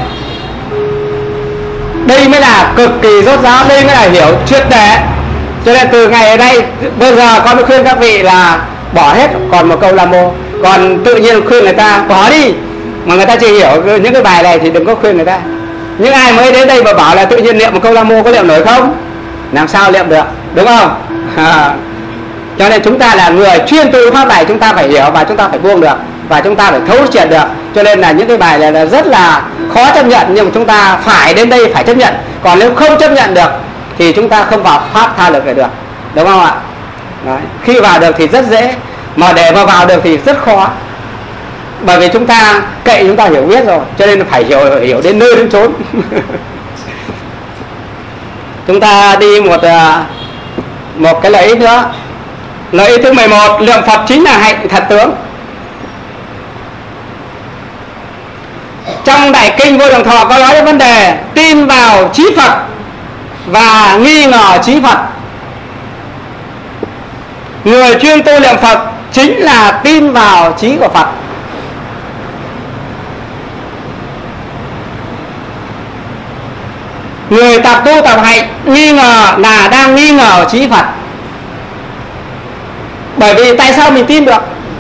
Đây mới là cực kỳ rốt ráo, đây mới là hiểu triệt để. Cho nên từ ngày ở đây bây giờ con mới khuyên các vị là bỏ hết còn một câu Nam Mô. Còn tự nhiên khuyên người ta bỏ đi, mà người ta chưa hiểu những cái bài này thì đừng có khuyên người ta. Những ai mới đến đây mà bảo là tự nhiên niệm một câu Nam Mô có niệm nổi không? Làm sao niệm được, đúng không? Cho nên chúng ta là người chuyên tu pháp này, chúng ta phải hiểu và chúng ta phải buông được, và chúng ta phải thấu triệt được. Cho nên là những cái bài này là rất là khó chấp nhận, nhưng mà chúng ta phải đến đây phải chấp nhận. Còn nếu không chấp nhận được thì chúng ta không vào pháp tha lực được, đúng không ạ? Đấy. Khi vào được thì rất dễ, mà để mà vào được thì rất khó. Bởi vì chúng ta kệ, chúng ta hiểu biết rồi, cho nên phải hiểu đến nơi đến chốn. Chúng ta đi một cái lợi ích nữa. Lợi ích thứ 11, niệm Phật chính là hạnh thật tướng. Trong Đại Kinh Vô Lượng Thọ có nói đến vấn đề tin vào trí Phật và nghi ngờ trí Phật. Người chuyên tu niệm Phật chính là tin vào trí của Phật. Người tập tu tập hạnh nghi ngờ là đang nghi ngờ trí Phật. Bởi vì tại sao mình tin được?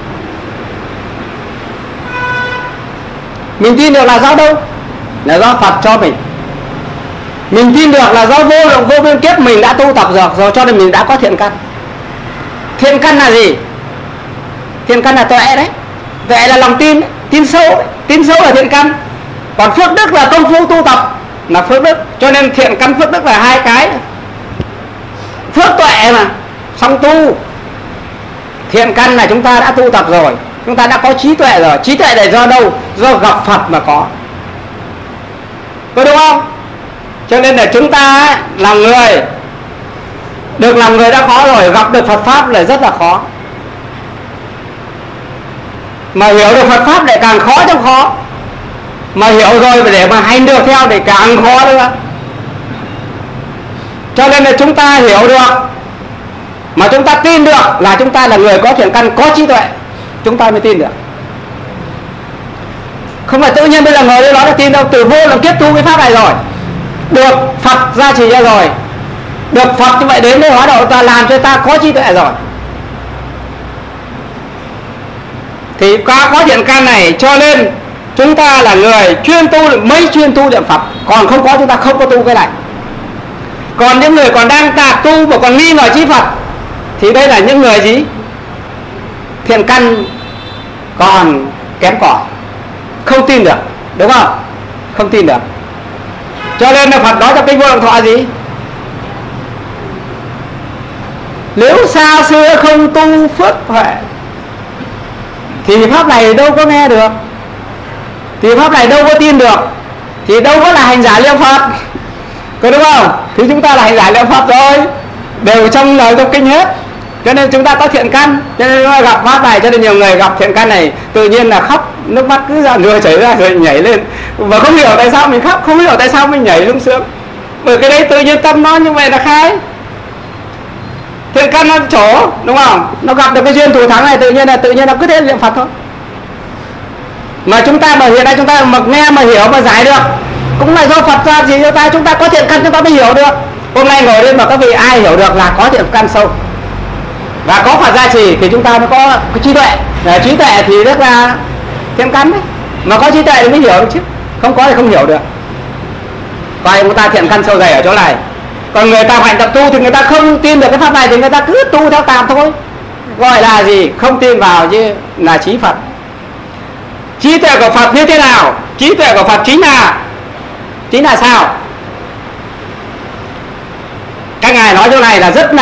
Mình tin được là do đâu? Là do Phật cho mình. Mình tin được là do vô lượng vô biên kiếp mình đã tu tập rồi, cho nên mình đã có thiện căn. Thiện căn là gì? Thiện căn là tuệ đấy. Tuệ là lòng tin, tin sâu đấy. Tin sâu là thiện căn. Còn phước đức là công phu tu tập, là phước đức. Cho nên thiện căn phước đức là hai cái. Phước tuệ mà xong tu. Thiện căn là chúng ta đã tu tập rồi, chúng ta đã có trí tuệ rồi. Trí tuệ là do đâu? Do gặp Phật mà có đúng không? Cho nên là chúng ta là người được làm người đã khó rồi, gặp được Phật Pháp là rất là khó. Mà hiểu được Phật Pháp lại càng khó trong khó. Mà hiểu rồi để mà hành được theo thì càng khó nữa. Cho nên là chúng ta hiểu được mà chúng ta tin được là chúng ta là người có thiện căn, có trí tuệ, chúng ta mới tin được. Không phải tự nhiên bây giờ ngồi đây nói là tin đâu. Từ vô lượng kiếp tu cái pháp này rồi, được Phật gia trì cho rồi, được Phật như vậy đến đây hóa độ ta làm cho ta có trí tuệ rồi, thì có thiện căn này. Cho nên chúng ta là người chuyên tu, mới chuyên tu niệm Phật. Còn không có chúng ta không có tu cái này. Còn những người còn đang tạp tu và còn nghi ngờ trí Phật thì đây là những người gì? Thiện căn còn kém cỏi, không tin được, đúng không? Không tin được. Cho nên là Phật nói trong Kinh Vô Lượng Thọ gì? Nếu xa xưa không tu phước huệ thì pháp này đâu có nghe được, thì pháp này đâu có tin được, thì đâu có là hành giả niệm Phật, có đúng không? Thì chúng ta là hành giả niệm Phật rồi, đều trong lời trong kinh hết. Cho nên chúng ta có thiện căn, cho nên gặp pháp này, cho nên nhiều người gặp thiện căn này tự nhiên là khóc, nước mắt cứ ra nửa chảy ra rồi nhảy lên, và không hiểu tại sao mình khóc, không hiểu tại sao mình nhảy sung sướng. Bởi cái đấy tự nhiên tâm nó như vậy là khai. Thiện căn nó chỗ, đúng không? Nó gặp được cái duyên thù thắng này, tự nhiên nó cứ thế niệm Phật thôi. Mà chúng ta mà hiện nay chúng ta mà nghe mà hiểu mà giải được cũng là do Phật ra gì cho ta. Chúng ta có thiện căn chúng ta mới hiểu được. Hôm nay ngồi lên mà các vị ai hiểu được là có thiện căn sâu và có Phật gia trì thì chúng ta mới có trí tuệ. Trí tuệ thì rất là thiện căn đấy, mà có trí tuệ thì mới hiểu được chứ, không có thì không hiểu được. Coi chúng ta thiện căn sâu dày ở chỗ này. Còn người ta hành tập tu thì người ta không tin được cái pháp này thì người ta cứ tu theo tạm thôi, gọi là gì? Không tin vào chứ là trí Phật. Trí tuệ của Phật như thế nào? Trí tuệ của Phật chính là sao? Các ngài nói chỗ này là rất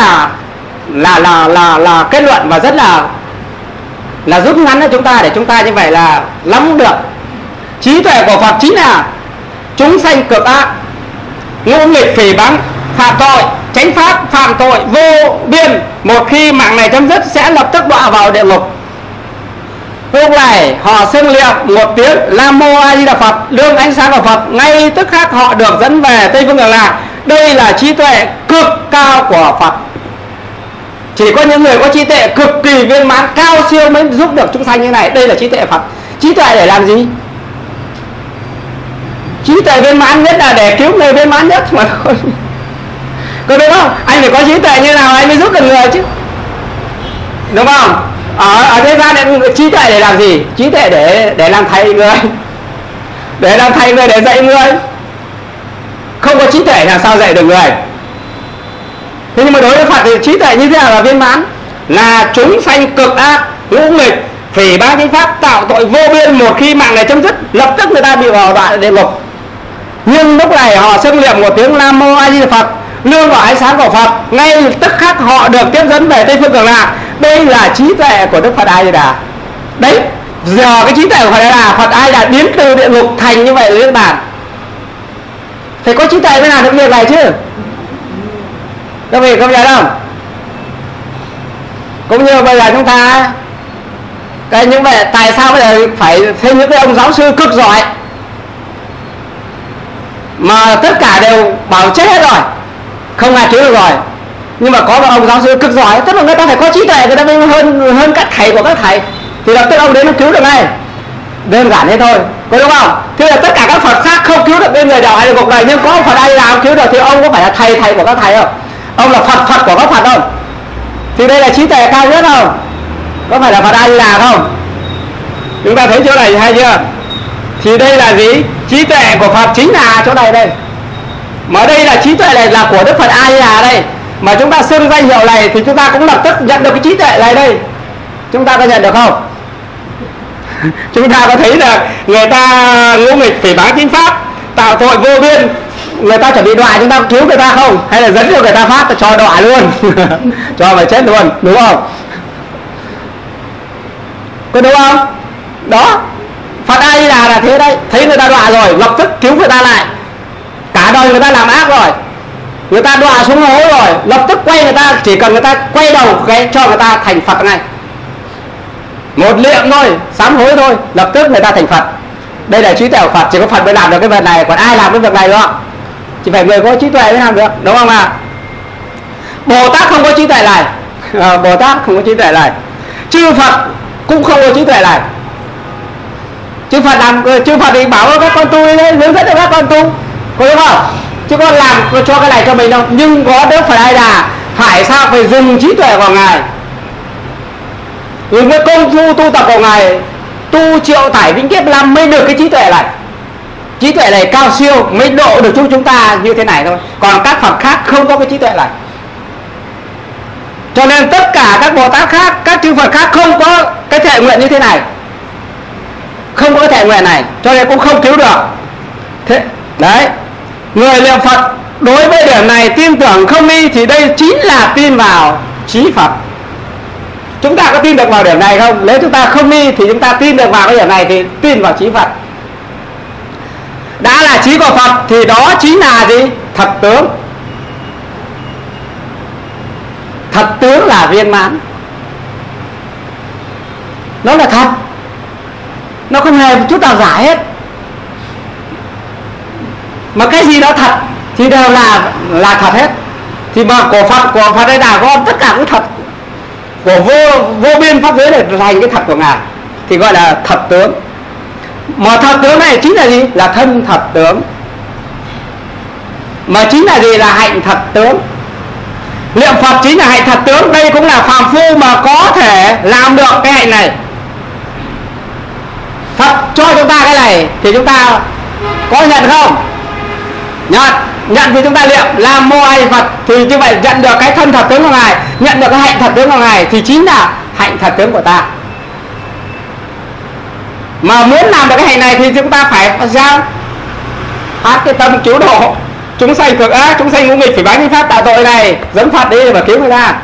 là kết luận và rất là rút ngắn cho chúng ta, để chúng ta như vậy là nắm được. Trí tuệ của Phật chính là chúng sanh cực ác, ngũ nghịch, phỉ báng, phạm tội, chánh pháp, phạm tội vô biên, một khi mạng này chấm dứt sẽ lập tức đọa vào địa ngục. Lúc này họ xưng niệm một tiếng Nam Mô A Di Đà Phật, đương ánh sáng của Phật, ngay tức khắc họ được dẫn về Tây Phương Cực Lạc. Đây là trí tuệ cực cao của Phật. Chỉ có những người có trí tuệ cực kỳ viên mãn cao siêu mới giúp được chúng sanh như này. Đây là trí tuệ Phật. Trí tuệ để làm gì? Trí tuệ viên mãn nhất là để cứu người viên mãn nhất mà thôi. Có đúng không? Anh phải có trí tuệ như nào anh mới giúp được người chứ, đúng không? Ở thế gian này trí tuệ để làm gì? Trí tuệ để làm thầy người, để làm thầy người, để dạy người. Không có trí tuệ làm sao dạy được người? Thế nhưng mà đối với Phật thì trí tuệ như thế nào là viên mãn? Là chúng sanh cực ác, ngũ nghịch, phỉ báng chánh pháp, tạo tội vô biên, một khi mạng này chấm dứt lập tức người ta bị vào đoạn địa ngục. Nhưng lúc này họ xưng niệm một tiếng Nam Mô A Di Đà Phật, nương vào ánh sáng của Phật, ngay tức khắc họ được tiếp dẫn về Tây Phương Cực Lạc. Đây là trí tuệ của Đức Phật A Di Đà. Đấy, giờ cái trí tuệ của Phật A Di Đà, Phật A Di Đà biến từ địa ngục thành như vậy là Niết Bàn. Phải có trí tuệ mới làm được việc này chứ. Các vị không nhận không? Cũng như bây giờ chúng ta cái như vậy, tại sao bây giờ phải thêm những cái ông giáo sư cực giỏi mà tất cả đều bảo chết hết rồi, không ai cứu được rồi. Nhưng mà có một ông giáo sư cực giỏi, tức là người ta phải có trí tuệ, người ta mới hơn các thầy của các thầy, thì lập tức ông đến nó cứu được ngay. Đơn giản thế thôi, có đúng không? Thế là tất cả các Phật khác không cứu được bên người đạo hay là cuộc đời, nhưng có Phật ai làm cứu được, thì ông có phải là thầy của các thầy không? Ông là Phật của các Phật không? Thì đây là trí tuệ cao nhất không? Có phải là Phật ai làm không? Chúng ta thấy chỗ này hay chưa? Thì đây là gì? Trí tuệ của Phật chính là chỗ này đây. Mà đây là trí tuệ này là của Đức Phật A Di Đà đây. Mà chúng ta xưng danh hiệu này thì chúng ta cũng lập tức nhận được cái trí tuệ này đây. Chúng ta có nhận được không? Chúng ta có thấy là người ta ngỗ nghịch phỉ báng chính pháp, tạo tội vô biên, người ta chuẩn bị đọa chúng ta cứu người ta không? Hay là dẫn cho người ta phát cho đọa luôn? Cho mà chết luôn, đúng không? Có đúng không? Đó, Phật A Di Đà là thế đấy. Thấy người ta đọa rồi lập tức cứu người ta lại. Cả đời người ta làm ác rồi, người ta đọa xuống hố rồi, lập tức quay người ta, chỉ cần người ta quay đầu cái cho người ta thành Phật ngay. Một niệm thôi, sám hối thôi, lập tức người ta thành Phật. Đây là trí tuệ của Phật, chỉ có Phật mới làm được cái việc này, còn ai làm cái việc này được? Chỉ phải người có trí tuệ mới làm được, đúng không ạ? Bồ Tát không có trí tuệ này, Bồ Tát không có trí tuệ này, chư Phật cũng không có trí tuệ này. Chư Phật thì bảo các con tu đi, hướng dẫn cho các con tu, có đúng không? Chứ con làm cho cái này cho mình đâu. Nhưng có Đức Phật A Di Đà phải sao? Phải dùng trí tuệ của ngài, dùng cái công phu tu tập của ngài, tu triệu tải vĩnh kiếp năm mới được cái trí tuệ này. Trí tuệ này cao siêu mới độ được chúng ta như thế này thôi. Còn các Phật khác không có cái trí tuệ này. Cho nên tất cả các Bồ Tát khác, các chư Phật khác không có cái thệ nguyện như thế này, không có cái thệ nguyện này, cho nên cũng không cứu được. Thế đấy, người niệm Phật đối với điểm này tin tưởng không nghi thì đây chính là tin vào trí Phật. Chúng ta có tin được vào điểm này không? Nếu chúng ta không nghi thì chúng ta tin được vào cái điểm này thì tin vào trí Phật. Đã là trí của Phật thì đó chính là gì? Thật tướng. Thật tướng là viên mãn, nó là thật, nó không hề một chút nào giả hết. Mà cái gì đó thật thì đều là thật hết. Thì mà của Phật đây là có tất cả cũng thật, của vô biên pháp giới này thành cái thật của ngài thì gọi là thật tướng. Mà thật tướng này chính là gì? Là thân thật tướng. Mà chính là gì? Là hạnh thật tướng. Niệm Phật chính là hạnh thật tướng. Đây cũng là phàm phu mà có thể làm được cái hạnh này. Phật cho chúng ta cái này thì chúng ta có nhận không? Nhận thì chúng ta niệm Nam Mô A Di Phật thì như vậy nhận được cái thân thật tướng của ngài, nhận được cái hạnh thật tướng của ngài thì chính là hạnh thật tướng của ta. Mà muốn làm được cái hạnh này thì chúng ta phải sao? Hát cái tâm cứu độ chúng sanh cực ác, chúng sanh ngũ nghịch phải bái những pháp tạo tội này, dẫn Phật đi mà cứu người ta.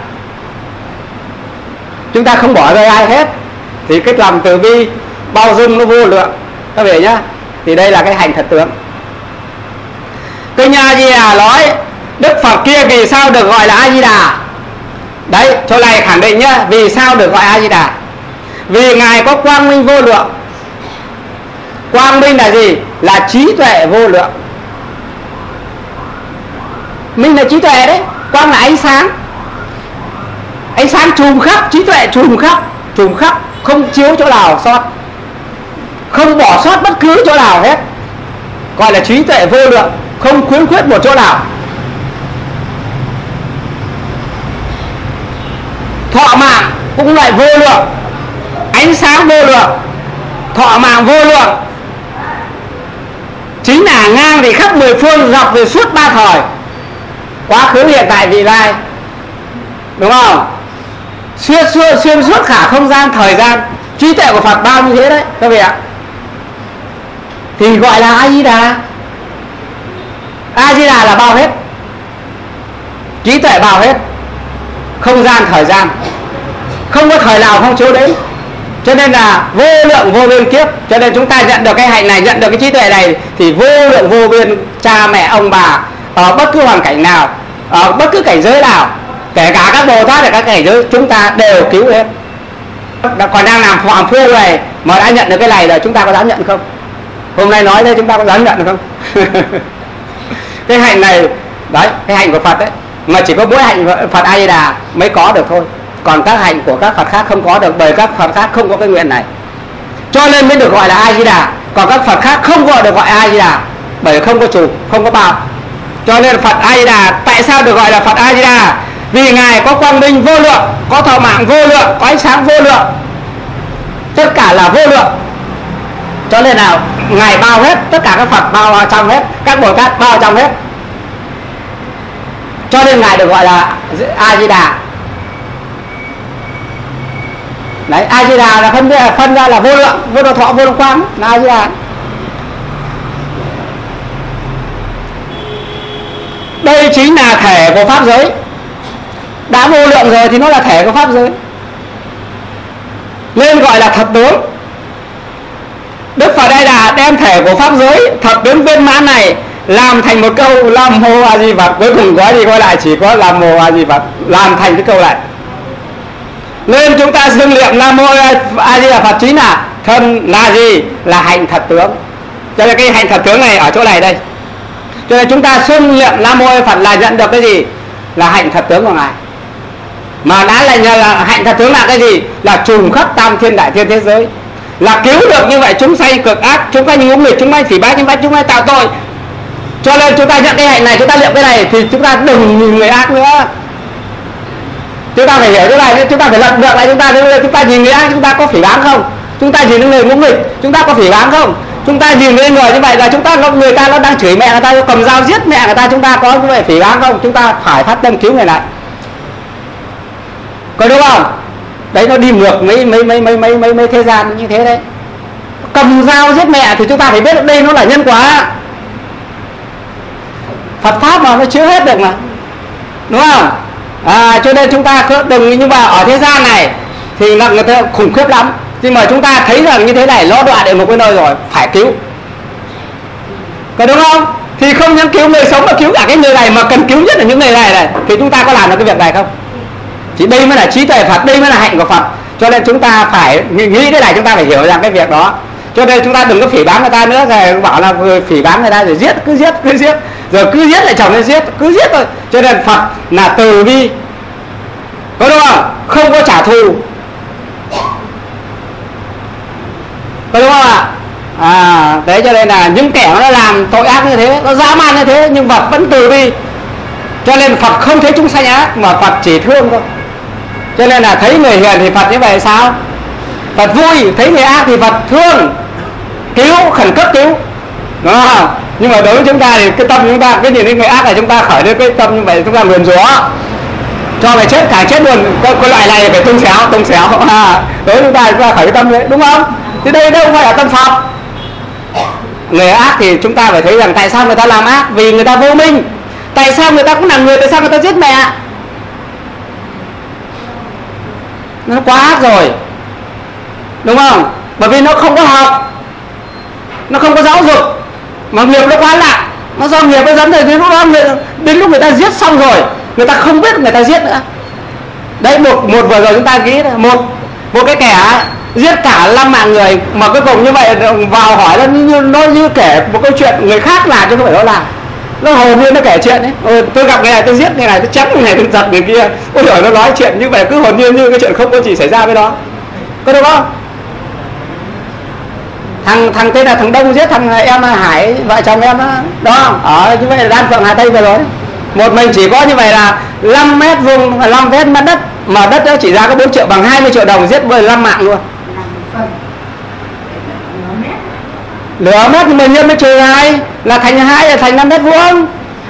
Chúng ta không bỏ rơi ai hết thì cái lòng từ bi bao dung nó vô lượng. Các vị nhá, thì đây là cái hạnh thật tướng. Kinh A Di Đà nói Đức Phật kia vì sao được gọi là A Di Đà? Đấy, chỗ này khẳng định nhá, vì sao được gọi A Di Đà? Vì ngài có quang minh vô lượng. Quang minh là gì? Là trí tuệ vô lượng. Minh là trí tuệ đấy, quang là ánh sáng. Ánh sáng trùm khắp, trí tuệ trùm khắp, không chiếu chỗ nào sót, không bỏ sót bất cứ chỗ nào hết, gọi là trí tuệ vô lượng, không khuyến khuyết một chỗ nào. Thọ mạng cũng lại vô lượng, ánh sáng vô lượng, thọ mạng vô lượng, chính là ngang thì khắp mười phương, dọc về suốt ba thời, quá khứ hiện tại vị lai, đúng không? Xuyên suốt cả không gian thời gian. Trí tuệ của Phật bao như thế đấy các vị ạ, thì gọi là A Di Đà. A Di Đà là bao hết, trí tuệ bao hết, không gian thời gian, không có thời nào không chiếu đến. Cho nên là vô lượng vô biên kiếp. Cho nên chúng ta nhận được cái hạnh này, nhận được cái trí tuệ này thì vô lượng vô biên cha mẹ ông bà ở bất cứ hoàn cảnh nào, ở bất cứ cảnh giới nào, kể cả các Bồ Tát ở các cảnh giới, chúng ta đều cứu hết. Còn đang làm phàm phu này mà đã nhận được cái này rồi, chúng ta có dám nhận không? Hôm nay nói đây chúng ta có dám nhận được không? Cái hạnh này đấy, cái hạnh của Phật đấy, mà chỉ có mỗi hạnh Phật A Di Đà mới có được thôi, còn các hạnh của các Phật khác không có được, bởi các Phật khác không có cái nguyện này, cho nên mới được gọi là A Di Đà. Còn các Phật khác không gọi được gọi A Di Đà, bởi không có chủ, không có bao. Cho nên Phật A Di Đà tại sao được gọi là Phật A Di Đà? Vì ngài có quang minh vô lượng, có thọ mạng vô lượng, có ánh sáng vô lượng, tất cả là vô lượng. Cho nên là ngài bao hết, tất cả các Phật bao trong hết, các Bồ Tát bao trong hết. Cho nên ngài được gọi là A Di Đà. Đấy, A Di Đà là phân ra là vô lượng, vô lượng thọ, vô lượng quang là A Di Đà. Đây chính là thể của pháp giới. Đã vô lượng rồi thì nó là thể của pháp giới, nên gọi là thật tướng. Đức Phật Đại Đà đem thể của pháp giới thật tướng viên mãn này làm thành một câu Nam Mô A Di Phật. Cuối cùng có gì coi lại, chỉ có Nam Mô A Di Phật làm thành cái câu này. Nên chúng ta xưng niệm Nam Mô A Di Đà Phật chính là thân là gì? Là hạnh thật tướng. Cho nên cái hạnh thật tướng này ở chỗ này đây. Cho nên chúng ta xưng niệm Nam Mô A Di Phật là nhận được cái gì? Là hạnh thật tướng của ngài. Mà đã là hạnh thật tướng là cái gì? Là trùng khắp tam thiên đại thiên thế giới, là cứu được như vậy chúng sanh cực ác, chúng sanh ngũ nghịch, chúng sanh phỉ báng, chúng sanh tạo tội. Cho nên chúng ta nhận cái hạnh này, chúng ta niệm cái này thì chúng ta đừng nhìn người ác nữa. Chúng ta phải hiểu cái này, chúng ta phải lật ngược lại, chúng ta nhìn người ác chúng ta có phỉ báng không? Chúng ta nhìn người ngũ nghịch chúng ta có phỉ báng không? Chúng ta nhìn người như vậy là người ta nó đang chửi mẹ người ta, cầm dao giết mẹ người ta, chúng ta có như vậy phỉ báng không? Chúng ta phải phát tâm cứu người này, có đúng không? Đấy, nó đi ngược mấy thế gian như thế đấy. Cầm dao giết mẹ thì chúng ta phải biết đây nó là nhân quả. Phật pháp mà nó chứa hết được mà, đúng không? Cho nên chúng ta đừng, nhưng mà ở thế gian này thì là người ta khủng khiếp lắm, nhưng mà chúng ta thấy rằng như thế này nó đọa địa ngục cái nơi rồi, phải cứu, có đúng không? Thì không những cứu người sống mà cứu cả cái người này, mà cần cứu nhất là những người này thì chúng ta có làm được cái việc này không? Chỉ đây mới là trí tuệ Phật, đây mới là hạnh của Phật. Cho nên chúng ta phải nghĩ cái này, chúng ta phải hiểu rằng cái việc đó. Cho nên chúng ta đừng có phỉ báng người ta nữa, rồi bảo là phỉ báng người ta rồi giết, cứ giết, rồi cứ giết lại chồng lên giết, cứ giết thôi. Cho nên Phật là từ bi, có đúng không? Không có trả thù, có đúng không ạ? Đấy, cho nên là những kẻ nó làm tội ác như thế, nó dã man như thế, nhưng Phật vẫn từ bi. Cho nên Phật không thấy chúng sanh ác, mà Phật chỉ thương thôi. Cho nên là thấy người hiền thì Phật như vậy sao? Phật vui, thấy người ác thì Phật thương, cứu, khẩn cấp cứu, đúng không? Nhưng mà đối với chúng ta thì cái tâm chúng ta, cái nhìn đến người ác là chúng ta khởi lên cái tâm như vậy, chúng ta nguyền rủa, cho mày chết cả chết luôn. Cái loại này phải tung xéo. Đối với chúng ta khởi cái tâm đấy, đúng không? Thì đây đâu phải là tâm Phật. Người ác thì chúng ta phải thấy rằng tại sao người ta làm ác? Vì người ta vô minh. Tại sao người ta cũng là người, tại sao người ta giết mẹ? Nó quá ác rồi, đúng không? Bởi vì nó không có học, nó không có giáo dục, mà nghiệp nó quá nặng, nó do nghiệp nó dẫn rồi. Đến lúc người ta giết xong rồi, người ta không biết người ta giết nữa. Đấy, một vừa rồi chúng ta nghĩ một cái kẻ giết cả 5 mạng người, mà cuối cùng như vậy vào hỏi nó như kể một câu chuyện người khác làm chứ không phải nó làm. Nó hồn nhiên nó kể chuyện ấy, tôi gặp người này tôi giết người này, tôi chém người này, tôi giật người kia. Ôi giời, nó nói chuyện như vậy cứ hồn nhiên như cái chuyện không có gì xảy ra với nó, có đúng không? Thằng tên là thằng Đông giết thằng em Hải, vợ chồng em đó, ở như vậy là Đan Phượng Hà Tây vừa rồi. Một mình chỉ có như vậy là 5 mét vuông, 5 mét mặt đất, mà đất đó chỉ ra có 4 triệu, bằng 20 triệu đồng giết 15 mạng luôn. Nửa mét mình nhân với trừ 2 là thành 2, là thành 5 mét vuông.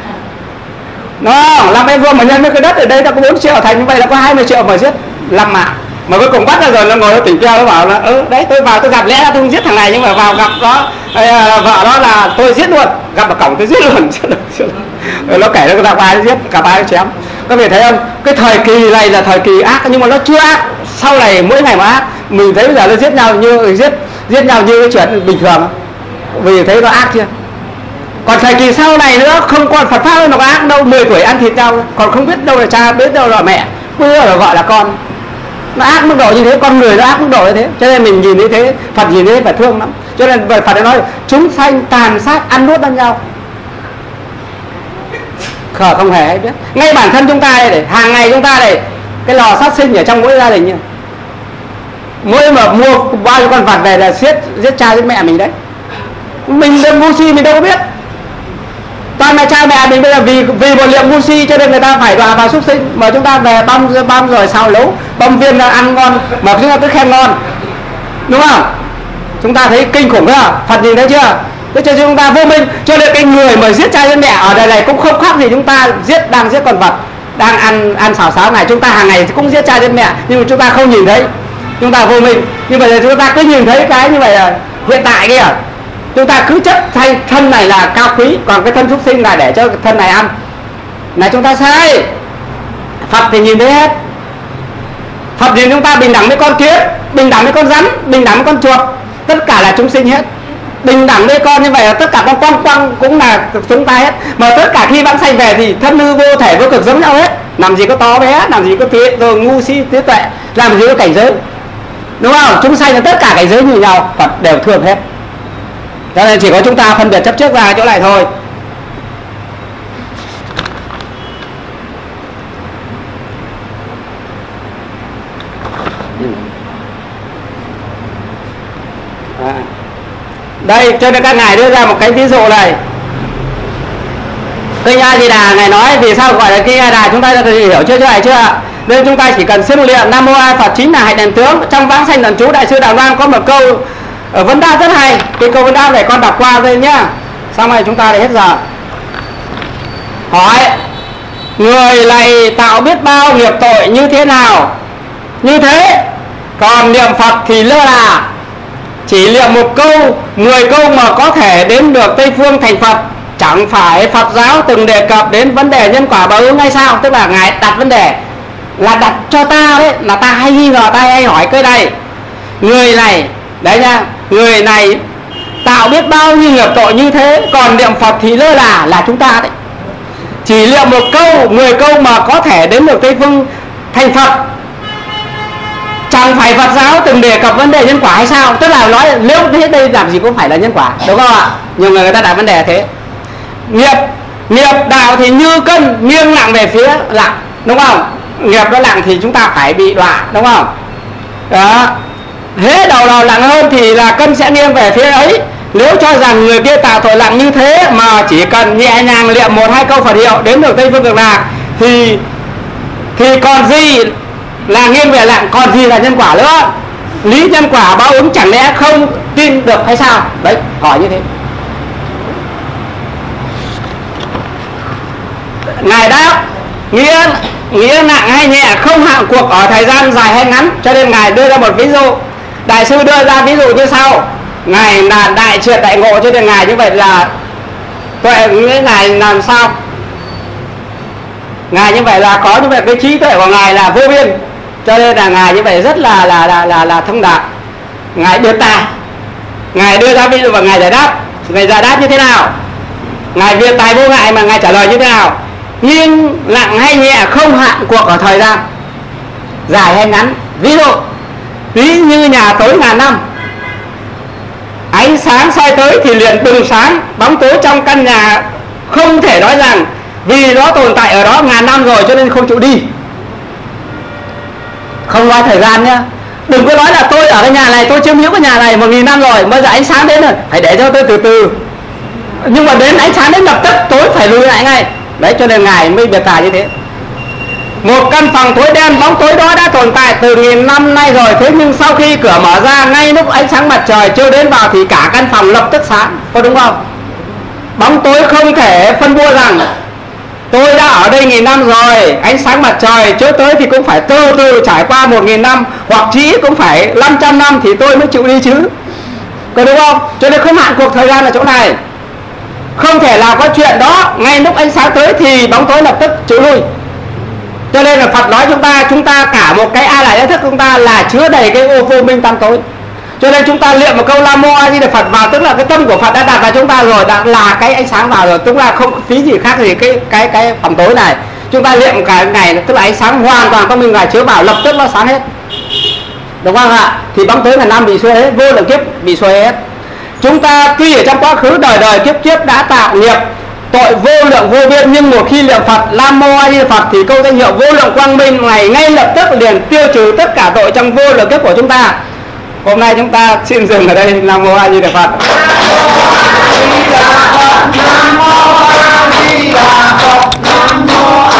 Nó 5 mét vuông mà nhân với cái đất ở đây ta có 4 triệu, thành như vậy là có 20 triệu mà giết 5 mạng. Mà cuối cùng bắt ra rồi nó ngồi nó tỉnh keo, nó bảo là đấy tôi vào tôi gặp, lẽ ra tôi không giết thằng này, nhưng mà vào gặp đó vợ đó là tôi giết luôn, gặp ở cổng tôi giết luôn. Nó kể nó gặp ai giết, cả ai chém. Các vị thấy không? Cái thời kỳ này là thời kỳ ác, nhưng mà nó chưa ác. Sau này mỗi ngày mà ác, mình thấy bây giờ nó giết nhau như cái chuyện bình thường, vì thấy nó ác chưa. Còn thời kỳ sau này nữa không còn Phật pháp nó ác đâu, 10 tuổi ăn thịt nhau, còn không biết đâu là cha, biết đâu là mẹ, bây giờ là gọi là con. Nó ác mức độ như thế, con người nó ác mức độ như thế. Cho nên mình nhìn như thế, Phật nhìn như thế phải thương lắm. Cho nên Phật đã nói chúng sanh tàn sát ăn nuốt lẫn nhau. không hề hay biết. Ngay bản thân chúng ta đây này, hàng ngày chúng ta này, cái lò sát sinh ở trong mỗi gia đình nhỉ, mỗi mà mua bao nhiêu con vật về là giết cha giết mẹ mình đấy. Mình đừng ngu si, mình đâu có biết. Toàn là cha mẹ mình bây giờ vì một liệu ngu si cho nên người ta phải đọa vào súc sinh, mà chúng ta về băm rồi xào nấu băm viên ra ăn ngon, mà chúng ta cứ khen ngon, đúng không? Chúng ta thấy kinh khủng đó, Phật nhìn thấy chưa? Thế cho chúng ta vô minh. Cho nên cái người mà giết cha giết mẹ ở đời này cũng không khác gì chúng ta đang giết con vật, đang ăn xào xáo này. Chúng ta hàng ngày cũng giết cha giết mẹ, nhưng mà chúng ta không nhìn thấy, chúng ta vô minh. Nhưng mà chúng ta cứ nhìn thấy cái như vậy là hiện tại kia, chúng ta cứ chấp thay thân này là cao quý, còn cái thân súc sinh là để cho thân này ăn. Này chúng ta sai. Phật thì nhìn thấy hết. Phật nhìn chúng ta bình đẳng với con kiến, bình đẳng với con rắn, bình đẳng với con chuột, tất cả là chúng sinh hết. Bình đẳng với con như vậy là tất cả con quăng quăng cũng là chúng ta hết. Mà tất cả khi vãng sanh về thì thân hư vô thể vô cực giống nhau hết. Làm gì có to bé, làm gì có tuệ rồi ngu si trí tuệ, làm gì có cảnh giới, đúng không? Chúng sanh là tất cả cảnh giới như nhau, Phật đều thương hết. Cho nên chỉ có chúng ta phân biệt chấp trước ra chỗ này thôi. Đây, cho nên các ngài đưa ra một cái ví dụ này. Kinh A Di Đà ngài nói vì sao gọi là kinh A Di Đà, chúng ta đã hiểu chưa này chưa ạ? Nên chúng ta chỉ cần xưng niệm Nam Mô A Phật chính là hạnh đền tướng. Trong vãng sanh thần chú Đại sư Đàm Loan có một câu ở vấn đáp rất hay. Cái câu vấn đáp này con đọc qua đây nhá, xong rồi chúng ta để hết giờ. Hỏi: người này tạo biết bao nghiệp tội như thế nào? Như thế, còn niệm Phật thì lơ là, chỉ niệm một câu, 10 câu mà có thể đến được Tây Phương thành Phật. Chẳng phải Phật giáo từng đề cập đến vấn đề nhân quả báo ứng hay sao? Tức là ngài đặt vấn đề là đặt cho ta đấy, là ta hay nghi ngờ, ta hay hỏi cái này. Người này đấy nha, người này tạo biết bao nhiêu nghiệp tội như thế, còn niệm Phật thì lơ là chúng ta đấy. Chỉ niệm một câu, 10 câu mà có thể đến được Tây Phương thành Phật. Chẳng phải Phật giáo từng đề cập vấn đề nhân quả hay sao? Tức là nói nếu thế đây làm gì cũng phải là nhân quả, đúng không ạ? Nhiều người ta đặt vấn đề thế. Nghiệp đạo thì như cân nghiêng nặng về phía lặng, đúng không? Nghiệp nó nặng thì chúng ta phải bị đọa, đúng không? Đó. Thế đầu nào nặng hơn thì là cân sẽ nghiêng về phía ấy. Nếu cho rằng người kia tạo tội nặng như thế mà chỉ cần nhẹ nhàng niệm 1-2 câu Phật hiệu đến được Tây Phương Cực Lạc thì còn gì là nghiêng về lặng, còn gì là nhân quả nữa? Lý nhân quả báo ứng chẳng lẽ không tin được hay sao? Đấy, hỏi như thế. Ngài đáp: nghĩa nặng hay nhẹ không hạn cuộc ở thời gian dài hay ngắn. Cho nên ngài đưa ra một ví dụ. Đại sư đưa ra ví dụ như sau: ngài là đại triệt đại ngộ, cho nên ngài như vậy là tuệ. Ngài làm sao? Ngài như vậy là có như vậy cái trí tuệ của ngài là vô biên, cho nên là ngài như vậy rất là thông đạt. Ngài đưa tài, ngài đưa ra ví dụ và ngài giải đáp. Ngài giải đáp như thế nào? Ngài viết tài vô ngại mà ngài trả lời như thế nào? Nhưng nặng hay nhẹ không hạn cuộc ở thời gian dài hay ngắn. Ví như nhà tối ngàn năm, ánh sáng soi tới thì liền bừng sáng, bóng tối trong căn nhà không thể nói rằng vì nó tồn tại ở đó ngàn năm rồi cho nên không chịu đi. Không nói thời gian nhá. Đừng có nói là tôi ở cái nhà này, tôi chiếm hữu cái nhà này 1000 năm rồi, bây giờ ánh sáng đến rồi, phải để cho tôi từ từ. Nhưng mà đến ánh sáng đến lập tức tối phải lùi lại ngay. Đấy, cho nên ngài mới biệt tài như thế. Một căn phòng tối đen, bóng tối đó đã tồn tại từ 1000 năm nay rồi. Thế nhưng sau khi cửa mở ra, ngay lúc ánh sáng mặt trời chưa đến vào thì cả căn phòng lập tức sáng, có đúng không? Bóng tối không thể phân bua rằng tôi đã ở đây 1000 năm rồi, ánh sáng mặt trời chưa tới thì cũng phải từ từ trải qua 1000 năm, hoặc chỉ cũng phải 500 năm thì tôi mới chịu đi chứ, có đúng không? Cho nên không hạn cuộc thời gian ở chỗ này. Không thể nào có chuyện đó ngay lúc ánh sáng tới thì bóng tối lập tức chịu lui. Cho nên là Phật nói chúng ta cả một cái A Lại Giác Thức chúng ta là chứa đầy cái ô vô minh tăm tối. Cho nên chúng ta niệm một câu Nam Mô A Di Đà Phật vào, tức là cái tâm của Phật đã đặt vào chúng ta rồi, đã là cái ánh sáng vào rồi, chúng ta không phí gì khác gì cái phòng tối này. Chúng ta niệm cả ngày, tức là ánh sáng hoàn toàn tâm minh ngài chứa vào, lập tức nó sáng hết, đúng không ạ? Thì bóng tối ngàn năm bị xuôi hết, vô lượng kiếp bị xuôi hết. Chúng ta tuy ở trong quá khứ đời đời kiếp kiếp đã tạo nghiệp tội vô lượng vô biên, nhưng một khi niệm Phật Nam Mô A Di Đà Phật thì câu danh hiệu vô lượng quang minh này ngay lập tức liền tiêu trừ tất cả tội trong vô lượng kiếp của chúng ta. Hôm nay chúng ta xin dừng ở đây. Nam Mô A Di Đà Phật. Nam Mô A Di Đà Phật. Nam Mô A Di Đà Phật. Nam Mô